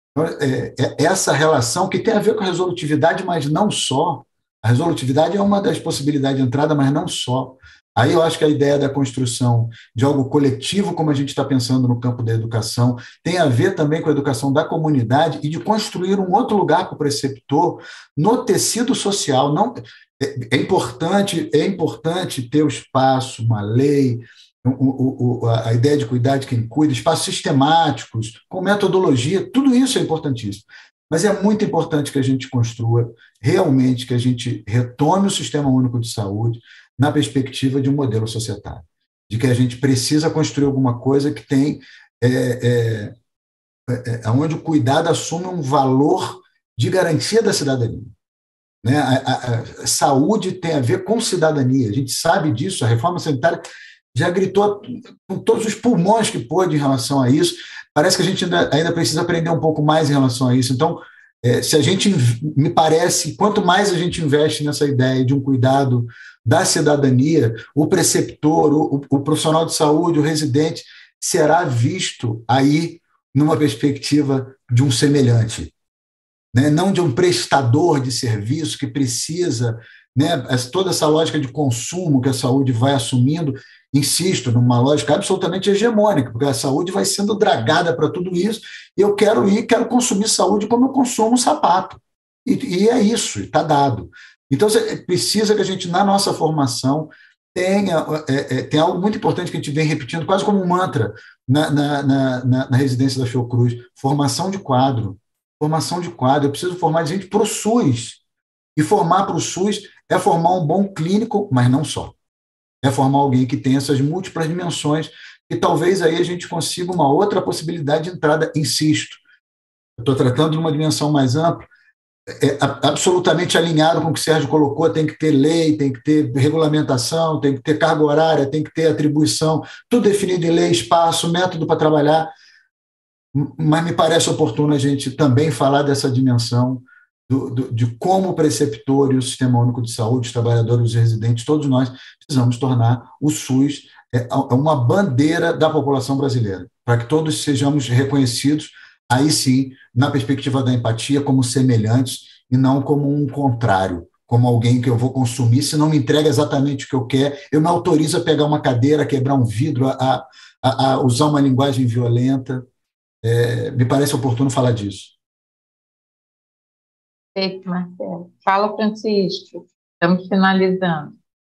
é, é essa relação que tem a ver com a resolutividade, mas não só. A resolutividade é uma das possibilidades de entrada, mas não só. Aí eu acho que a ideia da construção de algo coletivo, como a gente está pensando no campo da educação, tem a ver também com a educação da comunidade e de construir um outro lugar para o preceptor no tecido social. Não, é, é, importante, é importante ter o espaço, uma lei, o, o, a ideia de cuidar de quem cuida, espaços sistemáticos, com metodologia, tudo isso é importantíssimo. Mas é muito importante que a gente construa realmente, que a gente retome o Sistema Único de Saúde na perspectiva de um modelo societário, de que a gente precisa construir alguma coisa que tem, é, é, é, onde o cuidado assume um valor de garantia da cidadania. Né? A, a, a saúde tem a ver com cidadania, a gente sabe disso, a reforma sanitária já gritou com todos os pulmões que pôde em relação a isso. Parece que a gente ainda, ainda precisa aprender um pouco mais em relação a isso. Então, é, se a gente, me parece, quanto mais a gente investe nessa ideia de um cuidado da cidadania, o preceptor, o, o profissional de saúde, o residente, será visto aí numa perspectiva de um semelhante. né? Não de um prestador de serviço que precisa, né? Toda essa lógica de consumo que a saúde vai assumindo, insisto, numa lógica absolutamente hegemônica, porque a saúde vai sendo dragada para tudo isso, e eu quero ir, quero consumir saúde como eu consumo um sapato. E, e é isso, está dado. Então, precisa que a gente, na nossa formação, tenha, é, é, tem algo muito importante que a gente vem repetindo, quase como um mantra, na, na, na, na residência da Fiocruz: formação de quadro. Formação de quadro. Eu preciso formar gente para o SUS. E formar para o SUS é formar um bom clínico, mas não só. É formar alguém que tem essas múltiplas dimensões, e talvez aí a gente consiga uma outra possibilidade de entrada. Insisto, eu estou tratando de uma dimensão mais ampla, é absolutamente alinhado com o que o Sérgio colocou: tem que ter lei, tem que ter regulamentação, tem que ter carga horária, tem que ter atribuição, tudo definido em lei, espaço, método para trabalhar, mas me parece oportuno a gente também falar dessa dimensão do, do, de como o preceptor e o Sistema Único de Saúde, os trabalhadores, os residentes, todos nós precisamos tornar o SUS uma bandeira da população brasileira, para que todos sejamos reconhecidos, aí sim, na perspectiva da empatia, como semelhantes e não como um contrário, como alguém que eu vou consumir. Se não me entrega exatamente o que eu quero, eu me autorizo a pegar uma cadeira, a quebrar um vidro, a, a, a usar uma linguagem violenta. É, me parece oportuno falar disso. Perfeito, Marcelo. Fala, Francisco. Estamos finalizando.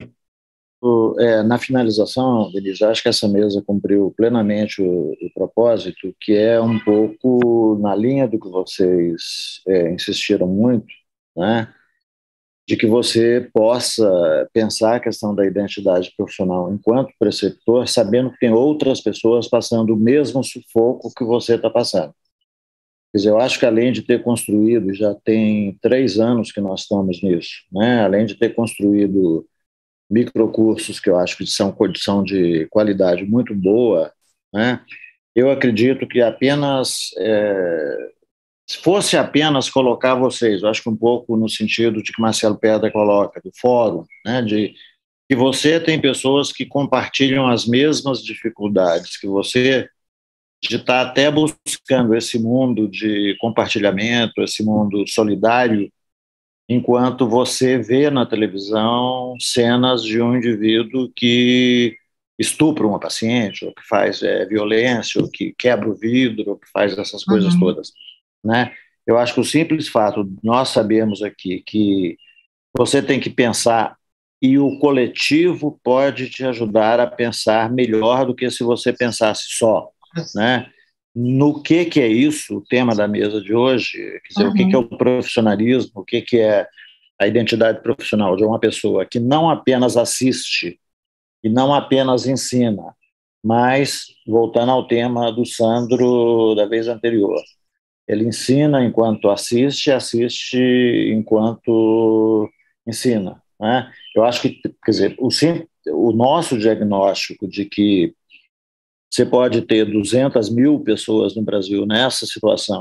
É, na finalização, Denise, acho que essa mesa cumpriu plenamente o, o propósito, que é um pouco na linha do que vocês é, insistiram muito, né? De que você possa pensar a questão da identidade profissional enquanto preceptor, sabendo que tem outras pessoas passando o mesmo sufoco que você está passando. Quer dizer, eu acho que além de ter construído, já tem três anos que nós estamos nisso, né? Além de ter construído microcursos que eu acho que são condição de qualidade muito boa, né? Eu acredito que apenas, é, se fosse apenas colocar vocês, eu acho que um pouco no sentido de que Marcelo Pedra coloca, do fórum, né? De que você tem pessoas que compartilham as mesmas dificuldades que você, de estar até buscando esse mundo de compartilhamento, esse mundo solidário, enquanto você vê na televisão cenas de um indivíduo que estupra uma paciente, ou que faz é, violência, ou que quebra o vidro, ou que faz essas coisas uhum. todas, né? Eu acho que o simples fato, nós sabemos aqui que você tem que pensar, e o coletivo pode te ajudar a pensar melhor do que se você pensasse só, né? No que que é isso, o tema da mesa de hoje, quer dizer, uhum. o que que é o profissionalismo, o que que é a identidade profissional de uma pessoa que não apenas assiste e não apenas ensina, mas, voltando ao tema do Sandro da vez anterior, ele ensina enquanto assiste, assiste enquanto ensina, né? Eu acho que, quer dizer, o, o nosso diagnóstico de que você pode ter duzentas mil pessoas no Brasil nessa situação.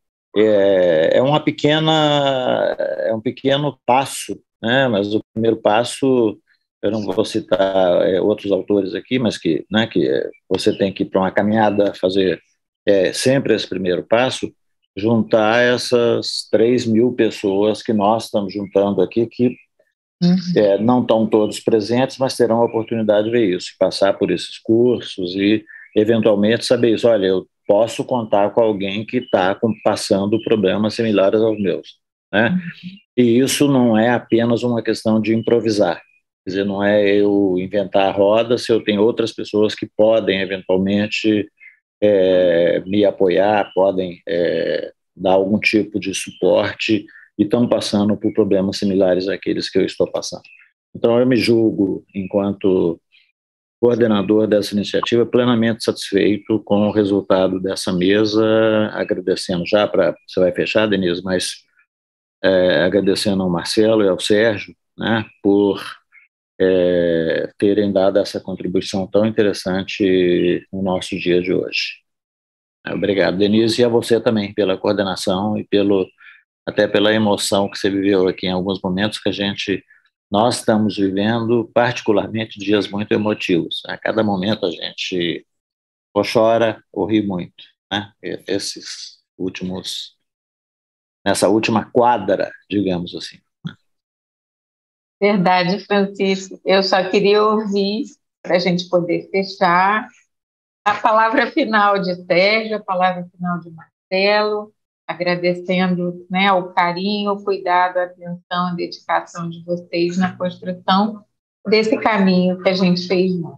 É, é uma pequena, é um pequeno passo, né? Mas o primeiro passo, eu não vou citar é, outros autores aqui, mas que, né, que é, você tem que ir para uma caminhada, fazer é, sempre esse primeiro passo, juntar essas três mil pessoas que nós estamos juntando aqui, que uhum. é, não estão todos presentes, mas terão a oportunidade de ver isso, passar por esses cursos e eventualmente saber isso. Olha, eu posso contar com alguém que está passando problemas similares aos meus, né? E isso não é apenas uma questão de improvisar, quer dizer, não é eu inventar a roda se eu tenho outras pessoas que podem eventualmente é, me apoiar, podem é, dar algum tipo de suporte e estão passando por problemas similares àqueles que eu estou passando. Então eu me julgo, enquanto coordenador dessa iniciativa, plenamente satisfeito com o resultado dessa mesa, agradecendo já para, você vai fechar, Denise, mas é, agradecendo ao Marcelo e ao Sérgio, né, por é, terem dado essa contribuição tão interessante no nosso dia de hoje. Obrigado, Denise, e a você também pela coordenação e pelo, até pela emoção que você viveu aqui em alguns momentos que a gente... Nós estamos vivendo, particularmente, dias muito emotivos. A cada momento a gente ou chora ou ri muito, né? Esses últimos nessa última quadra, digamos assim. Verdade, Francisco. Eu só queria ouvir, para a gente poder fechar, a palavra final de Sérgio, a palavra final de Marcelo, agradecendo, né, o carinho, o cuidado, a atenção, a dedicação de vocês na construção desse caminho que a gente fez junto.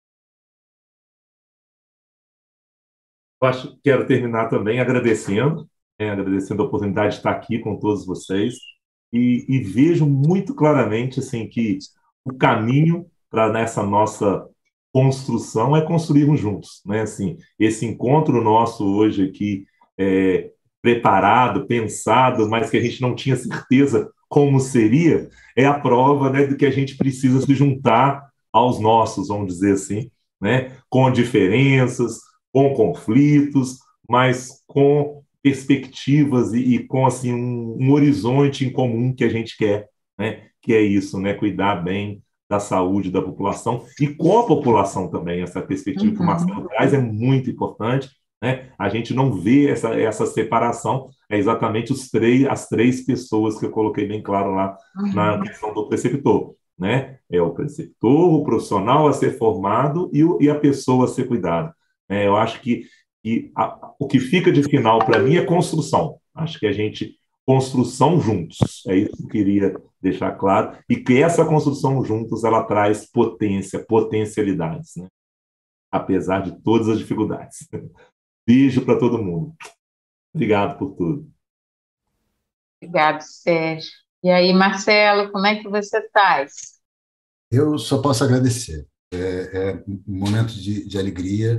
Eu acho que quero terminar também agradecendo, né, agradecendo a oportunidade de estar aqui com todos vocês e, e vejo muito claramente assim, que o caminho para nessa nossa construção é construirmos juntos, né? Assim, esse encontro nosso hoje aqui, é, preparado, pensado, mas que a gente não tinha certeza como seria, é a prova, né, de que a gente precisa se juntar aos nossos, vamos dizer assim, né? Com diferenças, com conflitos, mas com perspectivas e, e com assim um, um horizonte em comum que a gente quer, né? Que é isso, né? Cuidar bem da saúde da população e com a população também. Essa perspectiva uhum. que o Marcelo traz é muito importante, né? A gente não vê essa, essa separação, é exatamente os três, as três pessoas que eu coloquei bem claro lá uhum. na questão do preceptor, né? É o preceptor, o profissional a ser formado e, o, e a pessoa a ser cuidada. É, eu acho que, que a, o que fica de final para mim é construção. Acho que a gente construção juntos, é isso que eu queria deixar claro, e que essa construção juntos, ela traz potência, potencialidades, né? Apesar de todas as dificuldades. Beijo para todo mundo. Obrigado por tudo. Obrigado, Sérgio. E aí, Marcelo, como é que você está? Eu só posso agradecer. É, é um momento de, de alegria,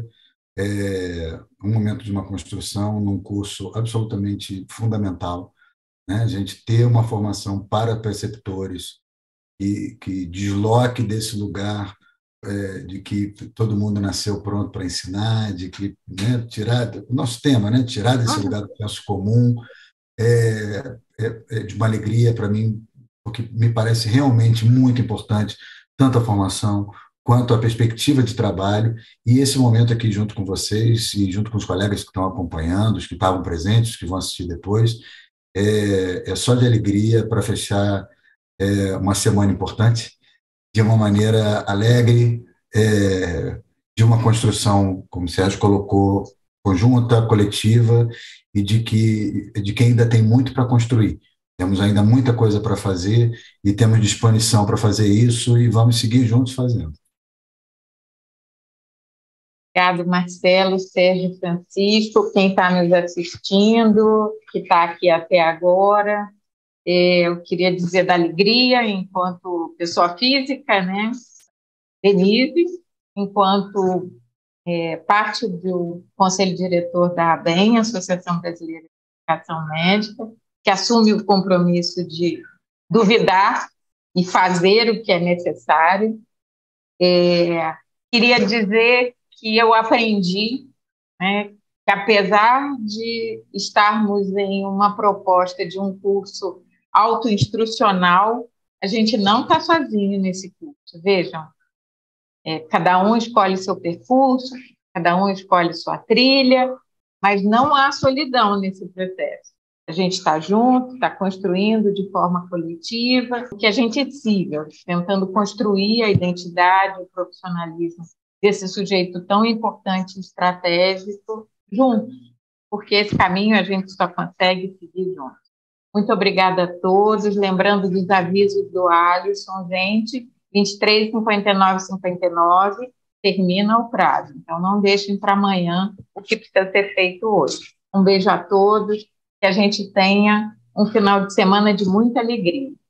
é um momento de uma construção num curso absolutamente fundamental, né? A gente ter uma formação para preceptores e que desloque desse lugar é, de que todo mundo nasceu pronto para ensinar, de que, né, tirar o nosso tema, né, tirar desse lugar do senso comum, é, é, é de uma alegria para mim, porque me parece realmente muito importante tanto a formação quanto a perspectiva de trabalho, e esse momento aqui junto com vocês e junto com os colegas que estão acompanhando, os que estavam presentes, os que vão assistir depois, é, é só de alegria para fechar é, uma semana importante, de uma maneira alegre, é, de uma construção, como o Sérgio colocou, conjunta, coletiva, e de que, de que ainda tem muito para construir. Temos ainda muita coisa para fazer e temos disposição para fazer isso e vamos seguir juntos fazendo. Obrigado, Marcelo, Sérgio, Francisco, quem está nos assistindo, que está aqui até agora. Eu queria dizer da alegria enquanto pessoa física, né? Denise, enquanto é, parte do Conselho Diretor da ABEM, Associação Brasileira de Educação Médica, que assume o compromisso de duvidar e fazer o que é necessário. É, queria dizer que eu aprendi, né, que apesar de estarmos em uma proposta de um curso autoinstrucional, a gente não está sozinho nesse curso. Vejam, é, cada um escolhe seu percurso, cada um escolhe sua trilha, mas não há solidão nesse processo. A gente está junto, está construindo de forma coletiva, que a gente siga, tentando construir a identidade, o profissionalismo desse sujeito tão importante e estratégico juntos, porque esse caminho a gente só consegue seguir juntos. Muito obrigada a todos, lembrando dos avisos do Alisson, gente, vinte e três, cinquenta e nove, cinquenta e nove, termina o prazo, então não deixem para amanhã o que precisa ser feito hoje. Um beijo a todos, que a gente tenha um final de semana de muita alegria.